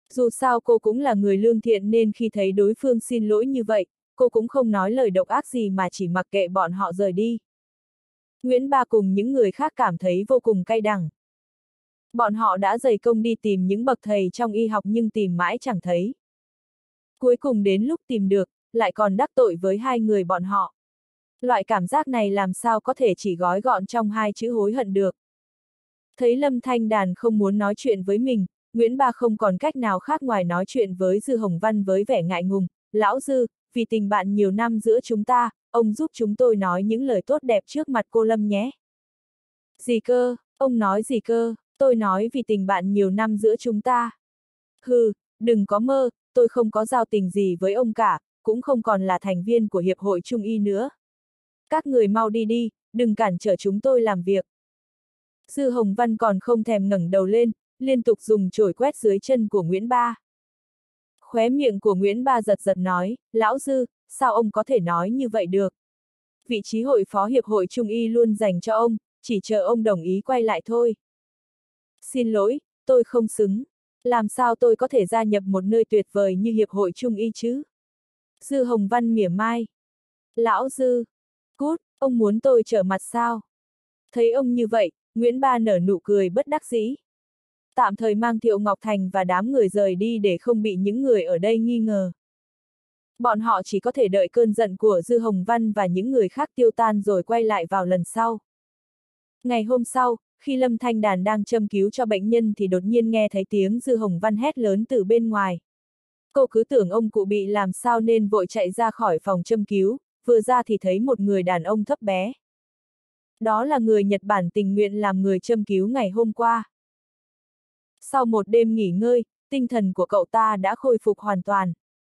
Dù sao cô cũng là người lương thiện nên khi thấy đối phương xin lỗi như vậy, cô cũng không nói lời độc ác gì mà chỉ mặc kệ bọn họ rời đi. Nguyễn Ba cùng những người khác cảm thấy vô cùng cay đắng. Bọn họ đã dày công đi tìm những bậc thầy trong y học nhưng tìm mãi chẳng thấy. Cuối cùng đến lúc tìm được, lại còn đắc tội với hai người bọn họ. Loại cảm giác này làm sao có thể chỉ gói gọn trong hai chữ hối hận được. Thấy Lâm Thanh Đàn không muốn nói chuyện với mình, Nguyễn Ba không còn cách nào khác ngoài nói chuyện với Dư Hồng Văn với vẻ ngại ngùng. Lão Dư, vì tình bạn nhiều năm giữa chúng ta, ông giúp chúng tôi nói những lời tốt đẹp trước mặt cô Lâm nhé. Gì cơ, ông nói gì cơ, tôi nói vì tình bạn nhiều năm giữa chúng ta. Hừ, đừng có mơ, tôi không có giao tình gì với ông cả, cũng không còn là thành viên của Hiệp hội Trung y nữa. Các người mau đi đi, đừng cản trở chúng tôi làm việc. Dư Hồng Văn còn không thèm ngẩng đầu lên, liên tục dùng chổi quét dưới chân của Nguyễn Ba. Khóe miệng của Nguyễn Ba giật giật nói, Lão Dư, sao ông có thể nói như vậy được? Vị trí hội phó Hiệp hội Trung y luôn dành cho ông, chỉ chờ ông đồng ý quay lại thôi. Xin lỗi, tôi không xứng. Làm sao tôi có thể gia nhập một nơi tuyệt vời như Hiệp hội Trung y chứ? Dư Hồng Văn mỉa mai. Lão Dư, cút, ông muốn tôi trở mặt sao? Thấy ông như vậy, Nguyễn Ba nở nụ cười bất đắc dĩ. Tạm thời mang Thiệu Ngọc Thành và đám người rời đi để không bị những người ở đây nghi ngờ. Bọn họ chỉ có thể đợi cơn giận của Dư Hồng Văn và những người khác tiêu tan rồi quay lại vào lần sau. Ngày hôm sau, khi Lâm Thanh Đàn đang châm cứu cho bệnh nhân thì đột nhiên nghe thấy tiếng Dư Hồng Văn hét lớn từ bên ngoài. Cô cứ tưởng ông cụ bị làm sao nên vội chạy ra khỏi phòng châm cứu, vừa ra thì thấy một người đàn ông thấp bé. Đó là người Nhật Bản tình nguyện làm người châm cứu ngày hôm qua. Sau một đêm nghỉ ngơi, tinh thần của cậu ta đã khôi phục hoàn toàn.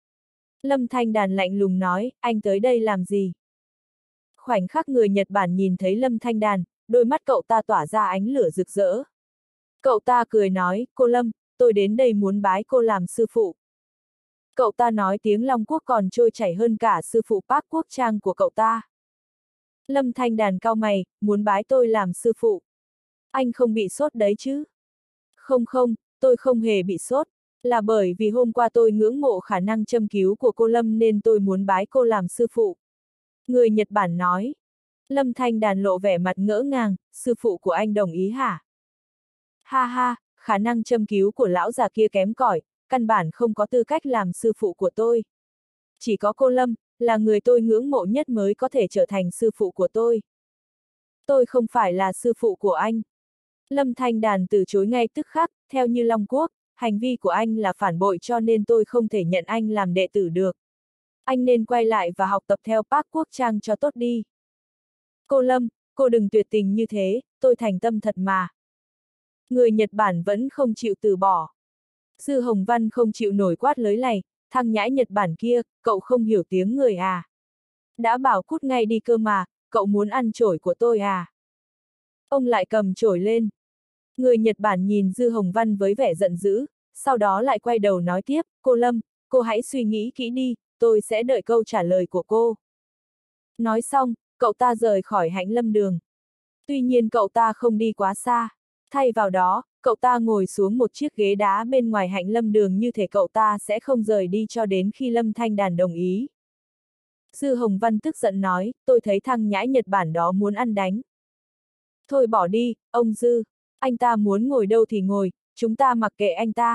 Lâm Thanh Đàn lạnh lùng nói, anh tới đây làm gì? Khoảnh khắc người Nhật Bản nhìn thấy Lâm Thanh Đàn, đôi mắt cậu ta tỏa ra ánh lửa rực rỡ. Cậu ta cười nói, cô Lâm, tôi đến đây muốn bái cô làm sư phụ. Cậu ta nói tiếng Long Quốc còn trôi chảy hơn cả sư phụ Park Quốc Trang của cậu ta. Lâm Thanh Đàn cau mày, muốn bái tôi làm sư phụ. Anh không bị sốt đấy chứ? Không không, tôi không hề bị sốt, là bởi vì hôm qua tôi ngưỡng mộ khả năng châm cứu của cô Lâm nên tôi muốn bái cô làm sư phụ. Người Nhật Bản nói. Lâm Thanh Đàn lộ vẻ mặt ngỡ ngàng, sư phụ của anh đồng ý hả? Ha ha, khả năng châm cứu của lão già kia kém cỏi, căn bản không có tư cách làm sư phụ của tôi. Chỉ có cô Lâm, là người tôi ngưỡng mộ nhất mới có thể trở thành sư phụ của tôi. Tôi không phải là sư phụ của anh. Lâm Thanh Đàn từ chối ngay tức khắc, theo như Long Quốc, hành vi của anh là phản bội cho nên tôi không thể nhận anh làm đệ tử được. Anh nên quay lại và học tập theo Park Quốc Trang cho tốt đi. Cô Lâm, cô đừng tuyệt tình như thế, tôi thành tâm thật mà. Người Nhật Bản vẫn không chịu từ bỏ. Dư Hồng Văn không chịu nổi quát lới này, thằng nhãi Nhật Bản kia, cậu không hiểu tiếng người à? Đã bảo cút ngay đi cơ mà, cậu muốn ăn chổi của tôi à? Ông lại cầm chổi lên. Người Nhật Bản nhìn Dư Hồng Văn với vẻ giận dữ, sau đó lại quay đầu nói tiếp, cô Lâm, cô hãy suy nghĩ kỹ đi, tôi sẽ đợi câu trả lời của cô. Nói xong, cậu ta rời khỏi Hạnh Lâm Đường. Tuy nhiên cậu ta không đi quá xa. Thay vào đó, cậu ta ngồi xuống một chiếc ghế đá bên ngoài Hạnh Lâm Đường như thể cậu ta sẽ không rời đi cho đến khi Lâm Thanh Đàn đồng ý. Dư Hồng Văn tức giận nói, tôi thấy thằng nhãi Nhật Bản đó muốn ăn đánh. Thôi bỏ đi, ông Dư, anh ta muốn ngồi đâu thì ngồi, chúng ta mặc kệ anh ta.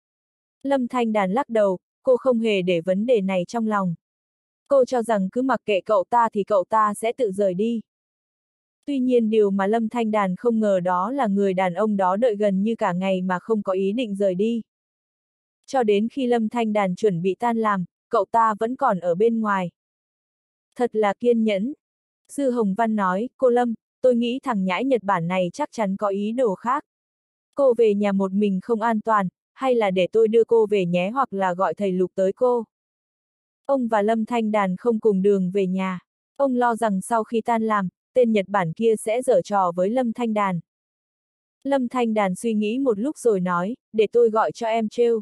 Lâm Thanh Đàn lắc đầu, cô không hề để vấn đề này trong lòng. Cô cho rằng cứ mặc kệ cậu ta thì cậu ta sẽ tự rời đi. Tuy nhiên điều mà Lâm Thanh Đàn không ngờ đó là người đàn ông đó đợi gần như cả ngày mà không có ý định rời đi. Cho đến khi Lâm Thanh Đàn chuẩn bị tan làm, cậu ta vẫn còn ở bên ngoài. Thật là kiên nhẫn. Dư Hồng Văn nói, cô Lâm, tôi nghĩ thằng nhãi Nhật Bản này chắc chắn có ý đồ khác. Cô về nhà một mình không an toàn, hay là để tôi đưa cô về nhé hoặc là gọi thầy Lục tới cô. Ông và Lâm Thanh Đàn không cùng đường về nhà. Ông lo rằng sau khi tan làm, tên Nhật Bản kia sẽ giở trò với Lâm Thanh Đàn. Lâm Thanh Đàn suy nghĩ một lúc rồi nói, để tôi gọi cho em trêu.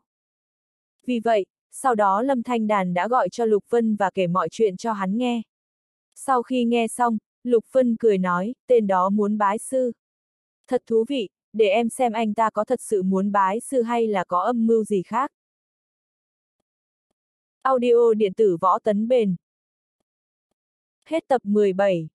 Vì vậy, sau đó Lâm Thanh Đàn đã gọi cho Lục Vân và kể mọi chuyện cho hắn nghe. Sau khi nghe xong, Lục Vân cười nói, tên đó muốn bái sư. Thật thú vị, để em xem anh ta có thật sự muốn bái sư hay là có âm mưu gì khác. Audio điện tử Võ Tấn Bền. Hết tập mười bảy.